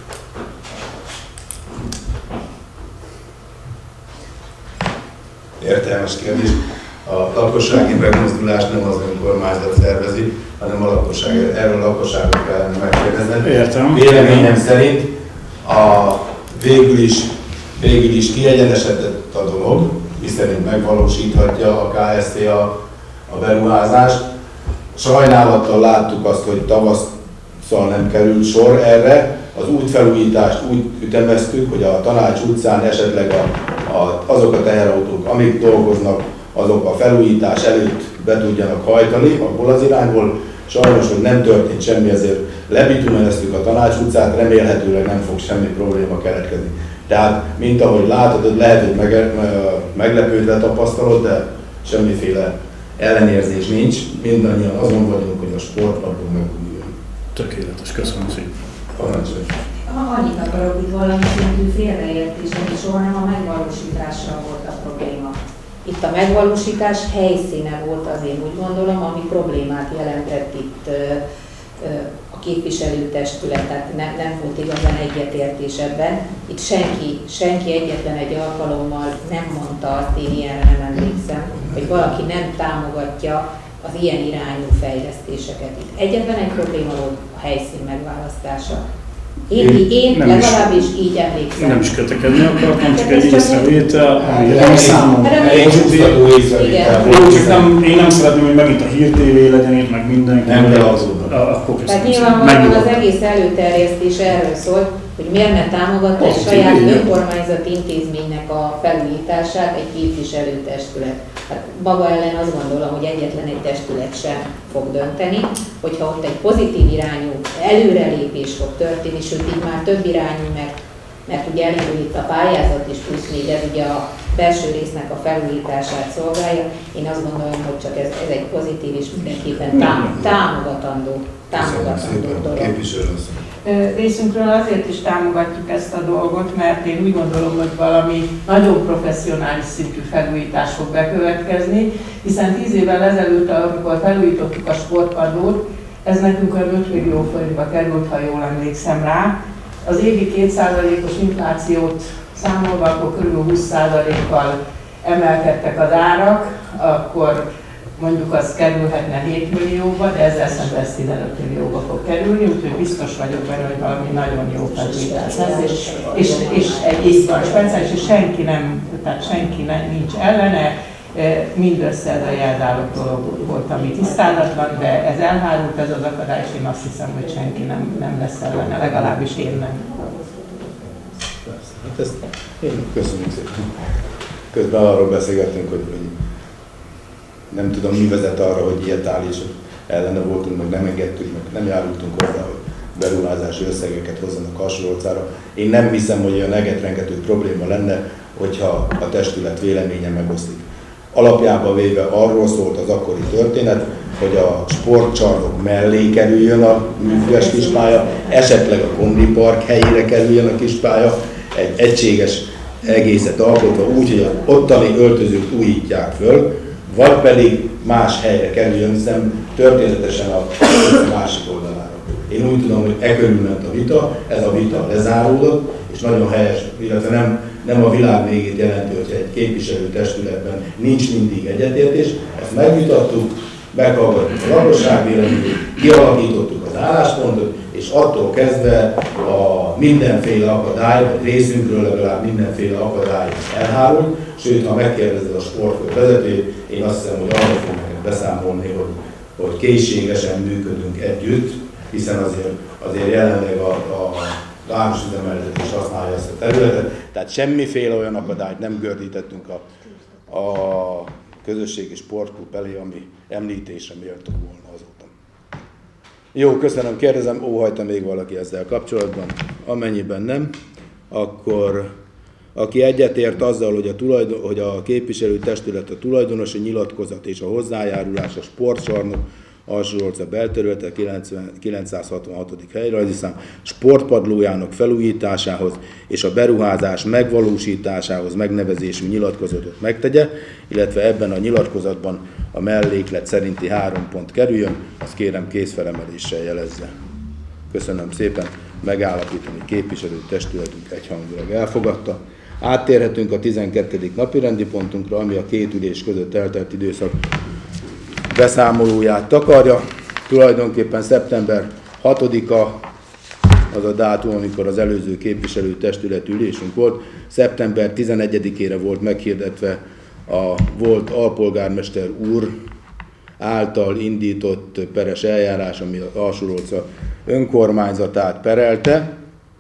Értelmes kérdés. A lakossági megmozdulás nem az önkormányzat szervezi, hanem a lakosság. Erről a lakosságot kellene megkérdezni. Értem. Véleményem szerint a végül is, végül is kiegyenesedett a dolog, miszerint megvalósíthatja a ká es cé a, a beruházást. Sajnálattal láttuk azt, hogy tavasszal nem került sor erre. Az útfelújítást úgy ütemeztük, hogy a Tanács utcán esetleg a, a, azok a teherautók, amik dolgoznak, azok a felújítás előtt be tudjanak hajtani abból az irányból. Sajnos, hogy nem történt semmi, ezért lebitumeneztük a Tanács utcát, remélhetőleg nem fog semmi probléma keletkezni. Tehát, mint ahogy látod, lehet, hogy meg, meglepődve tapasztalod, de semmiféle ellenérzés nincs. Mindannyian azon vagyunk, hogy a sportpadló megújuljon. Tökéletes, köszönöm szépen. Parancsolj. Annyit akarok, itt valami szintű félreértések, soha nem a megvalósítással volt a probléma. Itt a megvalósítás helyszíne volt, az én úgy gondolom, ami problémát jelentett itt a képviselőtestület, tehát nem, nem volt igazán egyetértés ebben. Itt senki, senki egyetlen egy alkalommal nem mondta azt, én ilyenre nem emlékszem, hogy valaki nem támogatja az ilyen irányú fejlesztéseket. Itt egyetlen egy probléma volt a helyszín megválasztása. Én, én, én legalábbis is, így emlékszem. Én nem is kötekedni akartam, csak egy észrevétel, ami számomra pozitív. Én nem szeretném, hogy megint a Hír té vé legyen itt, meg mindenki. Nem, de az Tehát nyilvánvalóan az egész előterjesztés erről szólt, hogy miért ne támogatta egy saját önkormányzati intézménynek a felújítását egy képviselőtestület. Hát maga ellen azt gondolom, hogy egyetlen egy testület sem fog dönteni, hogyha ott egy pozitív irányú előrelépés fog történni, sőt így már több irányú, mert, mert ugye elindul itt a pályázat is, plusz még ez ugye a belső résznek a felújítását szolgálja. Én azt gondolom, hogy csak ez, ez egy pozitív és mindenképpen tám, támogatandó, támogatandó dolog. Részünkről azért is támogatjuk ezt a dolgot, mert én úgy gondolom, hogy valami nagyon professzionális szintű felújítás fog bekövetkezni, hiszen tíz évvel ezelőtt, amikor felújítottuk a sportpadlót, ez nekünk olyan öt millió forintba került, ha jól emlékszem rá. Az évi két százalékos inflációt számolva, akkor kb. húsz százalékkal emelkedtek az árak, akkor mondjuk az kerülhetne hét millióba, de ezzel szemben ez tizenöt millióba fog kerülni, úgyhogy biztos vagyok benne, hogy valami nagyon jó felújítás lesz, és, és, és egy észban speciális, és senki nem, tehát senki nem, nincs ellene, mindössze ez a jelzálog dolog volt, ami tisztázatlan, de ez elhárult, ez az akadály, és én azt hiszem, hogy senki nem, nem lesz ellene, legalábbis én nem. Hát ezt én köszönjük szépen. Közben arról beszélgettünk, hogy, hogy nem tudom, mi vezet arra, hogy ilyet áll, és ellene voltunk, meg nem engedtük, meg nem járultunk hozzá, hogy beruházási összegeket hozzanak hasonlócára. Én nem hiszem, hogy olyan egetrengető probléma lenne, hogyha a testület véleménye megoszlik. alapjában véve arról szólt az akkori történet, hogy a sportcsarnok mellé kerüljön a műfüves kispálya, esetleg a Komli Park helyére kerüljön a kispálya, egy egységes egészet alkotva úgy, hogy az ottani öltözőt újítják föl, vagy pedig más helyre kerüljön, hiszen történetesen a másik oldalára. Én úgy tudom, hogy e körül ment a vita, ez a vita lezáródott, és nagyon helyes, illetve nem, nem a világ végét jelenti, hogyha egy képviselőtestületben nincs mindig egyetértés. Ezt megvitattuk, meghallgattuk a lakosság véleményét, kialakítottuk az álláspontot, és attól kezdve a mindenféle akadály, részünkről legalább mindenféle akadály elhárult, sőt, ha megkérdezed a sportkör vezetőjét, én azt hiszem, hogy arra fog neked beszámolni, hogy, hogy készségesen működünk együtt, hiszen azért, azért jelenleg a, a városüzemeltetés is használja ezt a területet, tehát semmiféle olyan akadályt nem gördítettünk a, a közösségi sportklub elé, ami említésre méltó volna azóta. Jó, köszönöm, kérdezem, óhajta még valaki ezzel kapcsolatban? Amennyiben nem, akkor aki egyetért azzal, hogy a, tulajdon, hogy a képviselőtestület a tulajdonosi nyilatkozat és a hozzájárulás a sportcsarnok Alsó-Zsolca belterülete kilencszázhatvanhatodik helyrajzi szám sportpadlójának felújításához és a beruházás megvalósításához megnevezésű nyilatkozatot megtegye, illetve ebben a nyilatkozatban a melléklet szerinti három pont kerüljön, azt kérem kézfelemeléssel jelezze. Köszönöm szépen, megállapítani képviselőtestületünk egyhangulag elfogadta. Áttérhetünk a tizenkettedik napirendi pontunkra, ami a két ülés között eltelt időszak beszámolóját takarja. Tulajdonképpen szeptember hatodika az a dátum, amikor az előző képviselőtestület ülésünk volt. szeptember tizenegyedikére volt meghirdetve a volt alpolgármester úr által indított peres eljárás, ami az Alsó-Zsolca önkormányzatát perelte.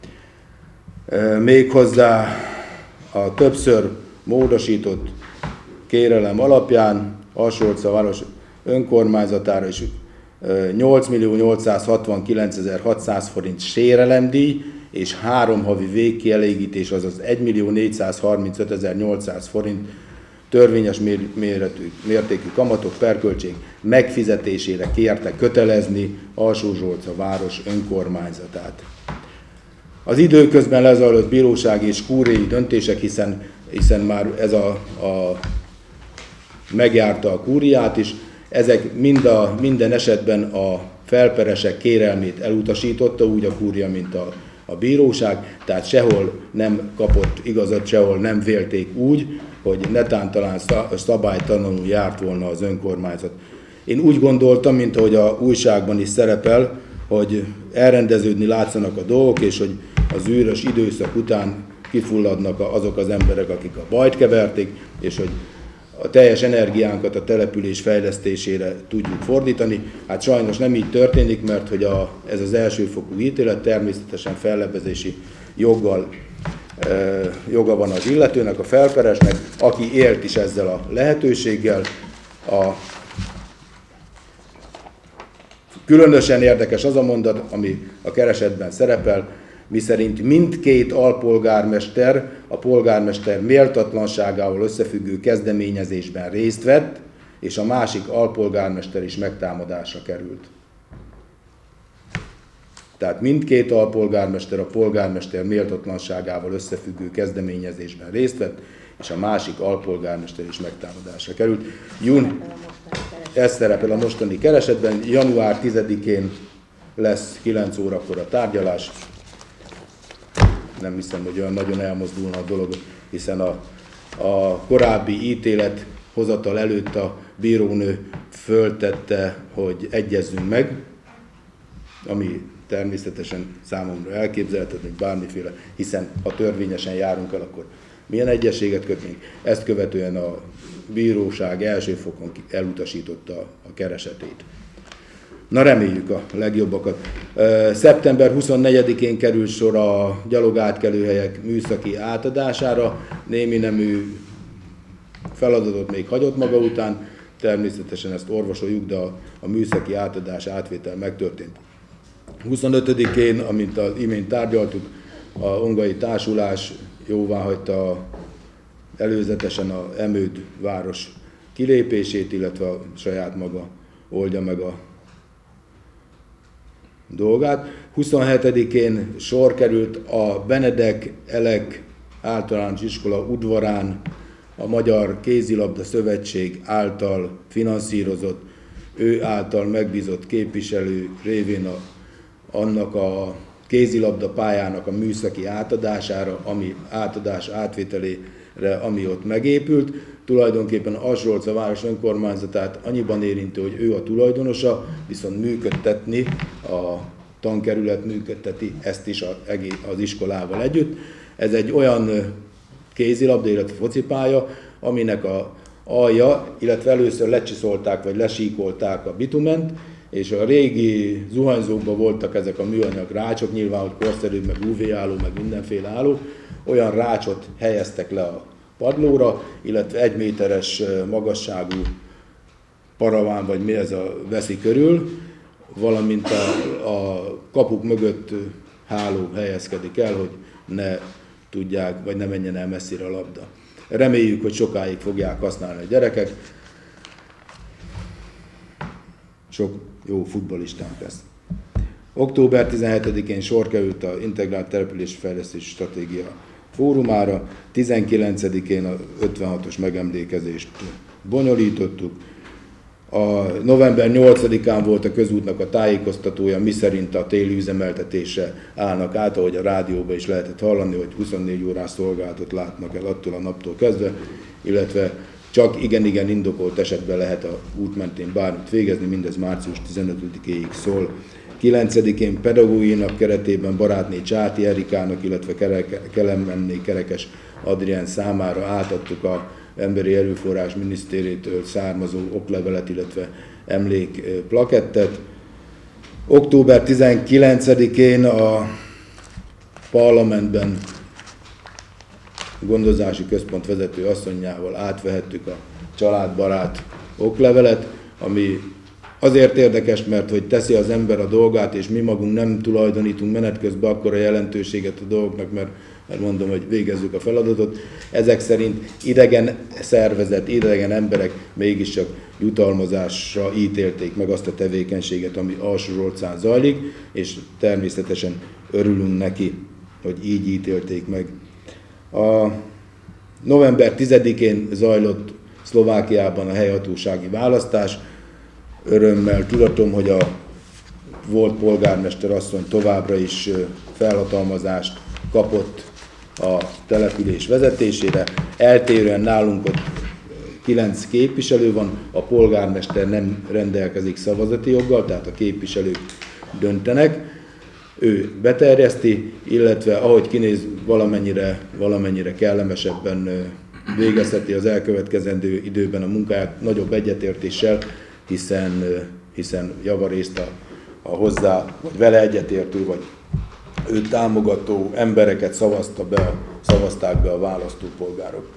Méghozzá a többször módosított kérelem alapján Alsó-Zsolca város önkormányzatára is nyolcmillió nyolcszázhatvankilencezer-hatszáz forint sérelemdíj és három havi végkielégítés, azaz egymillió négyszázharmincötezer-nyolcszáz forint törvényes méretű, mértékű kamatok perköltség megfizetésére kérte kötelezni Alsó-Zsolca város önkormányzatát. Az időközben lezajlott bírósági és kúriai döntések, hiszen, hiszen már ez a, a megjárta a kúriát is, ezek mind a, minden esetben a felperesek kérelmét elutasította, úgy a kúria, mint a, a bíróság, tehát sehol nem kapott igazat, sehol nem vélték úgy, hogy netán talán szabálytalanul járt volna az önkormányzat. Én úgy gondoltam, mint ahogy a újságban is szerepel, hogy elrendeződni látszanak a dolgok, és hogy az űrös időszak után kifulladnak azok az emberek, akik a bajt keverték, és hogy a teljes energiánkat a település fejlesztésére tudjuk fordítani. Hát sajnos nem így történik, mert hogy a, ez az elsőfokú ítélet természetesen fellebbezési joggal, e, joga van az illetőnek, a felperesnek, aki élt is ezzel a lehetőséggel. A, különösen érdekes az a mondat, ami a keresetben szerepel, miszerint mindkét alpolgármester a polgármester méltatlanságával összefüggő kezdeményezésben részt vett, és a másik alpolgármester is megtámadásra került. Tehát mindkét alpolgármester a polgármester méltatlanságával összefüggő kezdeményezésben részt vett, és a másik alpolgármester is megtámadásra került. Jún... Ez szerepel a mostani keresetben, január tizedikén lesz kilenc órakor a tárgyalás. Nem hiszem, hogy olyan nagyon elmozdulna a dolog, hiszen a, a korábbi ítélet hozatal előtt a bírónő föltette, hogy egyezzünk meg, ami természetesen számomra elképzelhetetlen, hogy bármiféle, hiszen ha törvényesen járunk el, akkor milyen egyességet kötnénk. Ezt követően a bíróság első fokon elutasította a keresetét. Na, reméljük a legjobbakat. szeptember huszonnegyedikén kerül sor a gyalogátkelőhelyek műszaki átadására. Némi nemű feladatot még hagyott maga után, természetesen ezt orvosoljuk, de a, a műszaki átadás, átvétel megtörtént. huszonötödikén, amint az imént tárgyaltuk, a ongai társulás jóváhagyta előzetesen a Emőd város kilépését, illetve a saját maga oldja meg a dolgát. huszonhetedikén sor került a Benedek Elek általános iskola udvarán a Magyar Kézilabda Szövetség által finanszírozott, ő által megbízott képviselő révén a, annak a kézilabda pályának a műszaki átadására, ami átadás átvételére, ami ott megépült. Tulajdonképpen Asdolca város önkormányzatát annyiban érinti, hogy ő a tulajdonosa, viszont működtetni, a tankerület működteti ezt is az iskolával együtt. Ez egy olyan kézilabda, illetve focipálya, aminek a alja, illetve először lecsiszolták vagy lesíkolták a bitument, és a régi zuhanyzókban voltak ezek a műanyag rácsok, nyilván, hogy korszerű, meg ú vé álló, meg mindenféle álló, olyan rácsot helyeztek le a padlóra, illetve egy méteres magasságú paraván, vagy mi ez a veszi körül, valamint a, a kapuk mögött háló helyezkedik el, hogy ne tudják, vagy ne menjen el messzire a labda. Reméljük, hogy sokáig fogják használni a gyerekek. Sok jó futballistánk lesz. október tizenhetedikén sor került a Integrált Településfejlesztési Stratégia fórumára, tizenkilencedikén a ötvenhatos megemlékezést bonyolítottuk. A november nyolcadikán volt a közútnak a tájékoztatója, miszerint a téli üzemeltetésre állnak át, ahogy a rádióban is lehetett hallani, hogy huszonnégy órás szolgálatot látnak el attól a naptól kezdve, illetve csak igen-igen indokolt esetben lehet a út mentén bármit végezni, mindez március tizenötödikéig szól. kilencedikén pedagógiai nap keretében barátné Csáti Erikának, illetve Kelemenné Kerekes Adrián számára átadtuk a Emberi Erőforrás Minisztériétől származó oklevelet, illetve emlékplakettet. október tizenkilencedikén a parlamentben gondozási központ vezető asszonyával átvehettük a családbarát oklevelet, ami azért érdekes, mert hogy teszi az ember a dolgát, és mi magunk nem tulajdonítunk menet közben akkora jelentőséget a dolgoknak, mert, mert mondom, hogy végezzük a feladatot. Ezek szerint idegen szervezet, idegen emberek mégiscsak jutalmazásra ítélték meg azt a tevékenységet, ami Alsó-Zsolcán zajlik, és természetesen örülünk neki, hogy így ítélték meg. A november tizedikén zajlott Szlovákiában a helyhatósági választás. Örömmel tudatom, hogy a volt polgármester asszony továbbra is felhatalmazást kapott a település vezetésére. Eltérően nálunk ott kilenc képviselő van, a polgármester nem rendelkezik szavazati joggal, tehát a képviselők döntenek. Ő beterjeszti, illetve ahogy kinéz, valamennyire, valamennyire kellemesebben végezheti az elkövetkezendő időben a munkáját, nagyobb egyetértéssel, hiszen, hiszen javarészt a, a hozzá, vagy vele egyetértő, vagy őt támogató embereket szavazta be, szavazták be a választópolgárok.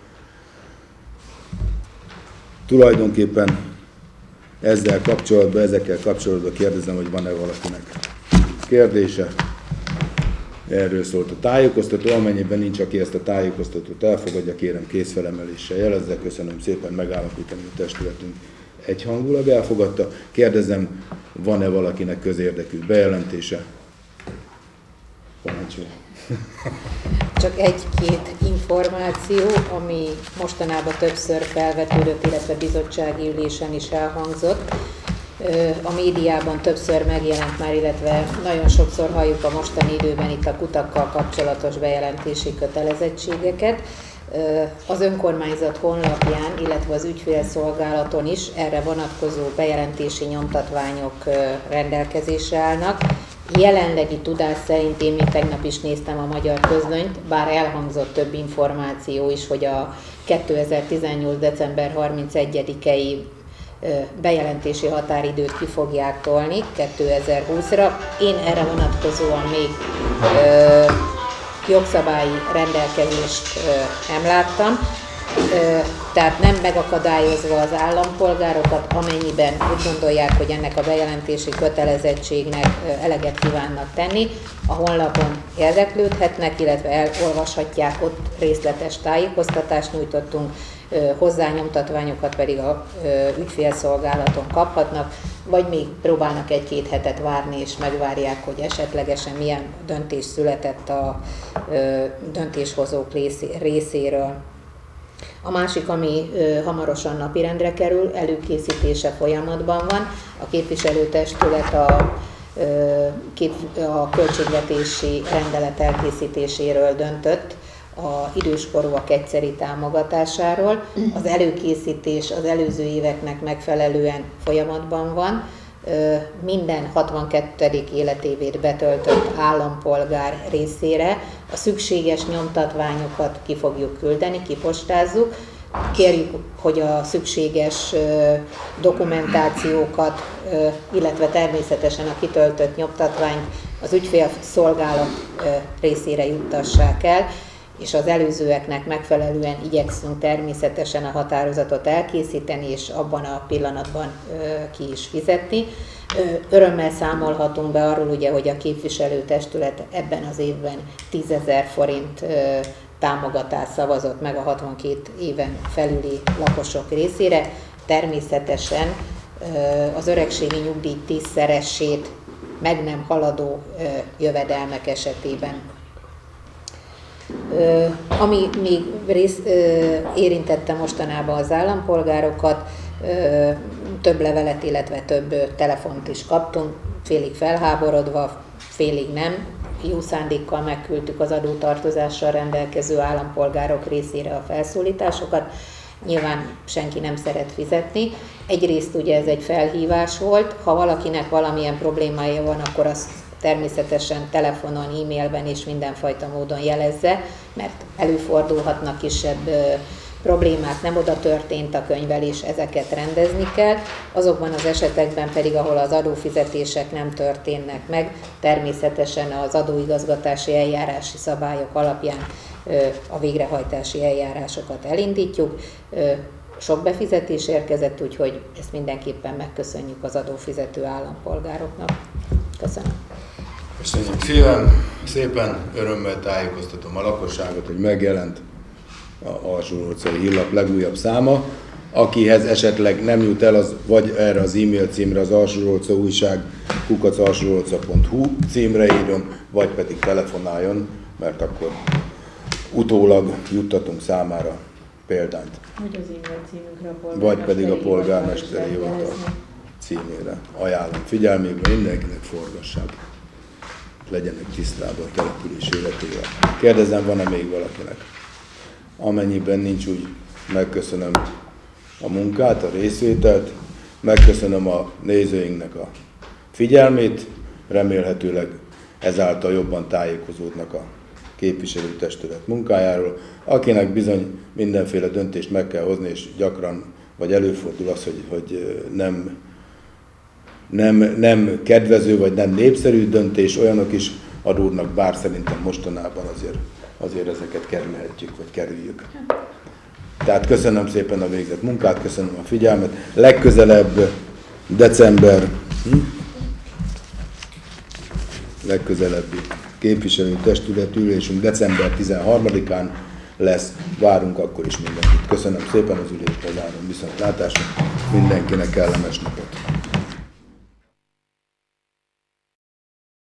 Tulajdonképpen ezzel kapcsolatban, ezekkel kapcsolatban kérdezem, hogy van-e valakinek kérdése. Erről szólt a tájékoztató, amennyiben nincs, aki ezt a tájékoztatót elfogadja, kérem kézfelemeléssel jelezze. Köszönöm szépen, megállapítani, a testületünk egyhangulag elfogadta. Kérdezem, van-e valakinek közérdekű bejelentése? Parancsolj! Csak egy-két információ, ami mostanában többször felvetődött, illetve bizottsági ülésen is elhangzott. A médiában többször megjelent már, illetve nagyon sokszor halljuk a mostani időben itt a kutakkal kapcsolatos bejelentési kötelezettségeket. Az önkormányzat honlapján, illetve az ügyfélszolgálaton is erre vonatkozó bejelentési nyomtatványok rendelkezésre állnak. Jelenlegi tudás szerint, én még tegnap is néztem a Magyar Közlönyt, bár elhangzott több információ is, hogy a kétezer-tizennyolc. december harmincegyedikei bejelentési határidőt ki fogják tolni kétezer-húszra. Én erre vonatkozóan még ö, jogszabályi rendelkezést ö, nem láttam. Tehát nem megakadályozva az állampolgárokat, amennyiben úgy gondolják, hogy ennek a bejelentési kötelezettségnek eleget kívánnak tenni, a honlapon érdeklődhetnek, illetve elolvashatják, ott részletes tájékoztatást nyújtottunk, hozzányomtatványokat pedig a ügyfélszolgálaton kaphatnak, vagy még próbálnak egy-két hetet várni, és megvárják, hogy esetlegesen milyen döntés született a döntéshozók részéről. A másik, ami hamarosan napirendre kerül, előkészítése folyamatban van. A képviselőtestület a, a költségvetési rendelet elkészítéséről döntött, a időskorúak egyszeri támogatásáról. Az előkészítés az előző éveknek megfelelően folyamatban van. Minden hatvankettedik életévét betöltött állampolgár részére a szükséges nyomtatványokat ki fogjuk küldeni, kipostázzuk. Kérjük, hogy a szükséges dokumentációkat, illetve természetesen a kitöltött nyomtatványt az ügyfélszolgálat részére juttassák el, és az előzőeknek megfelelően igyekszünk természetesen a határozatot elkészíteni, és abban a pillanatban ki is fizetni. Örömmel számolhatunk be arról, ugye, hogy a képviselőtestület ebben az évben tízezer forint támogatást szavazott meg a hatvankét éven felüli lakosok részére. Természetesen az öregségi nyugdíj tízszeresét meg nem haladó jövedelmek esetében. Ami még rész, érintette mostanában az állampolgárokat, több levelet, illetve több telefont is kaptunk, félig felháborodva, félig nem. Jó szándékkal megküldtük az adótartozással rendelkező állampolgárok részére a felszólításokat. Nyilván senki nem szeret fizetni. Egyrészt ugye ez egy felhívás volt, ha valakinek valamilyen problémája van, akkor azt természetesen telefonon, e-mailben és mindenfajta módon jelezze, mert előfordulhatnak kisebb problémák, nem oda történt a könyvelés, ezeket rendezni kell. Azokban az esetekben pedig, ahol az adófizetések nem történnek meg, természetesen az adóigazgatási eljárási szabályok alapján a végrehajtási eljárásokat elindítjuk. Sok befizetés érkezett, úgyhogy ezt mindenképpen megköszönjük az adófizető állampolgároknak. Köszönöm. Köszönjük szépen, szépen örömmel tájékoztatom a lakosságot, hogy megjelent a Alsó-Róczai Hírlap legújabb száma. Akihez esetleg nem jut el, az vagy erre az e-mail címre, az Alsó-Rócza újság kukac alsórócza pont hu címre írjon, vagy pedig telefonáljon, mert akkor utólag juttatunk számára példányt. Vagy az e-mail címünkre a polgármesteri Vagy pedig a polgármesteri hivatal címére. Ajánlom figyelmébe, mindenkinek forgassák. Legyenek tisztában a település életével. Kérdezem, van-e még valakinek? Amennyiben nincs, úgy megköszönöm a munkát, a részvételt, megköszönöm a nézőinknek a figyelmét, remélhetőleg ezáltal jobban tájékozódnak a képviselőtestület munkájáról. Akinek bizony mindenféle döntést meg kell hozni, és gyakran, vagy előfordul az, hogy, hogy nem, nem, nem kedvező, vagy nem népszerű döntés, olyanok is adódnak, bár szerintem mostanában azért, azért ezeket kerülhetjük, vagy kerüljük. Tehát köszönöm szépen a végzett munkát, köszönöm a figyelmet. Legközelebb december, hm? legközelebbi képviselőtestület ülésünk december tizenharmadikán lesz, várunk akkor is mindenkit. Köszönöm szépen, az ülést lezárom, viszontlátásra, mindenkinek kellemes napot.